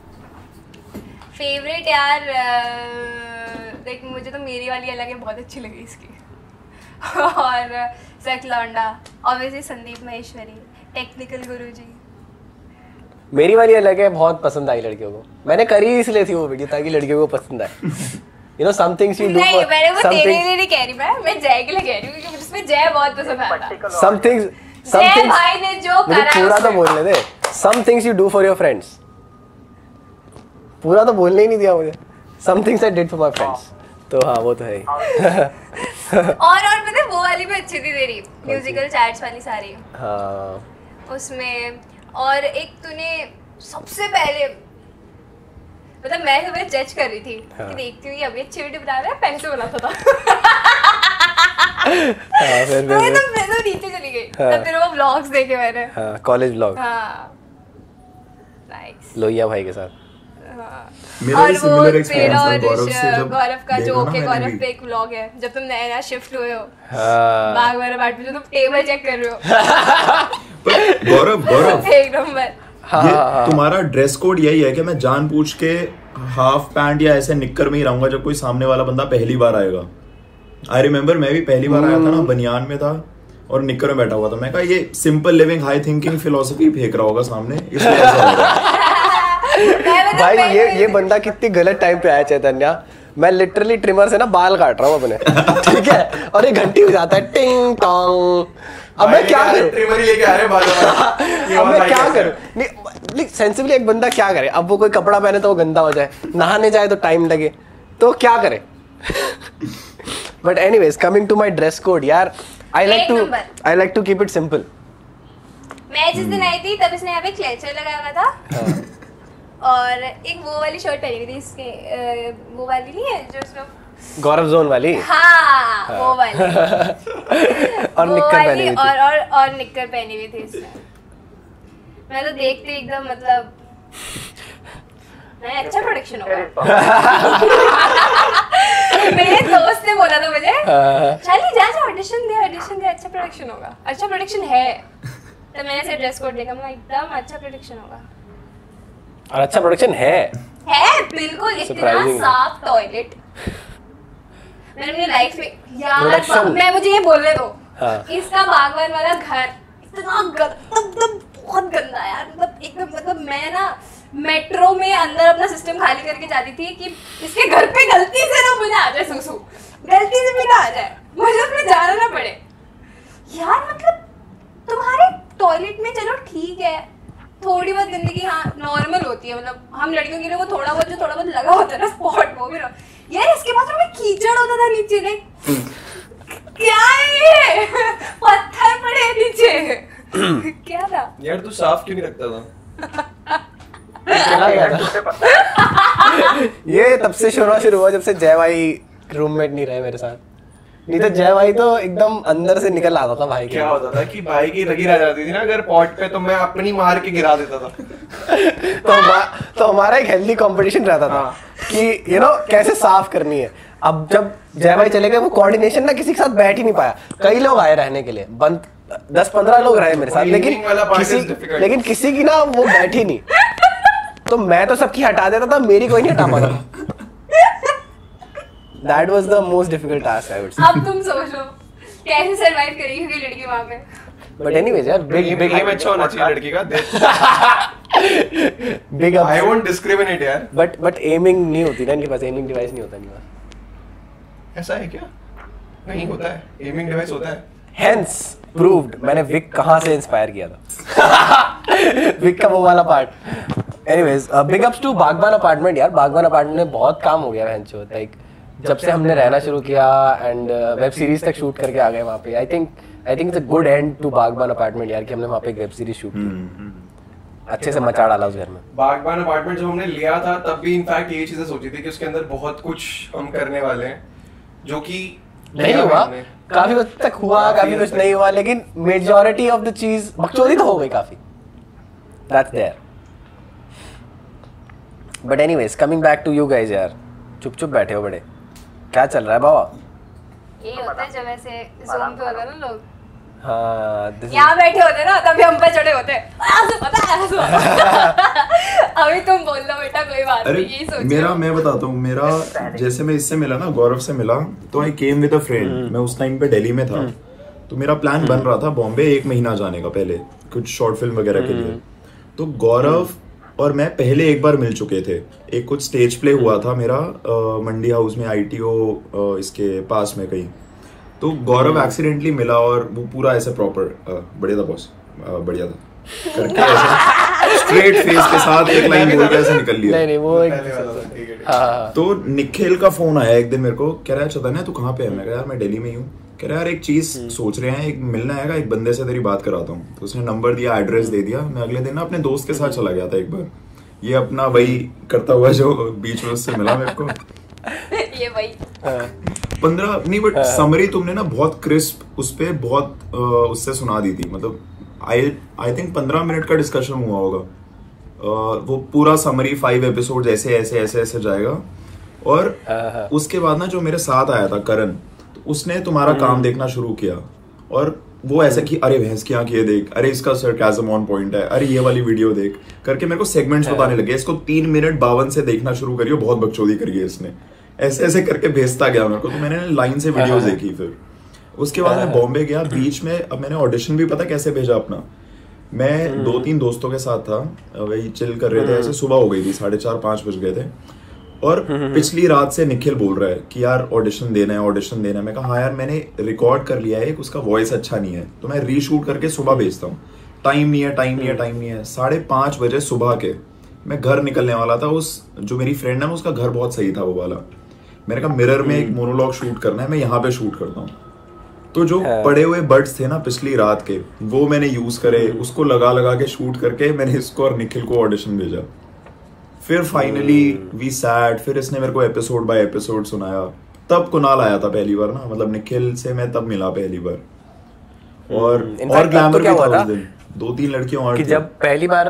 फेवरेट यार देख मुझे तो मेरी वाली अलग है, बहुत अच्छी लगी इसकी। और सच लौंडा ऑब्वियसली संदीप महेश्वरी, टेक्निकल गुरुजी। मेरी वाली अलग है, बहुत पसंद आई लड़कियों को। मैंने करी इसलिए थी वो वीडियो ताकि लड़कियों को पसंद आए। You know some things you do नहीं मैंने वो तेरे लिए नहीं कह रही, मैं मैं जय के लिए कह रही हूं क्योंकि मुझे जय बहुत पसंद आता। सम थिंग्स सम जय थिंग्स भाई ने जो करा मुझे पूरा तो बोलने दे। Some things you do for your friends, पूरा तो बोलने ही नहीं दिया मुझे। Some things I did for my friends, तो हाँ वो तो है ही। और और पता है वो वाली भी अच्छी थी तेरी, म्यूजिकल चैट्स वाली सारी। हाँ उसमें और एक तूने सबसे पहले मतलब मैं तुम्हें जज कर रही थी हाँ. कि देखती हूँ ये अभी अच्छी वीडियो बना रहा है, पेन से बनाता था। हाँ, फिर तो मैं तो मैं तो नीचे चली गई। हाँ. तब फिर वो व्लॉग्स देखे मैंने। हाँ, कॉलेज व्लॉग। हाँ नाइस लोहिया भाई के साथ। मेरा और भी वो similar experience तेरा था और गौरव से ऋषभ- जब गौरव का जो देखा ना ओके मैंने गौरव भी। पे एक व्लॉग है जब तुम नया नया शिफ्ट हुए हो हाँ बाग वाला बाट में जो तुम टेबल चेक कर रहे हो पर गौरव गौरव एक नंबर ये तुम्हारा ड्रेस कोड यही है कि मैं जानबूझ के हाफ पैंट या ऐसे निक्कर में ही रहूंगा जब कोई सामने वाला बंदा पहली बार आएगा। आई रिमेम्बर मैं भी पहली बार आया था ना, बनियान में था और निक्कर में बैठा हुआ था। मैं कहा ये simple living high thinking philosophy फेंक रहा होगा सामने, इसलिए ऐसा हो रहा है। भाई ये ये बंदा कितनी गलत टाइम पे आया चैतन्या। मैं लिटरली ट्रिमर से ना बाल काट रहा हूँ अपने, ठीक है, और एक घंटी बजाता है टिंग टोंग। अब मैं क्या करूं? ट्रिमर ही लेके आ रहे हैं अब मैं क्या करूं? नहीं सेंसिबली एक बंदा क्या करे? अब वो कोई कपड़ा पहने तो वो गंदा हो जाए, नहाने जाए तो टाइम लगे, तो क्या करे? But anyways coming to my dress code यार, आई लाइक एक two number. I like to keep it simple. मैं जिस दिन आई थी तब इसने यहाँ पे क्लेचर लगाया हुआ था और एक वो वाली शर्ट पहनी हुई थी इसके अ, वो वाली नहीं है जो इसमें गौरव जोन वाली हाँ वो वाली और वो निक्कर वाली पहनी हुई थी। और और और निक्कर पहनी हुई थी इसने। मैं तो देखते एकदम मतलब नहीं अच्छा प्रोडक्शन होगा। मेरे दोस्त ने बोला था मुझे चली जा जा ऑडिशन दे ऑडिशन दे अच्छा प्रोडक्शन होगा, अच्छा प्रोडक्शन है। तो मैंने ऐसे ड्रेस कोड देखा, मैं एकदम अच्छा प्रोडक्शन होगा। और अच्छा प्रोडक्शन है है बिल्कुल इतना Surprising. साफ टॉयलेट मैंने अपनी लाइफ में यार Production. मैं मुझे ये बोलने दो हाँ। इसका बागवान वाला घर इतना गंदा मतलब बहुत गंदा यार मतलब एकदम मतलब मैं ना मेट्रो में अंदर अपना सिस्टम खाली करके जाती थी कि इसके घर पे गलती से ना मुझे आ जाए सुसु, गलती से भी ना आ जाए, मुझे उसमें जाना ना पड़े यार। मतलब तुम्हारे टॉयलेट में चलो ठीक है थोड़ी बहुत गंदगी हाँ नॉर्मल होती है, मतलब हम लड़कियों के लिए वो थोड़ा बहुत जो थोड़ा बहुत लगा होता है ना स्पॉट वो भी ना। यार इसके बाथरूम में कीचड़ होता था नीचे ने क्या है ये पत्थर पड़े हैं नीचे क्या था यार तू साफ क्यों नहीं रखता था? चला गया था। ये तब से शुरू शुरू हुआ जब से जय भाई रूममेट नहीं रहे मेरे साथ, नहीं तो जय भाई तो एकदम अंदर से निकल आता था भाई के। क्या होता था कि भाई की रगी रह जाती थी ना अगर पॉट पे तो मैं अपनी मार के गिरा देता था। तो हमा- तो हमारा एक हेल्दी कंपटीशन रहता था कि यू नो कैसे साफ करनी है। अब जब जय भाई चले गए वो कोऑर्डिनेशन ना किसी के साथ बैठ ही नहीं पाया। कई लोग आए रहने के लिए, बंद दस पंद्रह लोग रहे मेरे साथ, लेकिन Evening वाला part किसी is difficult. लेकिन किसी की ना वो बैठी नहीं, तो मैं तो सबकी हटा देता था, मेरी कोई नहीं हटा पाता। That was the most difficult task I would say. अब तुम सोचो कैसे सरवाइव करेगी कोई लड़की वहां पे। But anyways यार big big गेम अच्छा होना चाहिए लड़की का। big आई ups. वोंट डिस्क्रिमिनेट यार। But but aiming नहीं होती ना इनके पास, aiming device नहीं होता इनके पास। ऐसा है क्या? नहीं होता है, एमिंग डिवाइस होता है। Hence proved मैंने विक कहाँ से इंस्पायर किया था। विक का वो वाला part. Anyways, uh, big ups to Baghban apartment यार। बागबान अपार्टमेंट में बहुत काम हो गया भैंचो, लाइक जब से हमने रहना शुरू किया एंड वेब सीरीज तक शूट करके आ गए वहाँ पे। I think I think it's a good end to Baghban apartment यार कि हमने वहाँ पे एक वेब सीरीज शूट की, अच्छे से मचा डाला उस घर में। बागबान अपार्टमेंट जब हमने लिया था तब भी इनफैक्ट ये चीजें सोची थी कि उसके अंदर बहुत कुछ हम करने वाले हैं जो कि नहीं हुआ, काफी हद तक हुआ, काफी कुछ नहीं हुआ, लेकिन मेजॉरिटी ऑफ द चीज बकचोदी तो हो गई काफी। That's there. But anyways coming back to you guys यार, चुप चुप बैठे हो बड़े, क्या चल रहा है बाबा? ये होता है जब ऐसे ज़ूम पे होता है ना लोग हाँ this is- यहाँ बैठे होते ना तभी हम पे चढ़े होते आसू पता है आसू अभी तुम बोल लो बेटा कोई बात अरे नहीं यही सोच मेरा मैं बताता हूँ, मेरा जैसे मैं इससे मिला ना, गौरव से मिला, तो आई केम विद अ फ्रेंड। मैं उस टाइम पे दिल्ली में था, तो मेरा प्लान बन रहा था बॉम्बे एक महीना जाने का पहले कुछ शॉर्ट फिल्म वगैरह के लिए। तो गौरव और मैं पहले एक बार मिल चुके थे, एक कुछ स्टेज प्ले हुआ था मेरा अ, मंडी हाउस में, आईटीओ इसके पास में कहीं। तो गौरव एक्सीडेंटली मिला और वो पूरा ऐसे प्रॉपर बढ़िया था बॉस, बढ़िया था करके ऐसे स्ट्रेट फेस के साथ एक लाइन बोल के ऐसे निकल लिया। नहीं नहीं वो एक पहले वाला था, ठीक है, ठीक है। हाँ तो निखिल का फोन आया एक दिन मेरे को, कह रहा है चेतन है तू कहाँ पे है? मैं कहा यार मैं दिल्ली में ही हूँ। कह रहा है यार एक चीज सोच रहे हैं, एक मिलना आएगा, एक बंदे से तेरी बात कराता हूँ। तो उसने नंबर दिया, एड्रेस दे दिया। मैं अगले दिन ना अपने दोस्त के साथ चला गया था एक बार, ये अपना वही करता हुआ जो बीच में उससे मिला मेरे को। ये वही पंद्रह नहीं बट समरी तुमने ना बहुत क्रिस्प उस पे बहुत अ, उससे सुना दी थी। मतलब आई आई थिंक पंद्रह मिनट का डिस्कशन हुआ होगा वो पूरा समरी फाइव एपिसोड ऐसे ऐसे ऐसे ऐसे जाएगा। और उसके बाद ना जो मेरे साथ आया था करण, तो उसने तुम्हारा काम देखना शुरू किया और वो ऐसा कि अरे भैंस की आंख ये देख, अरे इसका सरकाज़म ऑन पॉइंट है, अरे ये वाली वीडियो देख करके मेरे को सेगमेंट्स बताने लगे, इसको तीन मिनट बावन से देखना शुरू करियो, बहुत बकचोदी करी है इसने, ऐसे ऐसे करके भेजता गया मेरे को। तो मैंने लाइन से वीडियोस देखी। फिर उसके बाद मैं बॉम्बे गया बीच में। अब मैंने ऑडिशन भी पता कैसे भेजा अपना, मैं दो तीन दोस्तों के साथ था, वही चिल कर रहे थे, ऐसे सुबह हो गई थी, साढ़े चार पाँच बज गए थे और पिछली रात से निखिल बोल रहा है कि यार ऑडिशन देना है, ऑडिशन देना है। मैं कहा हाँ यार मैंने रिकॉर्ड कर लिया है, उसका वॉइस अच्छा नहीं है तो मैं रीशूट करके सुबह भेजता हूँ। टाइम नहीं है, टाइम नहीं है, टाइम नहीं है। साढ़े पाँच बजे सुबह के मैं घर निकलने वाला था। उस जो मेरी फ्रेंड है उसका घर बहुत सही था वो वाला। मैंने कहा मिरर में एक मोनोलॉग शूट करना है, मैं यहाँ पे शूट करता हूँ। तो जो पड़े हुए बर्ड्स थे ना पिछली रात के, वो मैंने यूज करे, उसको लगा लगा के शूट करके मैंने इसको और निखिल को ऑडिशन भेजा। फिर फाइनली वी सैट, फिर इसने मेरे को एपिसोड बाय एपिसोड सुनाया। तब कुणाल आया था पहली बार ना, मतलब निखिल से मैं तब मिला पहली बार। और और ग्लैमर भी था उस दिन, दो तीन लड़कियों और कि जब पहली बार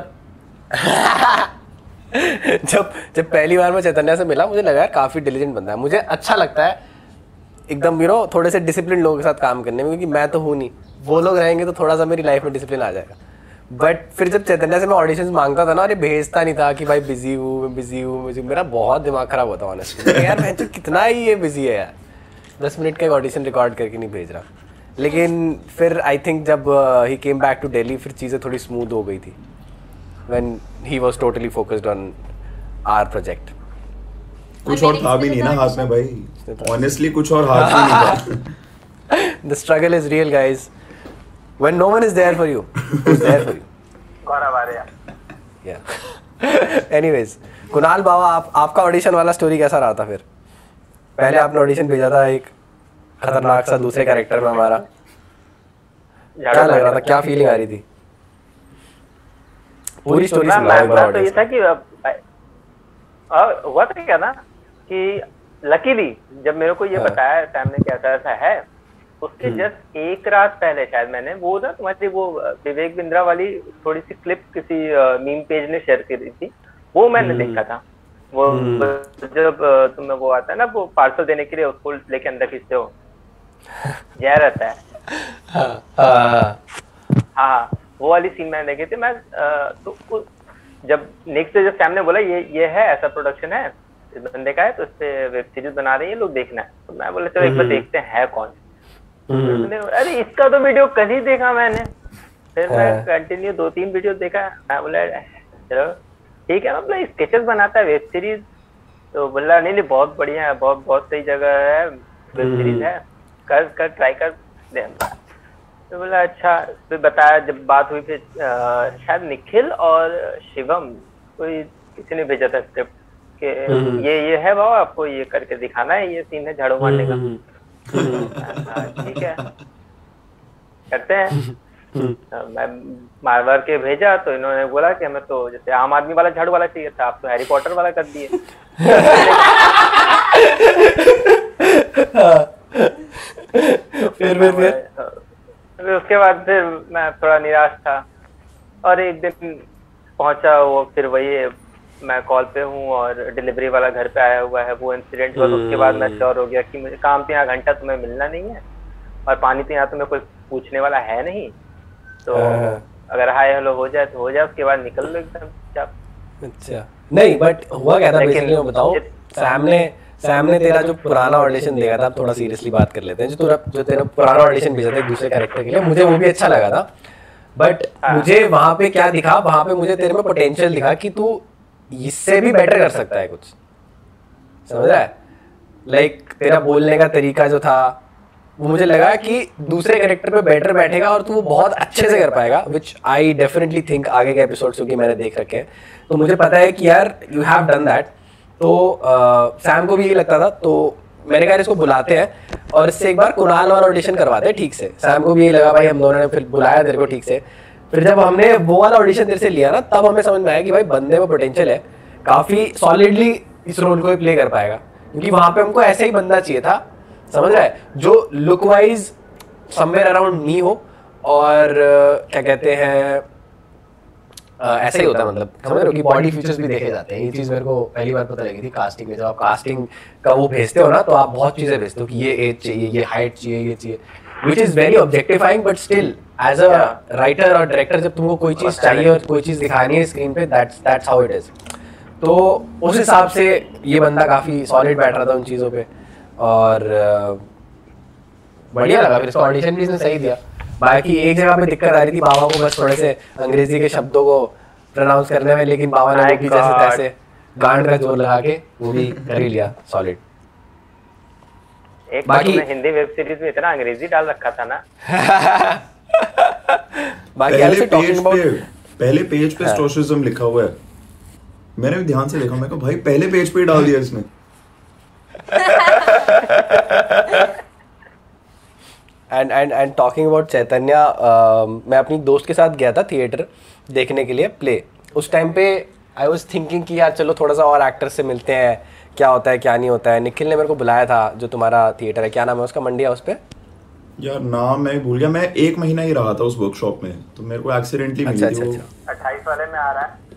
जब जब पहली बार मैं चैतन्य से मिला, मुझे लगा काफी डिलीजेंट बंदा है, मुझे अच्छा लगता है एकदम यू नो थोड़े से डिसिप्लिन लोगों के साथ काम करने में, क्योंकि मैं तो हूँ नहीं, वो लोग रहेंगे तो थोड़ा सा मेरी लाइफ में डिसिप्लिन आ जाएगा। बट फिर जब चैतन्य से मैं ऑडिशंस मांगता था ना, अरे भेजता नहीं था कि भाई बिजी हूँ, मैं बिजी हूँ, मुझे मेरा बहुत दिमाग खराब होता ऑनेस्टली यार, मैं तो कितना ही ये बिजी है यार, दस मिनट का एक ऑडिशन रिकॉर्ड करके नहीं भेज रहा। लेकिन फिर आई थिंक जब he came back to Delhi, फिर चीज़ें थोड़ी स्मूथ हो गई थी when he was totally focused on our project. कुछ और था भी नहीं ना हाथ में भाई, ऑनेस्टली कुछ और हाथ में नहीं था। The struggle is real guys. When no one is there for you, who's there for you? कौन हमारे यहाँ? Yeah. Anyways, कुणाल बाबा, आप आपका ऑडिशन वाला स्टोरी कैसा रहा था फिर? पहले आपने ऑडिशन भेजा था एक खतरनाक सा दूसरे कैरेक्टर में हमारा, क्या लग रहा था, क्या फीलिंग आ रही थी? पूरी स्टोरी सुनाओ एक बार। तो ये था कि हुआ था क्या ना कि लकीली जब मेरे को ये बताया सैम ने क्या ऐसा है, उसके जस्ट एक रात पहले शायद मैंने वो ना तुम्हारी वो विवेक बिंद्रा वाली थोड़ी सी क्लिप किसी मीम पेज ने शेयर करी थी, वो मैंने देखा था। वो जब तुम्हें वो आता है ना, वो पार्सल देने के लिए उसको लेके अंदर खींचते हो, जय रहता है, हाँ वो वाली सीन मैंने देखी थी। मैं तो जब नेक्स्ट डे जब सैम ने बोला ये ये है ऐसा प्रोडक्शन है इस बंदे का है, तो इस पे वेब सीरीज बना रही है, लोग देखना है, तो मैं बोला चलो एक बार देखते हैं है कौन। अरे इसका तो वीडियो कल ही देखा मैंने, फिर मैं कंटिन्यू दो तीन वीडियो देखा, मैं बोला चलो ठीक है, मतलब स्केचेस बनाता है वेब सीरीज, तो बोला नहीं नहीं बहुत बढ़िया है, बहुत बहुत सही जगह है, वेब सीरीज है, कर कर ट्राई कर दे। तो बोला अच्छा, फिर बताया, जब बात हुई फिर शायद निखिल और शिवम कोई किसी ने भेजा था स्क्रिप्ट कि ये ये है बाबा आपको ये करके दिखाना है, ये सीन है झाड़ू मारने का, ठीक है करते हैं। मैं मार मार के भेजा तो इन्होंने बोला कि हमें तो जैसे आम आदमी वाला झाड़ू वाला चाहिए था, आप तो हैरी पॉटर वाला कर दिए। फिर फिर फिर उसके बाद फिर मैं थोड़ा निराश था, और एक दिन पहुंचा वो, फिर वही मैं कॉल पे हूँ और डिलीवरी वाला घर पे आया हुआ है, वो इंसिडेंट हुआ। तो उसके बाद मैं श्योर हो गया कि मुझे काम पे यहाँ घंटा तुम्हें मिलना नहीं है, और पानी तो यहाँ तुम्हें कोई पूछने वाला है नहीं, तो अगर हाय हेलो हो जाए तो हो जाए, उसके बाद निकल लो एकदम। अच्छा नहीं, बट हुआ क्या था बेसिकली बताओ। सैम ने सैम ने तेरा जो पुराना ऑडिशन देखा था, अब थोड़ा सीरियसली बात कर लेते हैं, जो तेरा जो तेरा पुराना ऑडिशन भेजा था एक दूसरे कैरेक्टर के लिए, मुझे वो भी अच्छा लगा था। बट मुझे वहां पे क्या दिखा, वहां पे मुझे तेरे में पोटेंशियल दिखा कि तू इससे भी बेटर कर सकता है कुछ, समझ रहा है? लाइक like, तेरा बोलने का तरीका जो था वो मुझे लगा कि दूसरे कैरेक्टर पे बेटर बैठेगा और तू वो बहुत अच्छे से कर पाएगा, विच आई डेफिनेटली थिंक आगे के एपिसोड्स क्योंकि मैंने देख रखे हैं, तो मुझे पता है कि यार यू हैव डन दैट। तो सैम को भी यही लगता था, तो मैंने कहा इसको बुलाते हैं और इससे एक बार कुणाल और ऑडिशन करवाते हैं ठीक से। सैम को भी यही लगा, भाई हम दोनों ने फिर बुलाया तेरे को ठीक से। फिर जब हमने वो वाला ऑडिशन तेरे से लिया ना, तब हमें समझ में आया कि भाई बंदे में पोटेंशियल है, काफी सॉलिडली इस रोल को प्ले कर पाएगा, क्योंकि वहां पे हमको ऐसे ही बंदा चाहिए था, समझ रहा है, जो look wise somewhere around me हो, और क्या कहते हैं ऐसा ही होता है, मतलब समझ रहे हो कि बॉडी फीचर्स भी देखे जाते हैं। ये चीज़ मेरे को पहली बार पता लगी थी कास्टिंग में। जब आप कास्टिंग का वो भेजते हो ना तो आप बहुत चीज़ें भेजते हो कि ये एज चाहिए, ये हाइट चाहिए, ये चाहिए, which is very objectifying, but still as a writer और डायरेक्टर जब तुमको कोई चीज़ चाहिए और कोई चीज़ दिखानी है स्क्रीन पे, that's that's how it is. तो उस हिसाब से ये बंदा काफ़ी सॉलिड बैठ रहा था उन चीज़ों पे, और बढ़िया लगा। फिर इसका ऑडिशन भी इसने सही दिया। बाकी एक जगह पे दिक्कत आ रही थी बाबा को, बस थोड़े से अंग्रेजी के शब्दों को प्रोनाउंस करने में, लेकिन बाबा ने वो भी जैसे तैसे गांड का जोर लगा के वो भी कर ही लिया सॉलिड। एक बाकी हिंदी वेब सीरीज में इतना अंग्रेजी डाल रखा था ना। बाकी पहले पेज पे पहले पेज पे स्टोसिज्म लिखा हुआ है, मैंने भी ध्यान से देखा, मैं कहा भाई पहले पेज पे ही डाल दिया इसने। And and and talking about Chaitanya, मैं अपनी दोस्त के साथ गया था थिएटर देखने के लिए प्ले। उस टाइम पे आई वाज थिंकिंग कि यार चलो थोड़ा सा और एक्टर्स से मिलते हैं, क्या होता है क्या नहीं होता है। निखिल ने मेरे को बुलाया था, जो तुम्हारा थिएटर है, क्या नाम है उसका, मंडी हाउस पे? यार नाम मैं भूल गया, मैं एक महीना ही रहा था उस वर्कशॉप में, तो मेरे को एक्सीडेंटली मिली थी वो। अट्ठाईस वाले में आ रहा है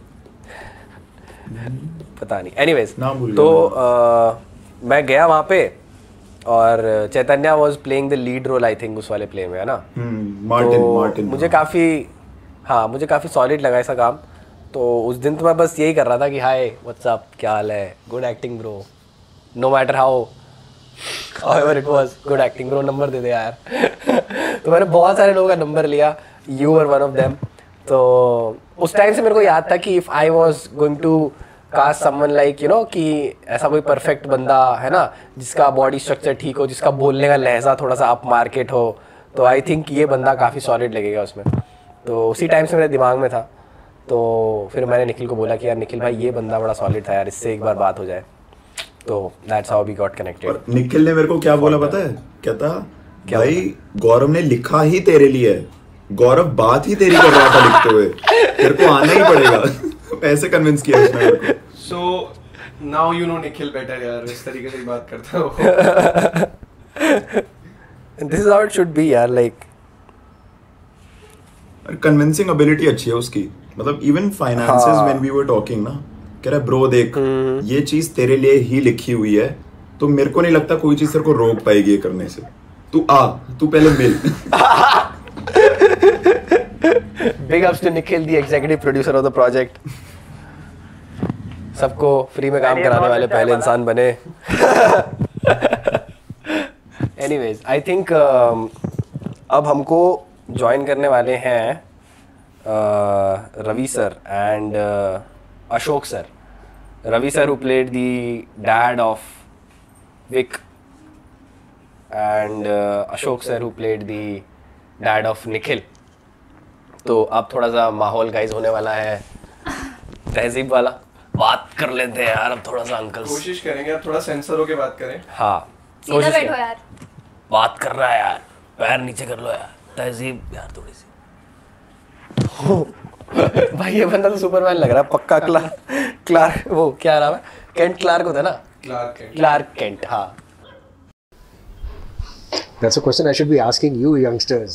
पता नहीं, एनीवेज नाम तो आ, मैं गया वहाँ पे और Chaitanya was playing the lead role I think उस वाले प्ले में, है ना? मार्टिन मार्टिन मुझे काफ़ी हाँ मुझे काफ़ी सॉलिड लगा ऐसा काम। तो उस दिन तो मैं बस यही कर रहा था कि हाय व्हाट्सअप, क्या हाल है, good acting bro, no matter how however it was, good acting bro, number दे दे यार। तो मैंने बहुत सारे लोगों का नंबर लिया, you were one of them. तो उस टाइम से मेरे को याद था कि if I was going to cast someone like you know कि ऐसा कोई परफेक्ट बंदा है ना, जिसका बॉडी स्ट्रक्चर ठीक हो, जिसका बोलने का लहजा थोड़ा सा अप मार्केट हो, तो आई थिंक ये बंदा काफ़ी सॉलिड लगेगा उसमें। तो उसी टाइम से मेरे दिमाग में था। तो फिर मैंने निखिल को बोला कि यार निखिल भाई ये बंदा बड़ा सॉलिड था यार, इससे एक बार बात हो जाए। तो that's how we got connected. और निखिल ने मेरे को क्या बोला पता है, कहता भाई गौरव ने लिखा ही तेरे लिए है, गौरव बात ही तेरी कर रहा था लिखते हुए, तेरे को आना ही पड़ेगा। ऐसे कन्विंस किया उसने मेरे को। So now you know Nikhil better यार, इस तरीके से बात करता हो। This is how it should be यार, like कन्विंसिंग एबिलिटी अच्छी है उसकी, मतलब even finances when we were talking ना, कह रहा ब्रो देख ये चीज तेरे लिए ही लिखी हुई है, तो मेरे को नहीं लगता कोई चीज तेरे को रोक पाएगी ये करने से, तू आ, तू पहले मिल। Big ups to Nikhil, the executive producer of the project. सबको फ्री में काम कराने वाले पहले इंसान बने। Anyways, I think uh, अब हमको ज्वाइन करने वाले हैं uh, रवि सर एंड uh, Ashok sir. Ravi sir who played the dad of Vic and uh, Ashok sir who played the dad of Nikhil. तो अब थोड़ा सा माहौल गाइज होने वाला है तहजीब वाला, बात कर लेते हैं यार अब थोड़ा सा अंकल। कोशिश करेंगे अब थोड़ा सेंसर होके बात करें। हाँ सीधा बैठो यार, बात कर रहा है यार, पैर नीचे कर लो यार, तहजीब यार थोड़ी सी। भाई ये बंदा तो सुपरमैन लग रहा है पक्का। क्लार्क क्लार्क वो क्या नाम है, केंट क्लार्क होता है ना, क्लार्क केंट। क्लार्क केंट, हाँ। That's a question I should be asking you youngsters.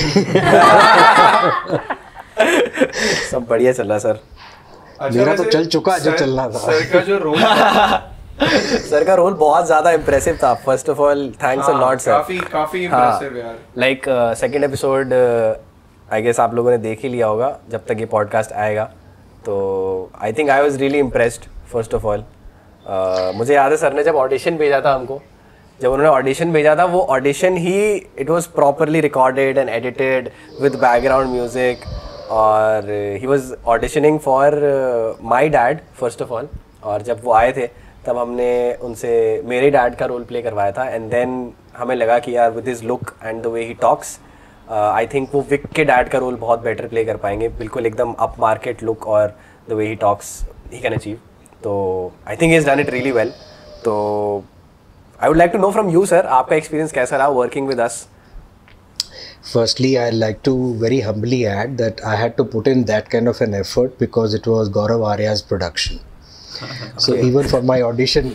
सब बढ़िया चल रहा सर। अच्छा, मेरा तो वैसे चल चुका जो चलना था। सर का जो रोल सर का रोल बहुत ज़्यादा इम्प्रेसिव था। First of all thanks a lot sir. काफी काफी इम्प्रेसिव यार। Like second episode I guess आप लोगों ने देख ही लिया होगा जब तक ये पॉडकास्ट आएगा। तो I think I was really impressed first of all. मुझे याद है सर ने जब ऑडिशन भेजा था हमको, जब उन्होंने ऑडिशन भेजा था वो ऑडिशन ही it was properly recorded and edited with background music, और he was auditioning for my dad first of all. और जब वो आए थे तब हमने उनसे मेरे डैड का रोल प्ले करवाया था, एंड देन हमें लगा कि यार with his look and the way he talks I think वो विक के डैड का रोल बहुत बेटर प्ले कर पाएंगे, बिल्कुल एकदम अप मार्केट लुक और the way he talks he can achieve. तो I think he has done it really well. तो I would like to know from you, sir, आपका experience कैसा रहा working with us? Firstly, I'd like to very humbly add that I had to put in that kind of an effort because it was Gaurav Arya's production. So okay. even for my audition,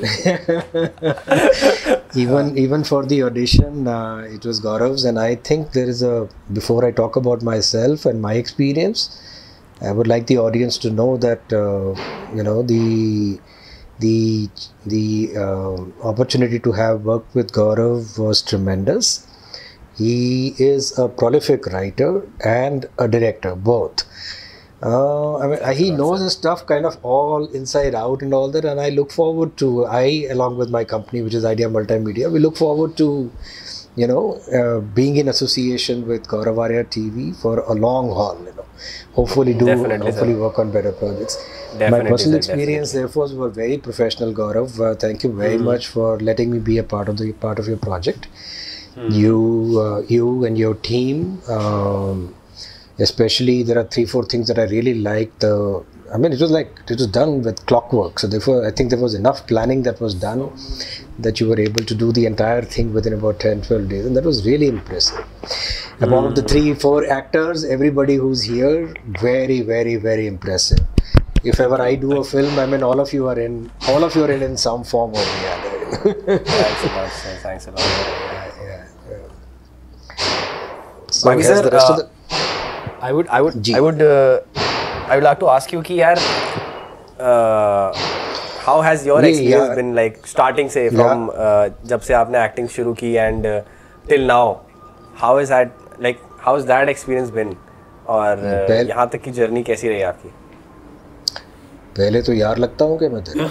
even even for the audition, uh, it was Gaurav's, and I think there is a, before I talk about myself and my experience, I would like the audience to know that uh, you know the the the uh, opportunity to have worked with Gaurav was tremendous. He is a prolific writer and a director, both. Uh, I mean, he knows his stuff kind of all inside out and all that, and I look forward to, I along with my company, which is Idea Multimedia, we look forward to, you know, uh, being in association with Gaurav Arya T V for a long haul, you know. Hopefully do, Definitely, hopefully sir. work on better projects. Definitely, my personal sir, experience, definitely. therefore, were very professional, Gaurav. Uh, thank you very Mm. much for letting me be a part of the part of your project. Mm. You, uh, you and your team. Um, Especially, there are three, four things that I really liked. The, I mean, it was like it was done with clockwork. So therefore, I think there was enough planning that was done that you were able to do the entire thing within about ten, twelve days, and that was really impressive. Among the three, four actors, everybody who's here, very, very, very impressive. If ever I do a film, I mean, all of you are in, all of you are in in some form or the other. Thanks a lot, sir. Thanks a lot. Yeah, yeah, yeah. So Baki has sir, the rest uh, of the I would, I would, ji. I would, uh, I would like to ask you कि यार, uh, how has your ये experience यार- been like starting say from uh, जब से आपने acting शुरू की and uh, till now, how is that like how has that experience been और uh, पहल- यहाँ तक की journey कैसी रही आपकी? पहले तो यार लगता हूँ क्या मैं तेरा?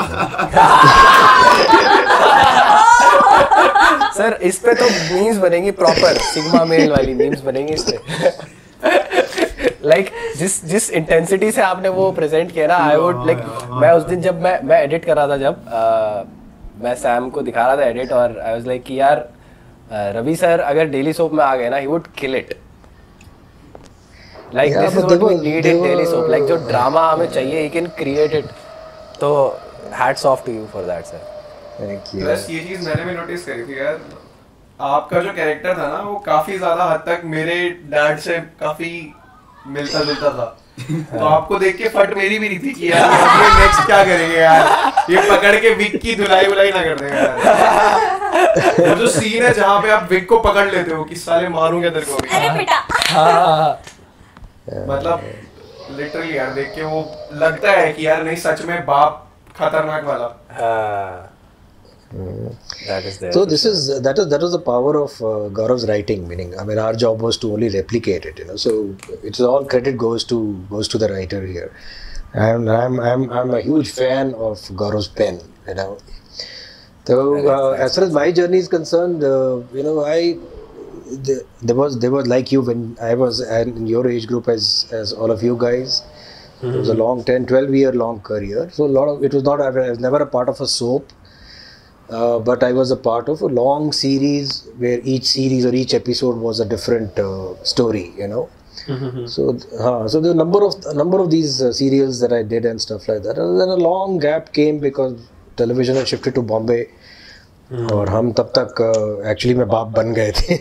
सर इस पे तो मीम्स बनेंगी प्रॉपर सिग्मा मेल वाली मीम्स बनेंगी इस पे लाइक like, जिस जिस इंटेंसिटी से आपने वो प्रेजेंट किया ना आई वुड लाइक मैं उस दिन जब मैं मैं एडिट कर रहा था जब uh, मैं सैम को दिखा रहा था एडिट और आई वाज लाइक कि यार uh, रवि सर अगर डेली सोप में आ गए ना he would kill it like Yeah, this is but what they we were- need they in daily were- soap like जो ड्रामा हमें चाहिए ही कैन क्रिएट इट तो hats off to you for that sir Thank you. Plus ये चीज मैंने भी notice करी थी यार, आपका जो कैरेक्टर था ना वो काफी ज्यादा हद तक मेरे डैड से काफी मिलता जुलता था। तो आपको देख के फट मेरी भी नहीं थी कि यार ये नेक्स्ट क्या करेंगे यार, ये पकड़ के विक की धुलाई वुलाई ना कर देंगे यार। वो जो सीन है जहाँ पे आप विक को पकड़ लेते हो कि साले मारूंगा तेरे को अरे अभी, बेटा मतलब लिटरली यार देख के वो लगता है कि यार नहीं सच में बाप खतरनाक वाला। That is So this is that is that was the power of uh, Gaurav's writing. Meaning, I mean, our job was to only replicate it. You know, so it's all credit goes to goes to the writer here, and I'm I'm I'm a huge fan of Gaurav's pen. You know, so uh, as far as my journey is concerned, uh, you know, I the, there was there was like you when I was in your age group as as all of you guys. It was a long ten, twelve year long career. So a lot of it was not I was never a part of a soap. Uh, but I was a part of a long series where each series or each episode was a different uh, story, you know. So, uh, so the number of a number of these uh, serials that I did and stuff like that. And then a long gap came because television had shifted to Bombay. और हम तब तक actually मैं बाप बन गए थे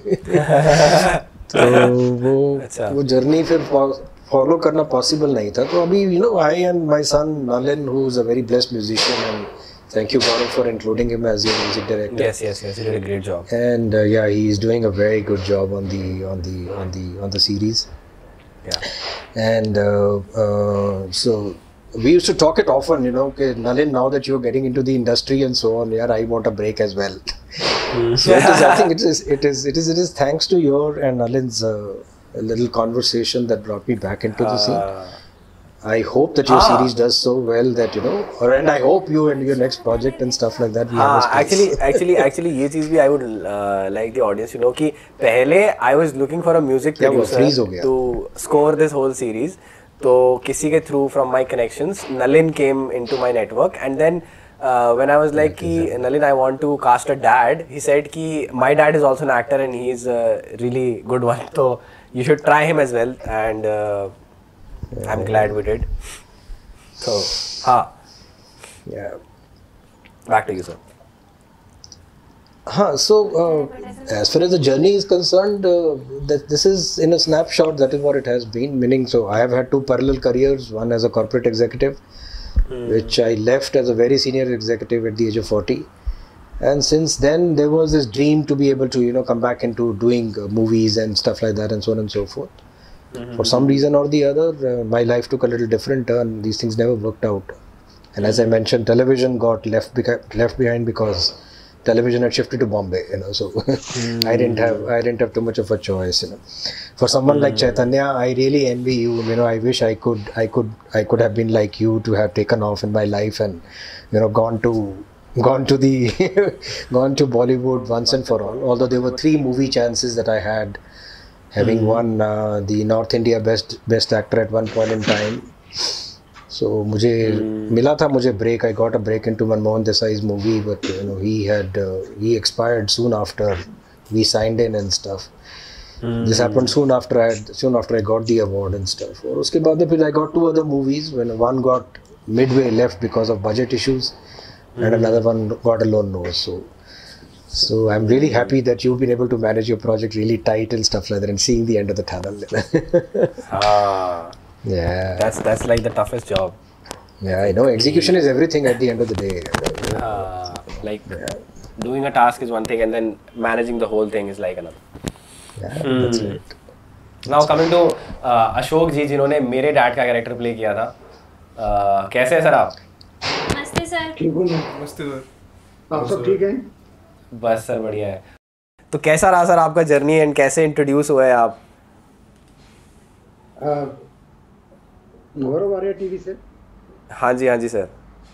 तो वो वो जर्नी फिर फॉलो करना पॉसिबल नहीं था तो अभी you know I and my son Nalin who is a very blessed musician and thank you Gaurav for including him as your music director. Yes, yes, yes. He did a great job. And uh, yeah, he is doing a very good job on the on the on the on the series. Yeah. And uh, uh, so we used to talk it often, you know. Okay, Nalin, now that you're getting into the industry and so on, yeah, I want a break as well. So it is, I think it is it is it is it is thanks to your and Nalin's uh, little conversation that brought me back into the scene. Uh, I hope that your Ah. series does so well that you know, or and I hope you and your next project and stuff like that. We have a हाँ space. actually actually actually ये चीज़ भी I would uh, like the audience to know कि पहले I was looking for a music क्या हुआ? Freeze हो producer गया? to score this whole series. तो किसी के through from my connections Nalin came into my network and then uh, when I was like कि Nalin I want to cast a dad, he said कि my dad is also an actor and he is a really good one, so you should try him as well and uh, I'm glad we did. So हाँ Yeah. back to you sir. Huh, so uh, as far as the journey is concerned, uh, that this is in a snapshot. That is what it has been. Meaning, so I have had two parallel careers. One as a corporate executive, which I left as a very senior executive at the age of forty. And since then, there was this dream to be able to, you know, come back into doing uh, movies and stuff like that, and so on and so forth. For some reason or the other, uh, my life took a little different turn. These things never worked out. And as I mentioned, television got left beca- left behind because television had shifted to Bombay, you know. So mm. I didn't have I didn't have too much of a choice, you know. For someone mm. like Chaitanya, I really envy you. You know, I wish I could I could I could have been like you, to have taken off in my life and, you know, gone to gone to the gone to Bollywood once and for all. Although there were three movie chances that I had, having mm. won uh, the North India best best actor at one point in time. So मुझे mm. मिला था मुझे break. I got a break into Manmohan Desai's movie, but you know he had uh, he expired soon after we signed in and stuff. Mm. This happened soon after I had, soon after I got the award and stuff. और उसके बाद फिर I got two other movies. When one got midway left because of budget issues, mm. and another one got a lone nose. So so I'm really happy that you've been able to manage your project really tight and stuff like that, and seeing the end of the tunnel. ah. Yeah, that's that's like the toughest job. Yeah, I know. Execution is everything at the end of the day. Uh, like yeah. doing a task is one thing, and then managing the whole thing is like another. Yeah, mm. that's it. Now coming to uh, Ashok जी, जिन्होंने मेरे dad का character play किया था, uh, कैसे हैं sir आप? नमस्ते sir. ठीक हूँ। नमस्ते सर। आप सब ठीक हैं? बस सर बढ़िया है। तो कैसा रहा सर आपका जर्नी एंड कैसे इंट्रोड्यूस हुए आप? गौरव आर्या टीवी से। हाँ जी हाँ जी सर।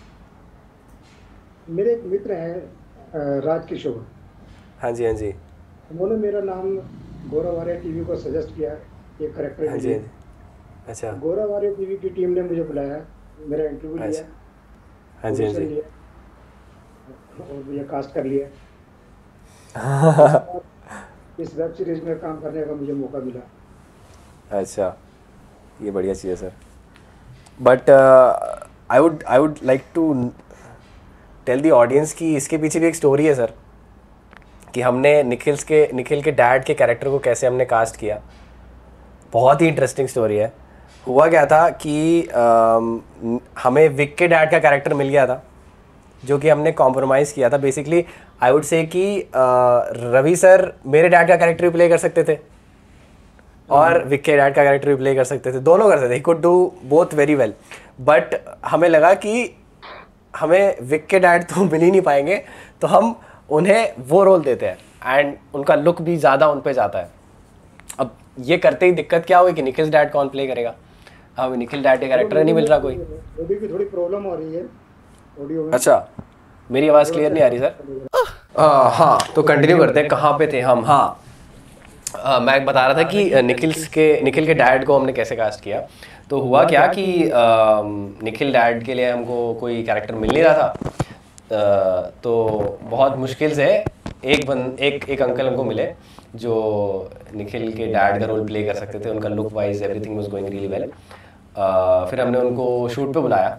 मेरे एक मित्र हैं राज किशोर। हाँ जी हाँ जी। उन्होंने मेरा नाम गौरव आर्या टीवी को सजेस्ट किया ये करेक्टर हाँ के लिए। अच्छा। गौरव आर्या टीवी की टीम ने मुझे बुलाया, मेरा इंटरव्यू लिया। हाँ जी हाँ जी। और मुझे कास्ट कर लिया। इस वेब सीरीज में काम करने का मुझे मौका मिला। अच्छा, ये बढ़िया चीज़ है sir. But I would I would like to tell the audience कि इसके पीछे भी एक स्टोरी है सर, कि हमने निखिल्स के निखिल के डैड के कैरेक्टर को कैसे हमने कास्ट किया। बहुत ही इंटरेस्टिंग स्टोरी है। हुआ क्या था कि uh, हमें विक के डैड का कैरेक्टर मिल गया था, जो कि हमने कॉम्प्रोमाइज़ किया था। बेसिकली आई वुड से कि uh, रवि सर मेरे डैड का कैरेक्टर भी प्ले कर सकते थे और विक के डैड का कैरेक्टर भी प्ले कर सकते थे, दोनों कर सकते थे। He could do both very well. But हमें लगा कि हमें विक के डैड तो मिल ही नहीं पाएंगे, तो हम उन्हें वो रोल देते हैं एंड उनका लुक भी ज़्यादा उन पे जाता है। अब ये करते ही दिक्कत क्या हुई कि निखिल डैड कौन प्ले करेगा? अब निखिल डैड के कैरेक्टर नहीं मिल रहा कोई। ऑडियो की थोड़ी प्रॉब्लम हो रही है ऑडियो में। अच्छा, मेरी आवाज़ क्लियर नहीं आ रही सर? हाँ, तो कंटिन्यू करते हैं। कहाँ पे थे हम? हाँ, Uh, मैं बता रहा था कि निखिल के निखिल के डैड को हमने कैसे कास्ट किया। तो हुआ क्या कि uh, निखिल डैड के लिए हमको कोई कैरेक्टर मिल नहीं रहा था। uh, तो बहुत मुश्किल से एक बन एक एक अंकल हमको मिले जो निखिल के डैड का रोल प्ले कर सकते थे। उनका look wise everything was going really well. फिर हमने उनको शूट पे बुलाया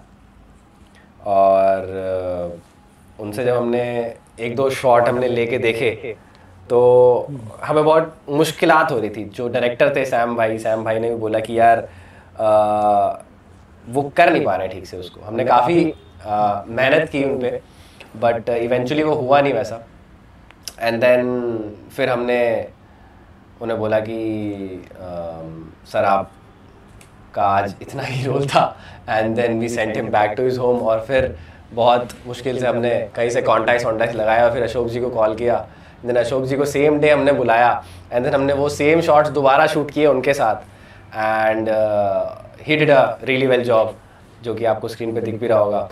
और uh, उनसे जब हमने एक दो शॉट हमने लेके देखे तो हमें बहुत मुश्किलात हो रही थी। जो डायरेक्टर थे सैम भाई सैम भाई ने भी बोला कि यार आ, वो कर नहीं पा रहे ठीक से उसको। हमने काफ़ी मेहनत की उन पर, बट इवेंचुअली वो हुआ नहीं वैसा। एंड देन फिर हमने उन्हें बोला कि सर आप का आज इतना ही रोल था, and then we sent him back to his home. और फिर बहुत मुश्किल से हमने कहीं से कॉन्टैक्ट वॉन्टैक्ट लगाया, फिर अशोक जी को कॉल किया। देन अशोक जी को सेम डे हमने बुलाया एंड देन हमने वो सेम शॉट्स दोबारा शूट किए उनके साथ and he did a really well job, जो कि आपको स्क्रीन पे दिख भी रहा होगा।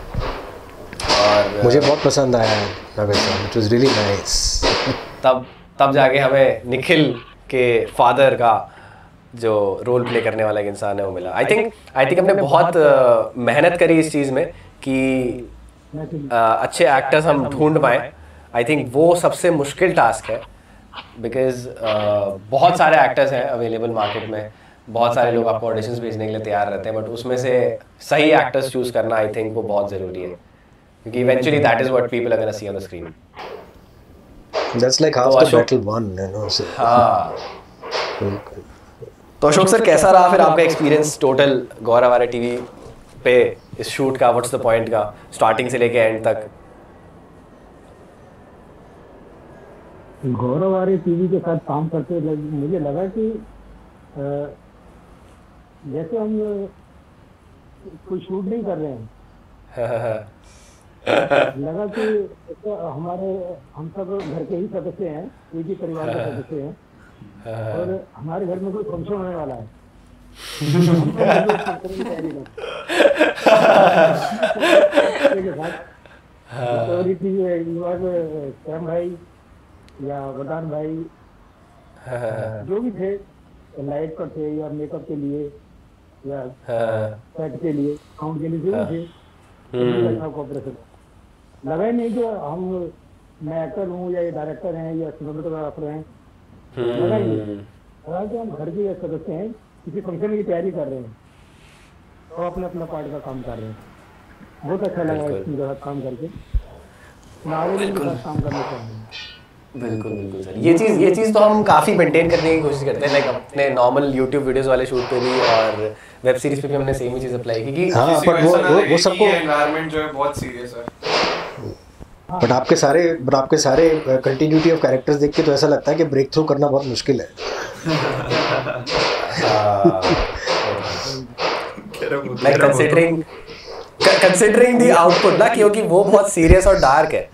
और मुझे बहुत पसंद आया इट वाज रियली नाइस। तब तब जाके हमें निखिल के फादर का जो रोल प्ले करने वाला एक इंसान है वो मिला। आई थिंक आई थिंक हमने बहुत uh, मेहनत करी इस चीज़ में कि uh, अच्छे एक्टर्स हम ढूंढ पाएँ। आई थिंक वो सबसे मुश्किल टास्क है, बिकॉज uh, बहुत सारे एक्टर्स हैं अवेलेबल मार्केट में, बहुत सारे लोग आपको ऑडिशंस भेजने के लिए तैयार रहते हैं, बट उसमें से सही एक्टर्स चूज करना आई थिंक वो बहुत ज़रूरी है, क्योंकि eventually that is what people are gonna see on the screen. That's like half the battle won, you know. हाँ, तो अशोक सर कैसा रहा फिर आपका experience total Gaurav Arya TV पे इस शूट का? व्हाट्स द पॉइंट का स्टार्टिंग से लेके एंड तक? गौरव आर्या टीवी के साथ काम करते लग, मुझे लगा कि जैसे हम कोई शूट नहीं कर रहे हैं, लगा कि तो हमारे हम सब घर के ही सदस्य हैं, एक ही परिवार के सदस्य हैं, और हमारे घर में कोई फंक्शन होने वाला है। श्याम भाई या वरदान भाई जो भी थे, लाइट पर थे या मेकअप के लिए या सेट के लिए, साउंड के लिए जो भी थे, कोऑपरेशन लगा ही नहीं कि हम मैं एक्टर हूँ या ये डायरेक्टर हैं या सिनेमेटोग्राफर हैं, लगा ही नहीं। लगा कि हम घर के सदस्य हैं, किसी फंक्शन की तैयारी कर रहे हैं और अपने अपना पार्ट का काम कर रहे हैं। बहुत अच्छा लगा इसके साथ काम करके, आगे भी साथ काम करना चाहिए। बिल्कुल बिल्कुल सर, ये चीज़ ये चीज़ तो हम काफ़ी मेंटेन करने की कोशिश करते हैं, लाइक अपने नॉर्मल यूट्यूब वीडियोस वाले शूट पे भी और वेब सीरीज पे भी हमने सेम ही चीज़ अप्लाई की कि हाँ, पर वो वो वो सबको एनवायरनमेंट जो है बहुत सीरियस है। बट आपके सारे बट आपके सारे कंटिन्यूटी ऑफ कैरेक्टर्स देख के तो ऐसा लगता है कि ब्रेक थ्रू करना बहुत मुश्किल है। Like considering considering the output ना, क्योंकि वो बहुत सीरियस और डार्क है,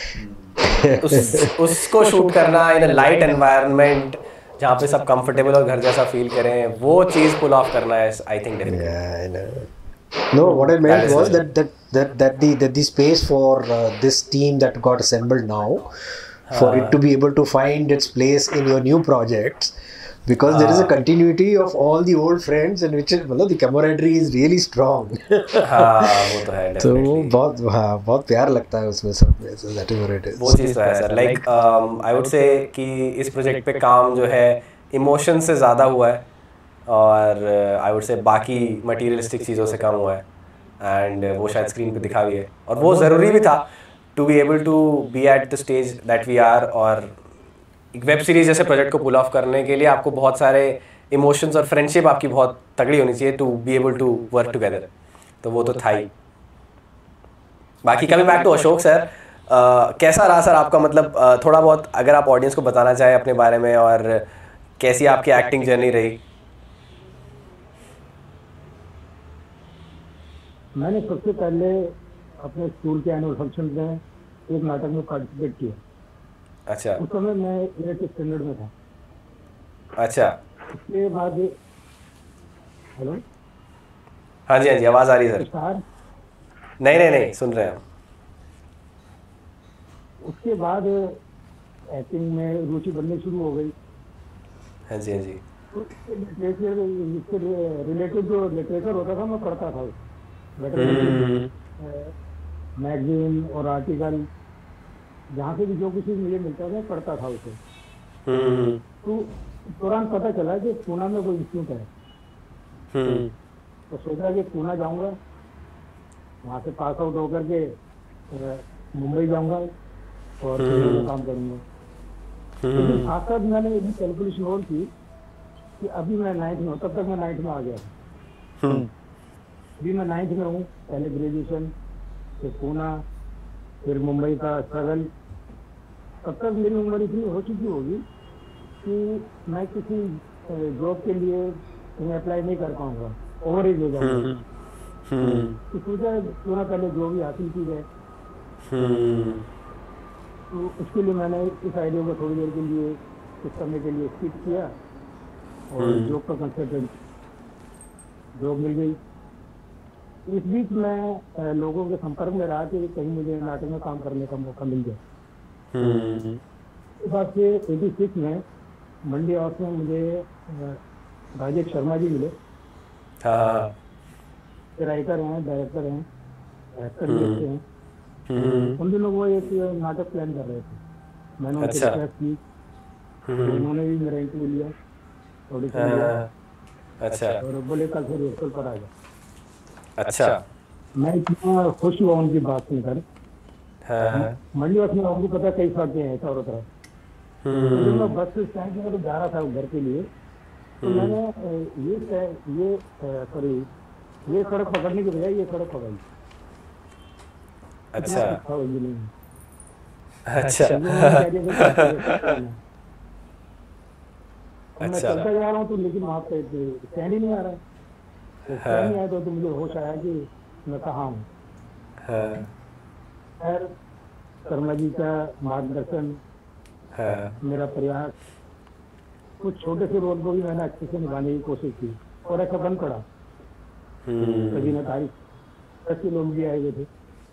उस उसको शूट करना इन अ लाइट एनवायरनमेंट जहाँ पे सब कंफर्टेबल और घर जैसा फील करें, वो चीज़ पुल ऑफ करना है I think difficult. No, what I meant that was that that that that the that the space for uh, this team that got assembled now, for uh, it to be able to find its place in your new projects, because uh, there is a continuity of all the old friends and which is मतलब the camaraderie is really strong. हाँ वो तो है तो वो बहुत हाँ बहुत प्यार लगता है उसमें सब में, so that is what it is. वो चीज़ तो है sir, like I would say कि इस प्रोजेक्ट पे काम जो है इमोशन से ज़्यादा हुआ है और आई वुड से बाकी मटीरियलिस्टिक चीज़ों से कम हुआ है, एंड वो शायद स्क्रीन पे दिखा भी है और वो ज़रूरी भी था to be able to be at the stage that we are. और एक वेब सीरीज जैसे प्रोजेक्ट को पुल ऑफ करने के लिए आपको बहुत सारे इमोशंस और फ्रेंडशिप आपकी बहुत तगड़ी होनी चाहिए to be able to work together, तो वो तो था ही। बाकी coming back to Ashok sir, कैसा रहा सर आपका, मतलब uh, थोड़ा बहुत अगर आप ऑडियंस को बताना चाहें अपने बारे में और कैसी आपकी एक्टिंग जर्नी रही। मैंने सबसे पहले अपने स्कूल के एनुअल फंक्शन में एक नाटक में पार्टिसिपेट किया। अच्छा। उस समय मैं एट स्टैंडर्ड में था। अच्छा। उसके बाद हेलो हाँ जी हाँ जी आवाज़ आ रही है सर। नहीं नहीं नहीं सुन रहे हैं। उसके बाद एक्टिंग में रुचि बननी शुरू हो गई। हाँ जी हाँ जी। इसके रिलेटेड जो लिटरेचर होता था मैं पढ़ता था, मैगजीन और आर्टिकल, जहाँ से भी जो कुछ मुझे मिलता था पढ़ता था उसे। तो तुरंत पता चला कि पूना में कोई इंस्टीट्यूट है, तो सोचा कि पूना जाऊंगा, वहाँ से पास आउट होकर के मुंबई जाऊंगा और काम करूंगा। लेकिन साथ साथ मैंने ये कैलकुलेशन और की कि अभी मैं नाइन्थ में हूँ, तब तक मैं नाइन्थ में आ गया था। अभी मैं नाइन्थ में हूँ, पहले ग्रेजुएशन, फिर पूना, फिर मुंबई का स्ट्रगल। तब तक मेरी उम्र इतनी हो चुकी होगी कि मैं किसी जॉब के लिए कहीं अप्लाई नहीं कर पाऊंगा, ओवर एज हो जाऊंगा। तो सोचा क्यों ना पहले जॉब ही हासिल की जाए। तो उसके लिए मैंने इस आइडिया को थोड़ी देर के लिए कुछ समय के लिए स्किप किया और जॉब का कंसल्टेंट जॉब मिल गई। इस बीच मैं लोगों के संपर्क में रहा कि कहीं मुझे नाटक में काम करने का मौका मिल गया। इस बात से एटी सिक्स में मंडी हाउस में मुझे राजेश शर्मा जी मिले। राइटर हैं, डायरेक्टर हैं, एक्टर भी अच्छे हैं। उन दिनों वो एक नाटक प्लान कर रहे थे, मैंने उनसे रिक्वेस्ट की, उन्होंने भी मेरा इंटरव्यू लिया, ऑडिशन लिया। अच्छा। और बोले कल से रिहर्सल पर आ जाओ। अच्छा। मैं इतना खुश हुआ उनकी बात सुनकर। मंडी बस में आपको पता कई सड़कें हैं चारों तरफ। मैं बस स्टैंड में जा रहा था घर के लिए, तो मैंने ये ये सॉरी ये सड़क पकड़ने के बजाय ये सड़क पकड़ी। अच्छा अच्छा। मैं चलता जा रहा हूँ तो लेकिन वहाँ पे स्टैंड ही नहीं आ रहा है। तो क्या नहीं आया तो, तो मुझे होश आया कि मैं कहाँ हूँ। खैर शर्मा जी का मार्गदर्शन, मेरा प्रयास, कुछ छोटे से रोल को भी मैंने अच्छे से निभाने की कोशिश की और ऐसा बन पड़ा। कभी ना तारीफ अच्छे लोग भी आए हुए थे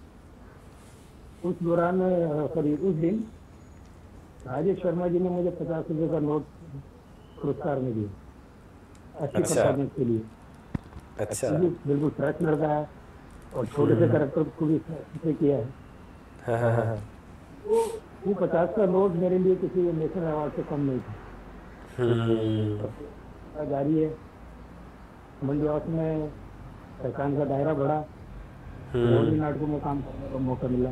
उस दौरान। सॉरी उस दिन राजेश शर्मा जी ने मुझे पचास रुपए का नोट पुरस्कार में दिया अच्छी परफॉर्मेंस के लिए। अच्छा, बिल्कुल फ्रेश लड़का है और छोटे से कैरेक्टर को भी इसने किया है। हाँ हाँ हाँ। वो वो पचास का नोट मेरे लिए किसी नेशनल अवार्ड से कम नहीं था। जारी है मंडी हाउस में पहचान का दायरा बढ़ा, और भी नाटकों में काम करने का मौका मिला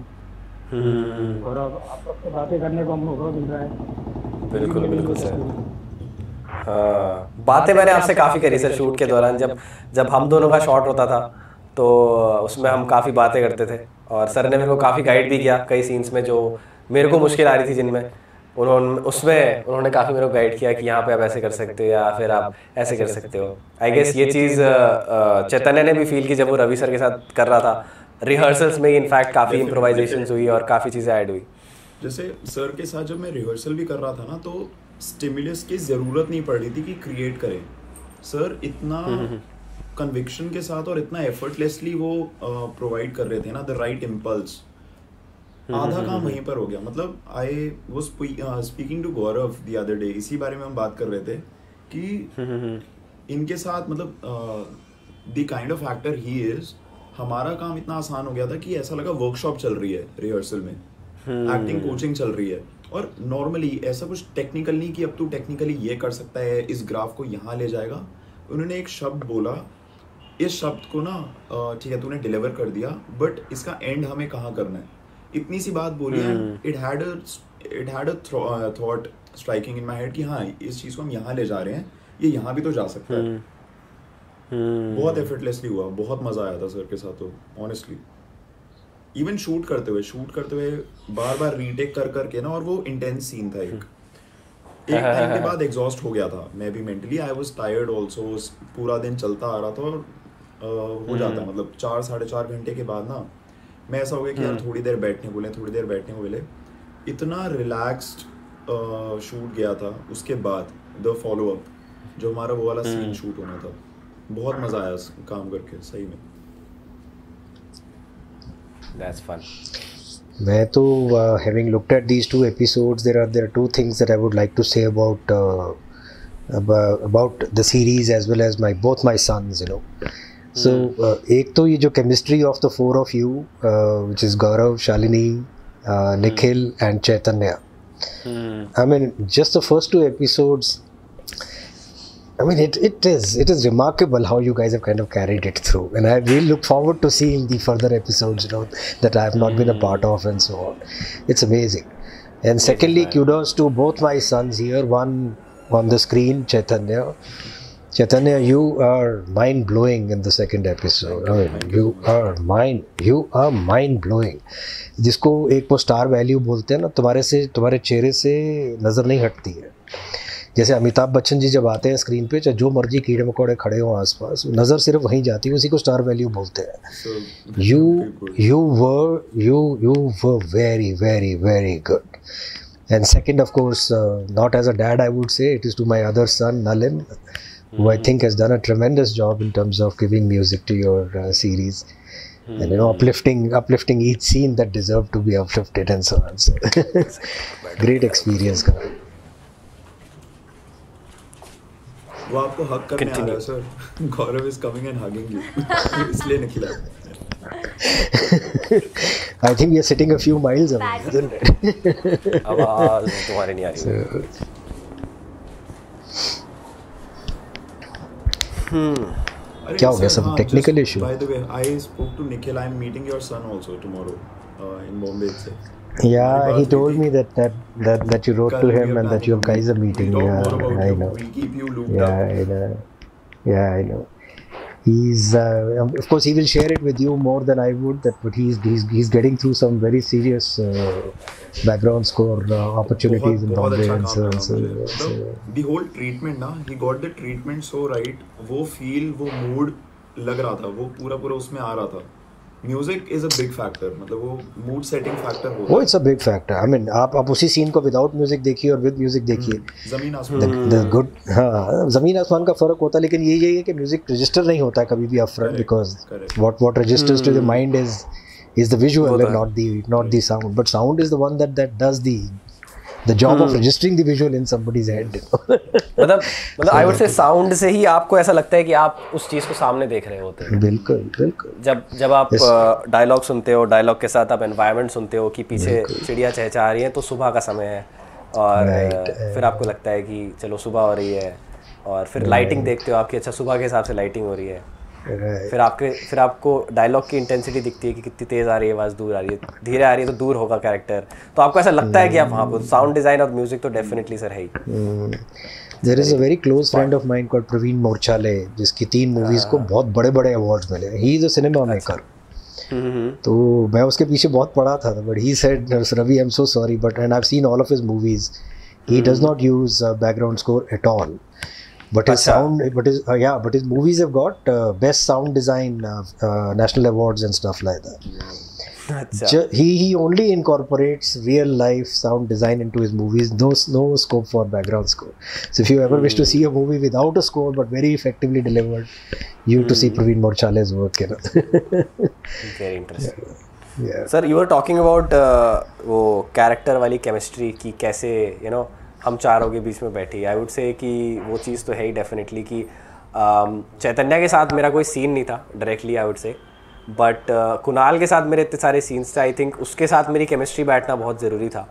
और अब आपस में बातें करने का मौका मिल रहा है। बिल्कुल बिल्कुल सर। हाँ, बातें मैंने आपसे काफ़ी करी सर शूट के दौरान। जब जब हम दोनों का शॉट होता था तो उसमें हम काफ़ी बातें करते थे और सर ने मेरे को काफ़ी गाइड भी किया कई सीन्स में जो मेरे को मुश्किल आ रही थी, जिनमें उन्होंने उसमें उन्होंने काफ़ी मेरे को गाइड किया कि यहाँ पे आप ऐसे कर सकते हो या फिर आप ऐसे कर सकते हो। आई गेस ये चीज़ चैतन्य ने भी फील की जब वो रवि सर के साथ कर रहा था। रिहर्सल्स में इनफैक्ट काफ़ी इम्प्रोवाइजेशंस हुई और काफ़ी चीज़ें ऐड हुई। जैसे सर के साथ जब मैं रिहर्सल भी कर रहा था ना तो स्टिमुलस की ज़रूरत नहीं पड़ रही थी कि क्रिएट करें। सर इतना कन्विक्शन के साथ और इतना एफर्टलेसली वो प्रोवाइड कर रहे थे ना द राइट इम्पल्स। आधा काम वहीं पर हो गया। मतलब I was speaking to Gaurav the other day, इसी बारे में हम बात कर रहे थे कि इनके साथ मतलब the kind of actor he is, हमारा काम इतना आसान हो गया था कि ऐसा लगा वर्कशॉप चल रही है रिहर्सल में, एक्टिंग कोचिंग चल रही है। और नॉर्मली ऐसा कुछ टेक्निकल नहीं कि अब तू टेक्निकली ये कर सकता है, इस ग्राफ को यहाँ ले जाएगा। उन्होंने एक शब्द बोला, इस शब्द को ना ठीक है तूने डिलीवर कर दिया, बट इसका एंड हमें कहाँ करना है, इतनी सी बात बोली and it had it had a thought striking in my head कि हाँ इस चीज़ को हम यहाँ ले जा रहे हैं, ये यहाँ भी तो जा सकता है। बहुत एफर्टलेसली हुआ, बहुत मज़ा आया था सर के साथ तो ऑनेस्टली। इवन शूट करते हुए शूट करते हुए बार बार रीटेक कर करके ना, और वो इंटेंस सीन था एक एक टाइम के बाद एग्जॉस्ट हो गया था मैं भी mentally. I was tired also, पूरा दिन चलता आ रहा था और uh, हो जाता मतलब चार साढ़े चार घंटे के बाद ना मैं ऐसा हो गया कि यार थोड़ी देर बैठने बोले थोड़ी देर बैठने को बोले। इतना रिलैक्स्ड शूट गया था। उसके बाद द फॉलो अप जो हमारा वो वाला सीन शूट होना था, बहुत मज़ा आया काम करके सही में। That's fun. मैं तो uh, having looked at these two episodes, there are there are two things that I would like to say about uh, about, about the series as well as my both my sons, you know. So uh, एक तो ये जो chemistry of the four of you, uh, which is Gaurav, Shalini, uh, Nikhil and Chaitanya. I mean, just the first two episodes. I mean, it, it is it is remarkable how you guys have kind of carried it through, and I really look forward to seeing the further episodes, you know, that I have not been a part of and so on. It's amazing. And secondly, kudos to both my sons here. One on the screen, Chaitanya. Chaitanya, you are mind blowing in the second episode. I mean, you are mind you are mind blowing. जिसको एक वो star value बोलते हैं ना, तुम्हारे से तुम्हारे चेहरे से नज़र नहीं हटती है। जैसे अमिताभ बच्चन जी जब आते हैं स्क्रीन पे, चाहे जो मर्जी कीड़े मकोड़े खड़े हों आसपास, नज़र सिर्फ वहीं जाती है, उसी को स्टार वैल्यू बोलते हैं। You you were you you were very very very good. And second of course, not as a dad I would say, it is to my other son Nalin, who I think has done a tremendous job in terms of giving music to your uh, series, and you know, uplifting uplifting each scene that deserved to be uplifted and so on. So great experience. वो आपको हग करने आ रहा है sir. Gaurav is coming and hugging you. इसलिए निकला। I think we are sitting a few miles away, isn't it? आवाज़ तुम्हारी नहीं आ रही। हम्म। क्या हो गया? सब technical issue. By the way, I spoke to Nikhil. I'm meeting your son also tomorrow uh, in Bombay itself. Yeah, he told me that that that, that you wrote to him and that you guys are meeting. We'll yeah, talk more about I you. know. We'll keep you looped Yeah, up. I know. Yeah, I know. He's uh, of course he will share it with you more than I would. That but he's he's he's getting through some very serious uh, background score uh, opportunities in Bombay and so on. So, so the whole treatment, na, he got the treatment so right. वो feel, वो mood लग रहा था वो पूरा पूरा उसमें आ रहा था. Music is a big factor, मतलब वो मूड सेटिंग फैक्टर होता है. वो it's a big factor. I mean आप आप उसी सीन को विदाउट म्यूजिक देखिए और विद म्यूजिक देखिए, जमीन आसमान. द गुड हाँ जमीन आसमान का फर्क होता है. लेकिन ये यही है कि म्यूजिक रजिस्टर नहीं होता है कभी भी upfront, because what what registers to the mind is is the visual and not the not the sound. But sound is the one that that does the the job hmm. of registering the visual in somebody's head. मतलब मतलब आई would से sound से ही आपको ऐसा लगता है कि आप उस चीज को सामने देख रहे होते हैं. बिल्कुल बिल्कुल. जब जब आप डायलॉग सुनते हो, डायलॉग के साथ आप एनवायरनमेंट सुनते हो कि पीछे चिड़िया चहचहा रही है तो सुबह का समय है, और right. फिर आपको लगता है कि चलो सुबह हो रही है, और फिर लाइटिंग right. देखते हो आपकी, अच्छा सुबह के हिसाब से लाइटिंग हो रही है. Right. फिर आपके फिर आपको डायलॉग की इंटेंसिटी दिखती है कि कितनी तेज आ रही है आवाज़, दूर आ रही है, धीरे आ रही है तो दूर होगा कैरेक्टर, तो आपको ऐसा लगता है कि आप वहाँ पर साउंड डिज़ाइन और म्यूजिक तो डेफिनेटली सर है ही. There is a very close friend of mine called Praveen Morchale, जिसकी तीन मूवीज़ को बहुत बड़े बड़े अवार्ड्स मिले. He is a cinema maker. तो मैं उसके पीछे बहुत पड़ा था, but he said Ravi I am so sorry but and I have seen all of his movies, he does not use background score at all. But his Achha. sound, but his uh, yeah, but his movies have got uh, best sound design uh, uh, national awards and stuff like that. Achha. He he only incorporates real life sound design into his movies. No no scope for background score. So if you ever mm. wish to see a movie without a score but very effectively delivered, you have mm. to see Praveen Morchale's work. You know. Very interesting. Yeah. yeah. Sir, you were talking about uh, वो character वाली chemistry की कैसे you know हम चारों के बीच में बैठी. आई would say कि वो चीज़ तो है ही डेफिनेटली कि चैतन्या के साथ मेरा कोई सीन नहीं था directly I would say, but Kunal के साथ मेरे इतने सारे सीन्स थे. आई थिंक उसके साथ मेरी केमिस्ट्री बैठना बहुत ज़रूरी था.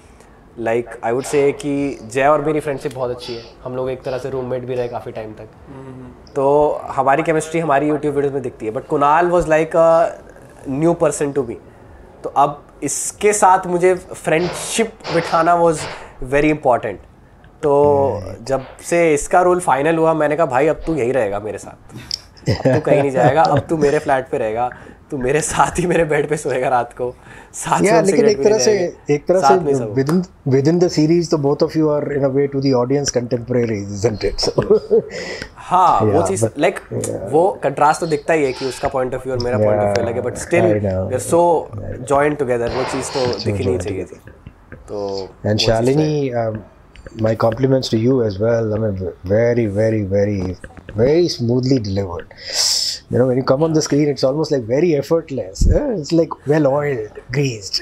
लाइक आई वुड से कि जय और मेरी फ्रेंडशिप बहुत अच्छी है, हम लोग एक तरह से रूममेट भी रहे काफ़ी टाइम तक, तो हमारी केमिस्ट्री हमारी यूट्यूब वीडियोज़ में दिखती है. But Kunal was like a new person to me, तो अब इसके साथ मुझे फ्रेंडशिप बिठाना वॉज वेरी इंपॉर्टेंट. तो जब से इसका रोल फाइनल हुआ मैंने कहा भाई अब तू यही रहेगा मेरे साथ, अब तू कहीं नहीं जाएगा, अब तू मेरे फ्लैट पे रहेगा, तू मेरे साथ ही मेरे बेड पे सोएगा रात को साथ में. लेकिन एक तरह से एक तरह से विदिन विदिन द सीरीज तो both of you are in a way to the audience contemporaries, isn't it? हाँ वो चीज़ लाइक वो कंट्रास्ट तो दिखता ही है कि उसका पॉइंट ऑफ व्यू और मेरा पॉइंट ऑफ व्यू अलग है, but still we are so joint together. वो चीज़ तो दिखनी नहीं चाहिए थी. तो and Shalini, um, my compliments to you as well. I mean, very, very, very, very smoothly delivered. You know, when you come on the screen, it's almost like very effortless. Eh? It's like well oiled, greased.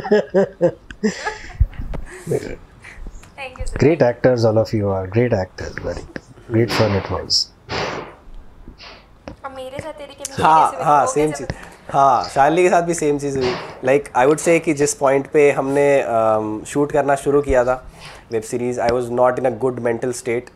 Thank you, sir. Great actors, all of you are great actors. Very great fun it was. अब मेरे साथ तेरी chemistry हाँ हाँ same चीज़. हाँ शालिनी के साथ भी सेम चीज़ हुई. लाइक आई वुड से कि जिस पॉइंट पे हमने शूट um, करना शुरू किया था web series, I was not in a good mental state,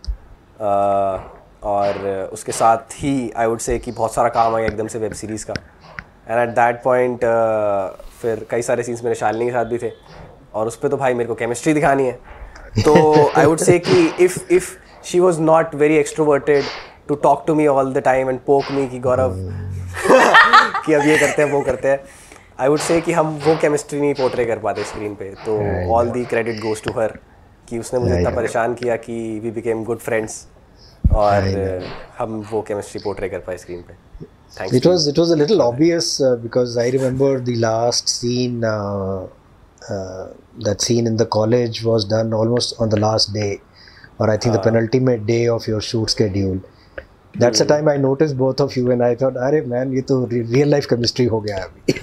और उसके साथ ही आई वुड से कि बहुत सारा काम आया एकदम से वेब सीरीज़ का. एंड एट दैट पॉइंट फिर कई सारे सीन्स मेरे शालिनी के साथ भी थे, और उस पर तो भाई मेरे को केमिस्ट्री दिखानी है. तो आई वुड से कि if if she was not very extroverted to talk to me all the time and poke me कि गौरव कि अब ये करते हैं वो करते हैं, आई वुड से कि हम वो केमिस्ट्री नहीं पोर्ट्रे कर पाते स्क्रीन पे. तो all the credit goes to her कि उसने मुझे इतना परेशान किया कि वी बिकेम गुड फ्रेंड्स, और हम वो केमिस्ट्री पोर्ट्रे कर पाए स्क्रीन पे. Thanks it was it was a little obvious uh, because I remember the last scene uh, uh, that scene in the college was done almost on the last day, or I think uh, the penultimate day of your shoot schedule. That's the time I noticed both of you and I thought, अरे man, ये तो real life chemistry हो गया अभी.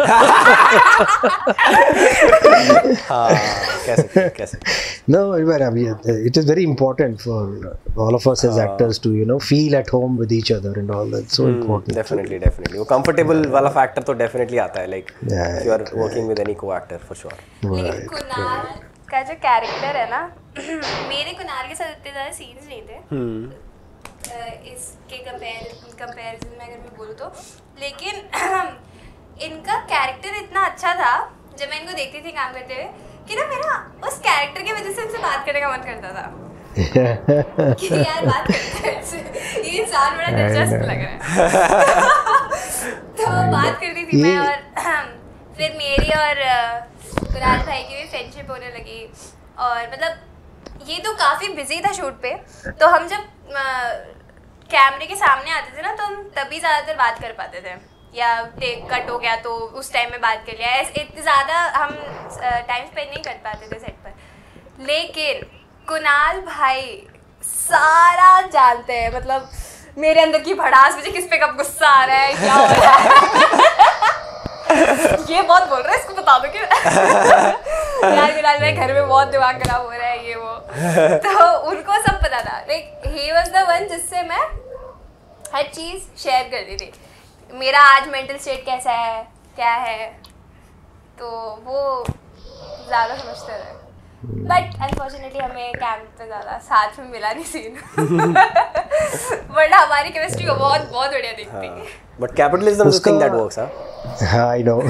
हाँ कैसे कैसे. No, but I mean, it is very important for all of us as actors to you know feel at home with each other and all that. So important. Definitely, definitely. वो comfortable वाला factor तो definitely आता है. Like if you are working with any co-actor for sure. लेकिन कुणाल का जो character है ना, मेरे कुणाल के साथ इतने ज़्यादा सीन्स नहीं थे इसके कंपेयर कंपेरिजन में अगर मैं बोलूँ तो, लेकिन इनका कैरेक्टर इतना अच्छा था जब मैं इनको देखती थी काम करते हुए कि ना मेरा उस कैरेक्टर की वजह से इनसे बात करने का मन करता था कि यार बात करते हैं, ये इंसान बड़ा दिलचस्प लग रहा है. तो बात करती थी मैं, और फिर मेरी और कुणाल भाई की भी फ्रेंडशिप होने लगी. और मतलब ये तो काफ़ी बिजी था शूट पे, तो हम जब कैमरे के सामने आते थे ना तो हम तभी ज़्यादातर बात कर पाते थे, या टेक कट हो गया तो उस टाइम में बात कर लिया, ऐसे इतने ज़्यादा हम टाइम स्पेंड नहीं कर पाते थे सेट पर। लेकिन कुणाल भाई सारा जानते हैं, मतलब मेरे अंदर की भड़ास, मुझे किस पे कब गुस्सा आ रहा है, क्या हो रहा है ये बहुत बोल रहा है, इसको बता दो कि यार कुणाल भाई घर में बहुत दिमाग खराब हो रहा है ये वो, तो उनको सब पता था। Like he was the one जिससे मैं हर चीज़ शेयर करती थी, मेरा आज मेंटल स्टेट कैसा है क्या है, तो वो ज़्यादा समझते थे। बट अनफॉर्चुनेटली हमें कैंप पे ज़्यादा साथ में मिला नहीं सीन वरना हमारी केमिस्ट्री बहुत बहुत बढ़िया दिखती। But capitalism is the thing that works. हाँ आई नो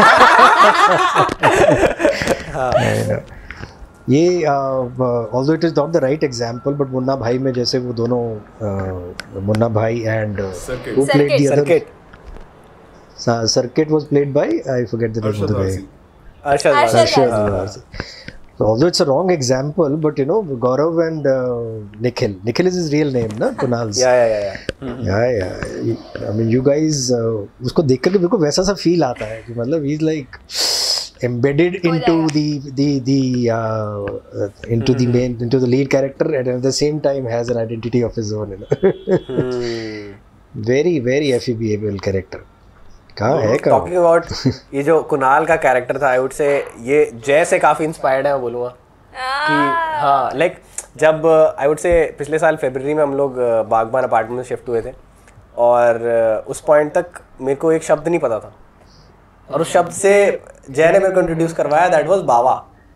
ये although it is not the right example, but Munna Bhai में जैसे वो दोनों uh, Munna Bhai and who played the other Circuit. Circuit was played by I forget the name of the guy. Arshad Arshad Varsi. Varsi. So although it's a wrong example, but you know Gaurav and uh, Nikhil. Nikhil is his real name, na? Kunal's. Yeah, yeah, yeah, yeah. Yeah, yeah. I mean, you guys uh, उसको देख करके बिल्कुल वैसा सा feel आता है कि मतलब he's like embedded into the the the uh, into the main into the lead character, and at the same time has an identity of his own. You know? Very very F E B able character. कहाँ है कहाँ? Talking about ये जो कुणाल का character था, I would say ये जय से काफी इंस्पायर्ड है मैं बोलूँगा कि हाँ लाइक जब आई वुड से पिछले साल फरवरी में हम लोग बागबान अपार्टमेंट में शिफ्ट हुए थे, और उस पॉइंट तक मेरे को एक शब्द नहीं पता था, और उस शब्द से जय ने मेरे को इंट्रोड्यूस करवाया, that was Bawa.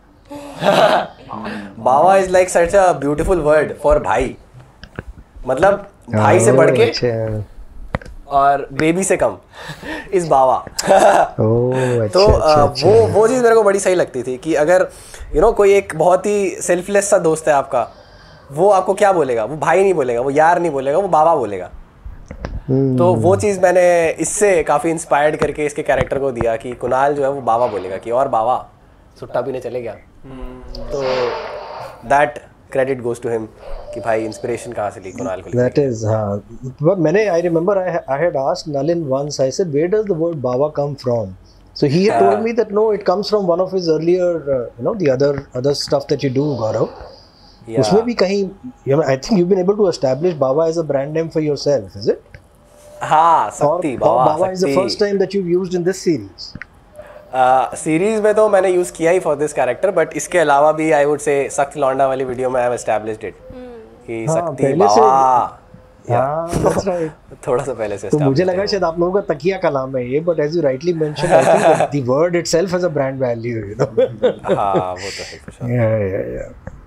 Bawa is like such a beautiful word for bhai, मतलब भाई से बढ़ के और बेबी से कम इस बावा। oh, तो अच्छा, अच्छा, वो वो चीज़ मेरे को बड़ी सही लगती थी कि अगर यू you नो know, कोई एक बहुत ही सेल्फलेस सा दोस्त है आपका, वो आपको क्या बोलेगा, वो भाई नहीं बोलेगा, वो यार नहीं बोलेगा, वो बाबा बोलेगा। hmm. तो वो चीज़ मैंने इससे काफ़ी इंस्पायर्ड करके इसके कैरेक्टर को दिया कि कुणाल जो है वो बाबा बोलेगा कि और बाबा सुट्टा पीने चले गया। hmm. तो that credit goes to him कि भाई इंस्पिरेशन कहाँ से ली कुणाल को। That is हाँ, but मैंने I remember I I had asked Nalin once, I said where does the word Baba come from? So he had told me that no, it comes from one of his earlier uh, you know the other other stuff that you do, Gaurav. Yeah. उसमें भी कहीं you know I think you've been able to establish Baba as a brand name for yourself, is it? हाँ Shakti Baba, Baba is the first time that you've used in this series. Series uh, में तो मैंने use किया ही for this character, but इसके अलावा भी आई would से सख्त लौंडा वाली वीडियो में आई हैव एस्टैब्लिश्ड इट कि शक्ति बाबा। हाँ, that's right. थोड़ा सा पहले से तो मुझे लगा शायद आप लोगों का तकिया का नाम है ये, but as you rightly mention I think the word itself has a brand value, you know. हां वो तो है for sure. Yeah yeah yeah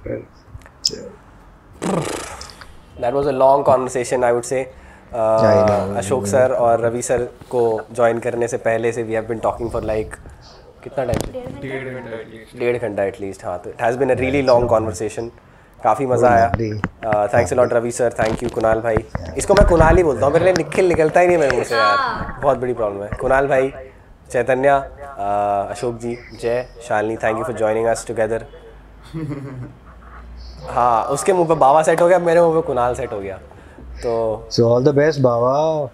that was a long conversation I would say. Ashok sir और रवि सर को join करने से पहले से we have been talking for like कितना टाइम, डेढ़ घंटा एटलीस्ट। हाँ तो it has been a really long conversation, काफ़ी मज़ा आया। Thanks a lot Ravi sir, thank you Kunal भाई। इसको मैं कुणाल ही बोलता हूँ, मेरे लिए निखिल निकलता ही नहीं मेरे मुँह से यार, बहुत बड़ी प्रॉब्लम है। कुणाल भाई, Chaitanya, Ashok ji, Jay, Shalini, thank you for joining us together. हाँ उसके मुँह पे बाबा सेट हो गया, मेरे मुँह पे कुणाल सेट हो गया। तो so all the best Baba.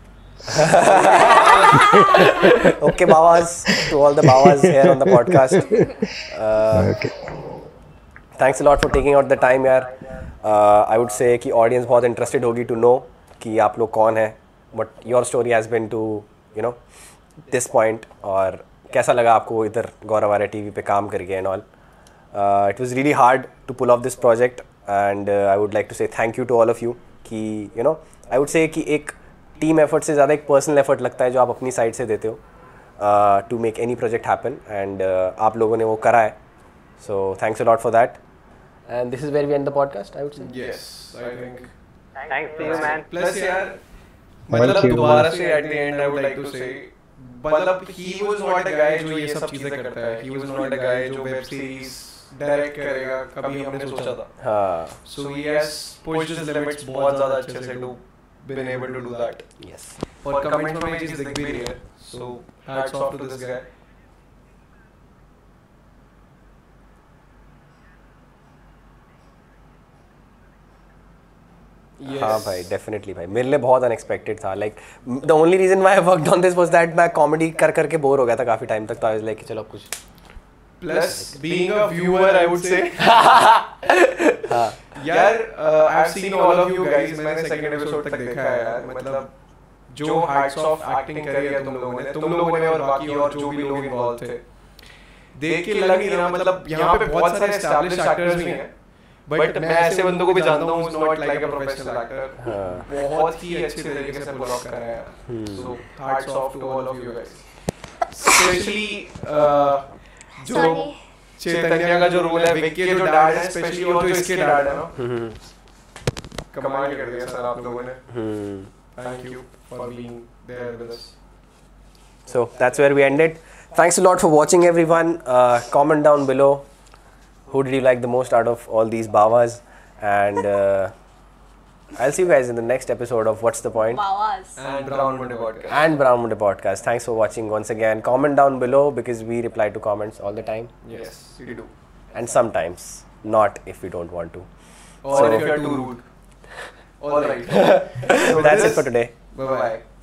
Okay Babas, to all the Babas here on the podcast. Uh, okay. Thanks a lot for taking out the time यार। uh, I would say कि audience बहुत interested होगी to know कि आप लोग कौन हैं, what your story has been to you know this point, और कैसा लगा आपको इधर गौरव आर्या टीवी पे काम करके and all. Uh, it was really hard to pull off this project and uh, I would like to say thank you to all of you कि you know I would say कि एक team effort से ज़्यादा एक personal effort लगता है जो आप अपनी साइड से देते हो to make any project happen, and आप लोगों ने वो करा है, so thanks a lot for that, and this is where we end the podcast I would say. Yes I think thanks to you man. Plus यार मतलब दोबारा से at the end I would like to say मतलब he was not a गाय जो ये सब चीजें करता है, ही वाज नॉट अ गाय जो वेब सीरीज डायरेक्ट करेगा, कभी हमने सोचा था। हाँ so he has pushed his limits बहुत ज्यादा अच्छे से to been able to do that. Yes और कमिंग फ्रॉम एज इज दिख भी रही है, so hats off to this guy. Yes. हाँ भाई डेफिनेटली भाई मेरे लिए बहुत अनएक्सपेक्टेड था like the only reason why I worked on this was that मैं कॉमेडी कर करके बोर हो गया था काफी टाइम तक तो आई वाज लाइक चलो कुछ plus being a viewer I would say यार I have seen all of you guys मैंने सेकंड एपिसोड तक देखा है यार मतलब जो हार्ट्स ऑफ एक्टिंग करी है तुम लोगों ने तुम लोगों ने और बाकी और जो भी लोग इन्वॉल्व थे देख के लग नहीं रहा मतलब यहाँ पे बहुत सारे एस्टैब्लिश्ड एक्टर्स भी हैं बट मैं ऐसे बंदों को भी जानता हूँ not like a professional actor बहुत ही अच्छे तरीके से पुल ऑफ करा है so hats off to all of you guys specially जो चैतन्य का जो रोल है विक्की के जो डैड है स्पेशली और जो इसके डैड है ना कमाल कर दिया सर आप लोगों ने thank you for being there with us So that's where we ended. Thanks a lot for watching everyone. Uh, comment down below who did you like the most out of all these Bavas, and uh, I'll see you guys in the next episode of What's the Point Bawas. and Brown Monday podcast and Brown Monday podcast. Thanks for watching once again. Comment down below because we reply to comments all the time yes we do and sometimes not if we don't want to. or if you're too rude all right So that's it for today. bye bye